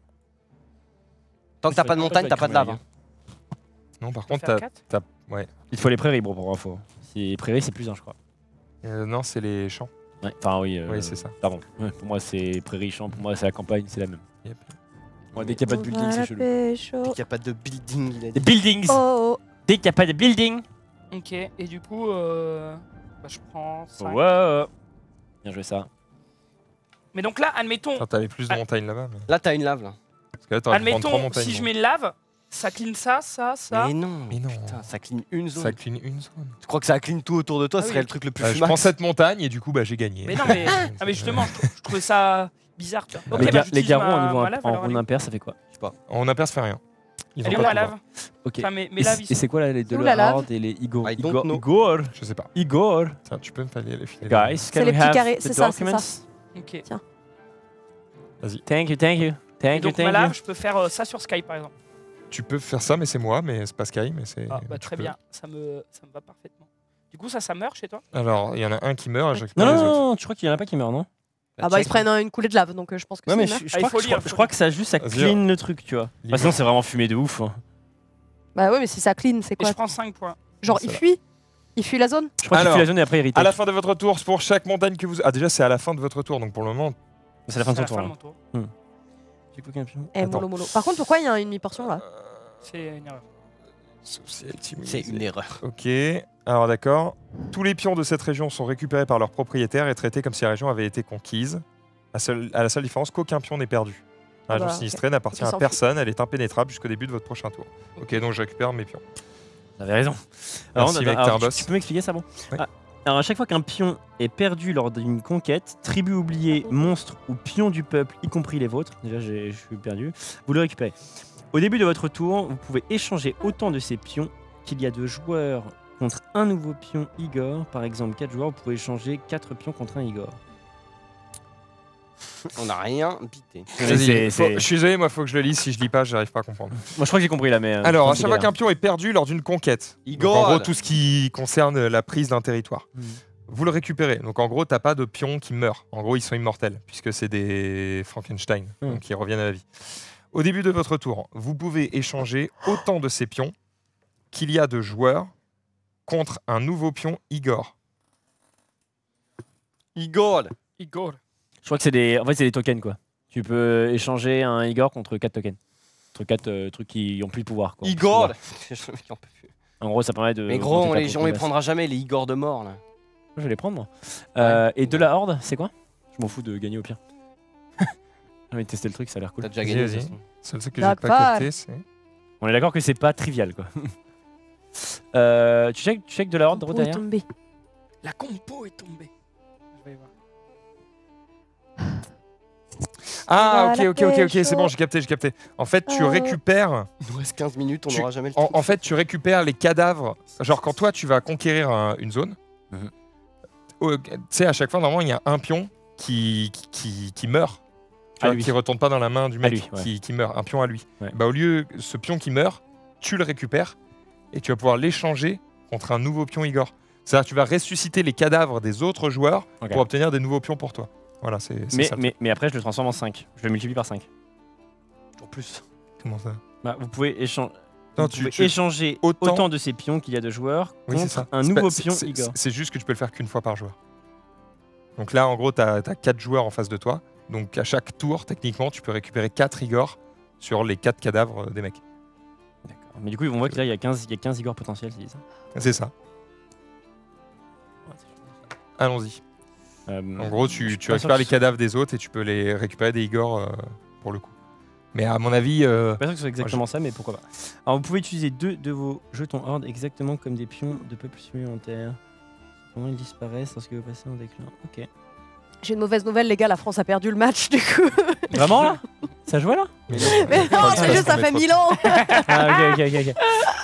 Tant que t'as pas de montagne, t'as pas de lave. hein. Non, par Je vais contre, faire t'as. quatre. Il te faut les prairies, bro, pour info. Si les prairies, c'est plus un, je crois. euh, non, c'est les champs. Ouais, enfin, oui. euh, Oui, c'est ça. Pardon. Ouais, pour moi, c'est prairie, champ. Pour moi, c'est la campagne, c'est la même. Yep. Moi, dès qu'il n'y a pas de building, c'est chelou. pécho. Dès qu'il n'y a pas de building, il a Des dit. buildings Oh, oh. Dès qu'il n'y a pas de building Ok, et du coup, euh... bah, je prends cinq. Ouais. Bien joué ça. Mais donc là, admettons, Enfin, t'avais plus de Ah. montagnes là-bas. Mais... Là, t'as une lave là. Parce que là, t'aurais pu prendre trois admettons, montagnes. si je donc. mets lave, ça clean ça, ça, ça. Mais non, Mais non. Putain, ça clean une zone. Ça clean une zone. Tu crois que ça clean tout autour de toi, Ah ce oui. serait le truc le plus Bah, je fumax. prends cette montagne et du coup, bah, j'ai gagné. Mais non, mais, ah, mais justement, je, trou- je trouvais ça bizarre. Tu vois. Ok, les, bah, ga- les j'utilise garrons ma- en niveau ma imp- lave, en, alors, en elle est- impair, ça fait quoi? On a fait rien. Ils ont Elle est où pas la de pouvoir. lave Ok. Enfin, mes, mes Et laves, c- ils et sont- c'est quoi là, les C'est deux où la lave Horde et les Igor I don't Igor know. Igor Je sais pas. Igor Tiens, tu peux me faire les filer. Guys, C'est can les we petits have carrés, the c'est ça, c'est documents? Ok. Thank you, thank you. Et Thank you, donc, ma thank you. lave, je peux faire euh, ça sur Skype par exemple. Tu peux faire ça, mais c'est moi, mais c'est pas Sky, mais c'est. Ah, bah, tu très peux. bien, ça me, ça me va parfaitement. Du coup, ça, ça meurt chez toi? Alors, il y en a un qui meurt et je Non, récupère non, les autres. non, non, tu crois qu'il y en a pas qui meurent, non? Ah bah ils se prennent euh, une coulée de lave, donc euh, je pense que Ouais, c'est mais une je, je Ah, il crois, faut que, je lire, crois- faut je crois lire. que ça juste ça Vas-y, clean le truc, tu vois. Lis-moi. Bah, sinon, c'est vraiment fumé de ouf. hein. Bah ouais, mais si ça clean, c'est Et quoi? je prends cinq points. Genre Ça il va. fuit? Il fuit la zone? Je crois qu'il Alors, fuit la zone et après il retake. À la fin de votre tour, pour chaque montagne que vous. Ah, déjà, c'est à la fin de votre tour, donc pour le moment. C'est la fin de son C'est tour. de là. mon tour. J'ai quoi qu'un pion Eh Attends. mollo mollo. Par contre, pourquoi il y a une demi-portion là? C'est une erreur. C'est une erreur. Ok, alors d'accord. Tous les pions de cette région sont récupérés par leurs propriétaires et traités comme si la région avait été conquise. À, seul- à la seule différence qu'aucun pion n'est perdu. La Ah région bah, sinistrée n'appartient Ça à s'en personne, elle est impénétrable jusqu'au début de votre prochain tour. Ok, donc je récupère mes pions. T'avais raison. Merci, mec, t'es un tu- boss. Tu peux m'expliquer ça, bon? Ouais. Ah, alors, à chaque fois qu'un pion est perdu lors d'une conquête, tribu oubliée, monstre ou pion du peuple, y compris les vôtres, déjà j'ai- je suis perdu, vous le récupérez. Au début de votre tour, vous pouvez échanger autant de ces pions qu'il y a de joueurs contre un nouveau pion Igor. Par exemple, quatre joueurs, vous pouvez échanger quatre pions contre un Igor. On n'a rien bité. Vas-y, c'est- faut- c'est- je suis désolé, moi faut que je le lise, si je lis pas, j'arrive pas à comprendre. Moi je crois que j'ai compris là, mais. euh, Alors, à c'est chaque fois galère. qu'un pion est perdu lors d'une conquête, donc, Igor. en gros tout ce qui concerne la prise d'un territoire, Mhm. vous le récupérez. Donc en gros, t'as pas de pions qui meurent. En gros, ils sont immortels, puisque c'est des Frankenstein, Mhm. donc ils reviennent à la vie. Au début de votre tour, vous pouvez échanger autant de ces pions qu'il y a de joueurs contre un nouveau pion Igor. Igor. Igor. Je crois que c'est des. En fait, c'est des tokens quoi. Tu peux échanger un Igor contre quatre tokens. Contre quatre trucs qui ont plus de pouvoir. Quoi. Igor. En gros, ça permet de. Mais gros, monter on ta les, propre on les base. prendra jamais, les Igor de mort là. Je vais les prendre moi. Euh, et de la horde, c'est quoi? Je m'en fous de gagner au pire. J'ai envie de tester le truc, ça a l'air cool. T'as déjà Vas-y, gagné. de vas-y. toute façon. Seul truc que Dark j'ai pas Fire. capté, c'est... On est d'accord que c'est pas trivial quoi. euh, tu check, tu check de la horde, Dro, Compo est derrière? tombé. La compo est tombée. Je vais voir. Ah, On ok, va ok, la ok, ok, pécho. c'est bon, j'ai capté, j'ai capté. En fait, tu Euh. récupères... Il nous reste quinze minutes, on Tu- n'aura jamais le En, truc. en fait, tu récupères les cadavres. Genre, quand toi, tu vas conquérir un- une zone, Mhm. au- tu sais, à chaque fois, normalement, il y a un pion qui, qui, qui- qui meurt. Tu À vois, lui. qui retourne pas dans la main du mec, lui, ouais. qui, qui meurt. Un pion à lui. Ouais. Bah, au lieu, ce pion qui meurt, tu le récupères et tu vas pouvoir l'échanger contre un nouveau pion Igor. C'est-à-dire que tu vas ressusciter les cadavres des autres joueurs Ok. pour obtenir des nouveaux pions pour toi. Voilà, c'est c'est Mais, ça. le mais, mais après, je le transforme en cinq. Je le multiplie par cinq. En plus. truc. Comment ça Bah, vous pouvez, échan- Non, vous tu- pouvez tu- échanger autant- autant... de ces pions qu'il y a de joueurs Oui, c'est contre ça. un C'est nouveau pas- c'est- pion c'est- Igor. C'est juste que tu peux le faire qu'une fois par joueur. Donc là, en gros, tu as quatre joueurs en face de toi. Donc à chaque tour, techniquement, tu peux récupérer quatre Igor sur les quatre cadavres euh, des mecs. D'accord. Mais du coup, on voit que là, il y a quinze, il y a quinze Igor potentiels, c'est ça? C'est ça. Allons-y. Euh, En gros, je tu, suis tu pas sûr récupères que les ce- cadavres des autres et tu peux les récupérer des Igor euh, pour le coup. Mais à mon avis, euh, Je suis pas sûr que ce soit exactement ça, mais pourquoi pas. Alors, vous pouvez utiliser deux de vos jetons horde exactement comme des pions de peuples supplémentaires. Comment ils disparaissent lorsque vous passez en déclin? Ok. J'ai une mauvaise nouvelle, les gars, la France a perdu le match du coup. Vraiment là? Ça joue là? mais Mais non, Pas le c'est stress juste, ça qu'on fait met mille ans. Ah, ok, ok, ok. ok.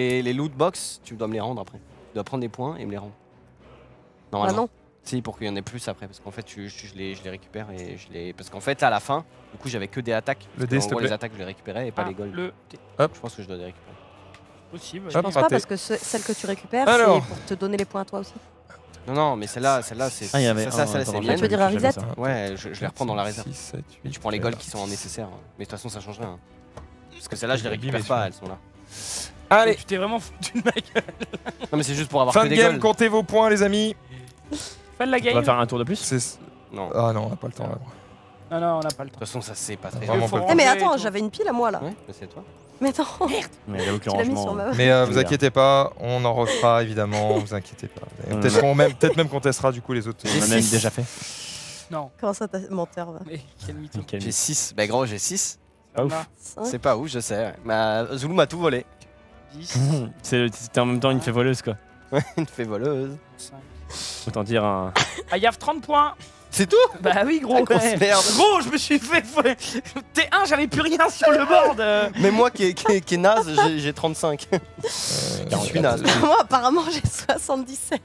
les, les loot box, tu dois me les rendre après. Tu dois prendre des points et me les rendre. Bah Normalement. non. Si, pour qu'il y en ait plus après, parce qu'en fait, je, je, je, les, je les récupère et je les. Parce qu'en fait, à la fin, du coup, j'avais que des attaques. Le En dé, s'il te gros, les plaît. attaques, je les récupérais et pas Ah, les golds. Le Je pense que je dois les récupérer. possible. Je Hop, pense raté. pas parce que ce- celle que tu récupères, Alors. c'est pour te donner les points à toi aussi. Non, non, mais celle-là, celle-là, c'est. Ah, il y avait ça, ça, un- ça, attends, c'est attends, mienne. Tu veux dire un j'avais reset ça. Ouais, je, je les reprends dans la réserve. six, sept, huit, Tu prends les golds qui sont nécessaires. Mais de toute façon, ça change rien. Parce que celles-là, je les récupère pas, elles sont là. Allez, Tu t'es vraiment foutu de ma gueule. Non, mais c'est juste pour avoir fin que de des game, golds. comptez vos points, les amis. Fin de la On game. va faire un tour de plus. C'est- Non. De Ah non, on n'a pas le temps là. Non, non, on n'a pas le temps. toute façon, ça c'est pas très Vraiment Faut pas le Eh mais ranger et attends, tout. j'avais une pile à moi là. Ouais, mais c'est toi. Mais non, Mais j'avoue que le tu l'as mis sur rangement. ma. Mais euh, Je vous veux dire. inquiétez pas, on en refera évidemment, vous inquiétez pas. Et Mm. Peut-être qu'on même, peut-être même qu'on testera du coup les autres. On a même déjà fait. Non. Comment ça, t'as menteur va. Mais quel mytho. Quel- J'ai six. Bah, gros, j'ai six. Pas ouf. Là, Cinq. C'est pas ouf, je sais. Ouais. Bah, Zoulou m'a tout volé. dix, C'est- C'était en même temps une fée voleuse quoi. Une fée voleuse. cinq. Autant dire un. Ah, il y a trente points. C'est tout. Bah oui, gros. Grosse ouais. merde. Gros, je me suis fait. T un, j'avais plus rien sur le board. euh. Mais moi qui est, qui est- qui est naze, j'ai- j'ai trente-cinq. Euh, Je suis naze. Moi apparemment j'ai soixante-dix-sept.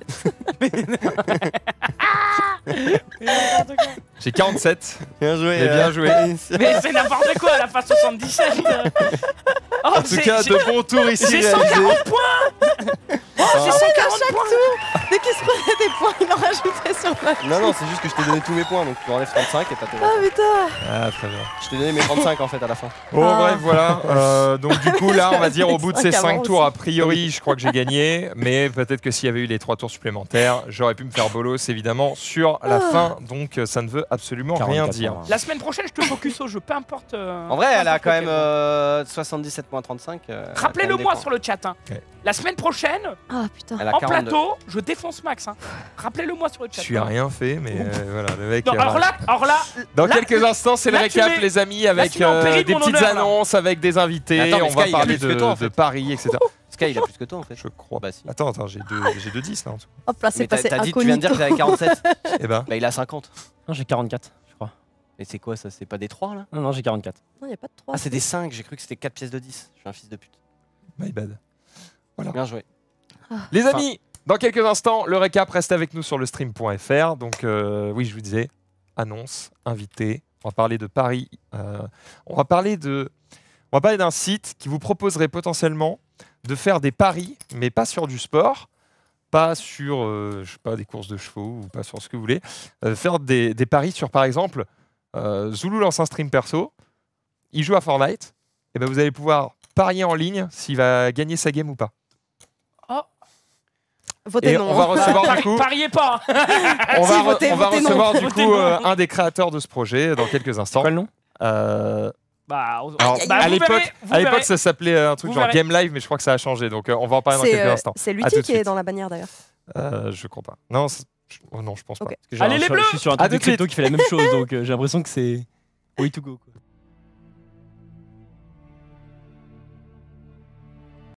J'ai quarante-sept. Bien joué. Mais bien joué. Mais c'est n'importe quoi, elle a pas soixante-dix-sept. Oh, En tout cas, de bons tours ici J'ai réalisés. cent quarante points. Oh, j'ai cent quarante points. Dès qu'il se prenait des points, il en rajoutait sur ma. Non, non, c'est juste que je t'ai donné tous mes points, donc tu enlèves trente-cinq et t'as tes vingt. Ah putain. Ah, très bien. Je t'ai donné mes trente-cinq en fait à la fin. Bon, Ah. bref, voilà. Euh, donc, du coup, là, on va dire au bout de ces Cinq avant cinq tours, aussi. a priori, je crois que j'ai gagné. Mais peut-être que s'il y avait eu les trois tours supplémentaires, j'aurais pu me faire bolos, évidemment, sur la Ah. fin. Donc, ça ne veut absolument rien quarante-quatre dire. points. La semaine prochaine, je te focus au jeu, peu importe. euh, En vrai, peu elle a importe quand même lequel. euh, soixante-dix-sept virgule trente-cinq. euh, elle a quand Rappelez-le même des moi points. sur le chat. Hein. Ouais. La semaine prochaine, Ah putain. Elle a en quarante-deux. plateau, je défonce Max. Hein. Rappelez-le moi sur le Je chat. suis à rien fait, mais euh, voilà, le mec. Non, euh, alors là, alors là, Dans là, quelques instants, c'est le là, tu récap, mets- les amis, avec tu mets en euh, péril des mon petites honneur, là. annonces, avec des invités. Attends, mais on va Sky, il a parler plus de, que toi, en de fait. Paris, et cetera. Sky, il a plus que toi en fait. Je crois. Bah si. Attends, attends, j'ai deux, j'ai deux dix là en tout. Hop là, c'est Mais t'as passé t'as dit, tu viens de dire incognito. qu'il avait quarante-sept. Eh ben, Bah il a cinquante. Non, j'ai quarante-quatre, je crois. Et c'est quoi ça? C'est pas des trois là? Non, non, j'ai quarante-quatre. Non, y a pas de trois. Ah, c'est des cinq, j'ai cru que c'était quatre pièces de dix. Je suis un fils de pute. my bad. Bien joué. Les amis, dans quelques instants, le récap reste avec nous sur le stream point F R. Donc, euh, oui, je vous disais, annonce, invité. On va parler de Paris. euh, on va parler de, on va parler d'un site qui vous proposerait potentiellement de faire des paris, mais pas sur du sport, pas sur, euh, je sais pas, des courses de chevaux ou pas sur ce que vous voulez. Euh, faire des, des paris sur, par exemple, euh, Zoulou lance un stream perso. Il joue à Fortnite. Et ben, vous allez pouvoir parier en ligne s'il va gagner sa game ou pas. Votez Et non. on va recevoir du Pari- coup, pariez pas. on Si, va, re- votez, on va votez non. recevoir du Votez coup non. euh, un des créateurs de ce projet dans quelques instants. Quoi le nom Euh, Bah, on- alors, bah, à vous l'époque, verrez, vous à l'époque, verrez. ça s'appelait euh, un truc Vous genre verrez. Game Live, mais je crois que ça a changé. Donc, euh, on va en parler dans C'est quelques euh, instants. c'est À tout Lutti de qui est suite. dans la bannière d'ailleurs. Euh, je crois pas. Non, c'est- je- oh non, je pense Ok. pas. Parce que j'ai Allez, un- les je- bleus Je suis sur un À truc de tout de suite. crypto qui fait la même chose, donc euh, j'ai l'impression que c'est way to go. Quoi.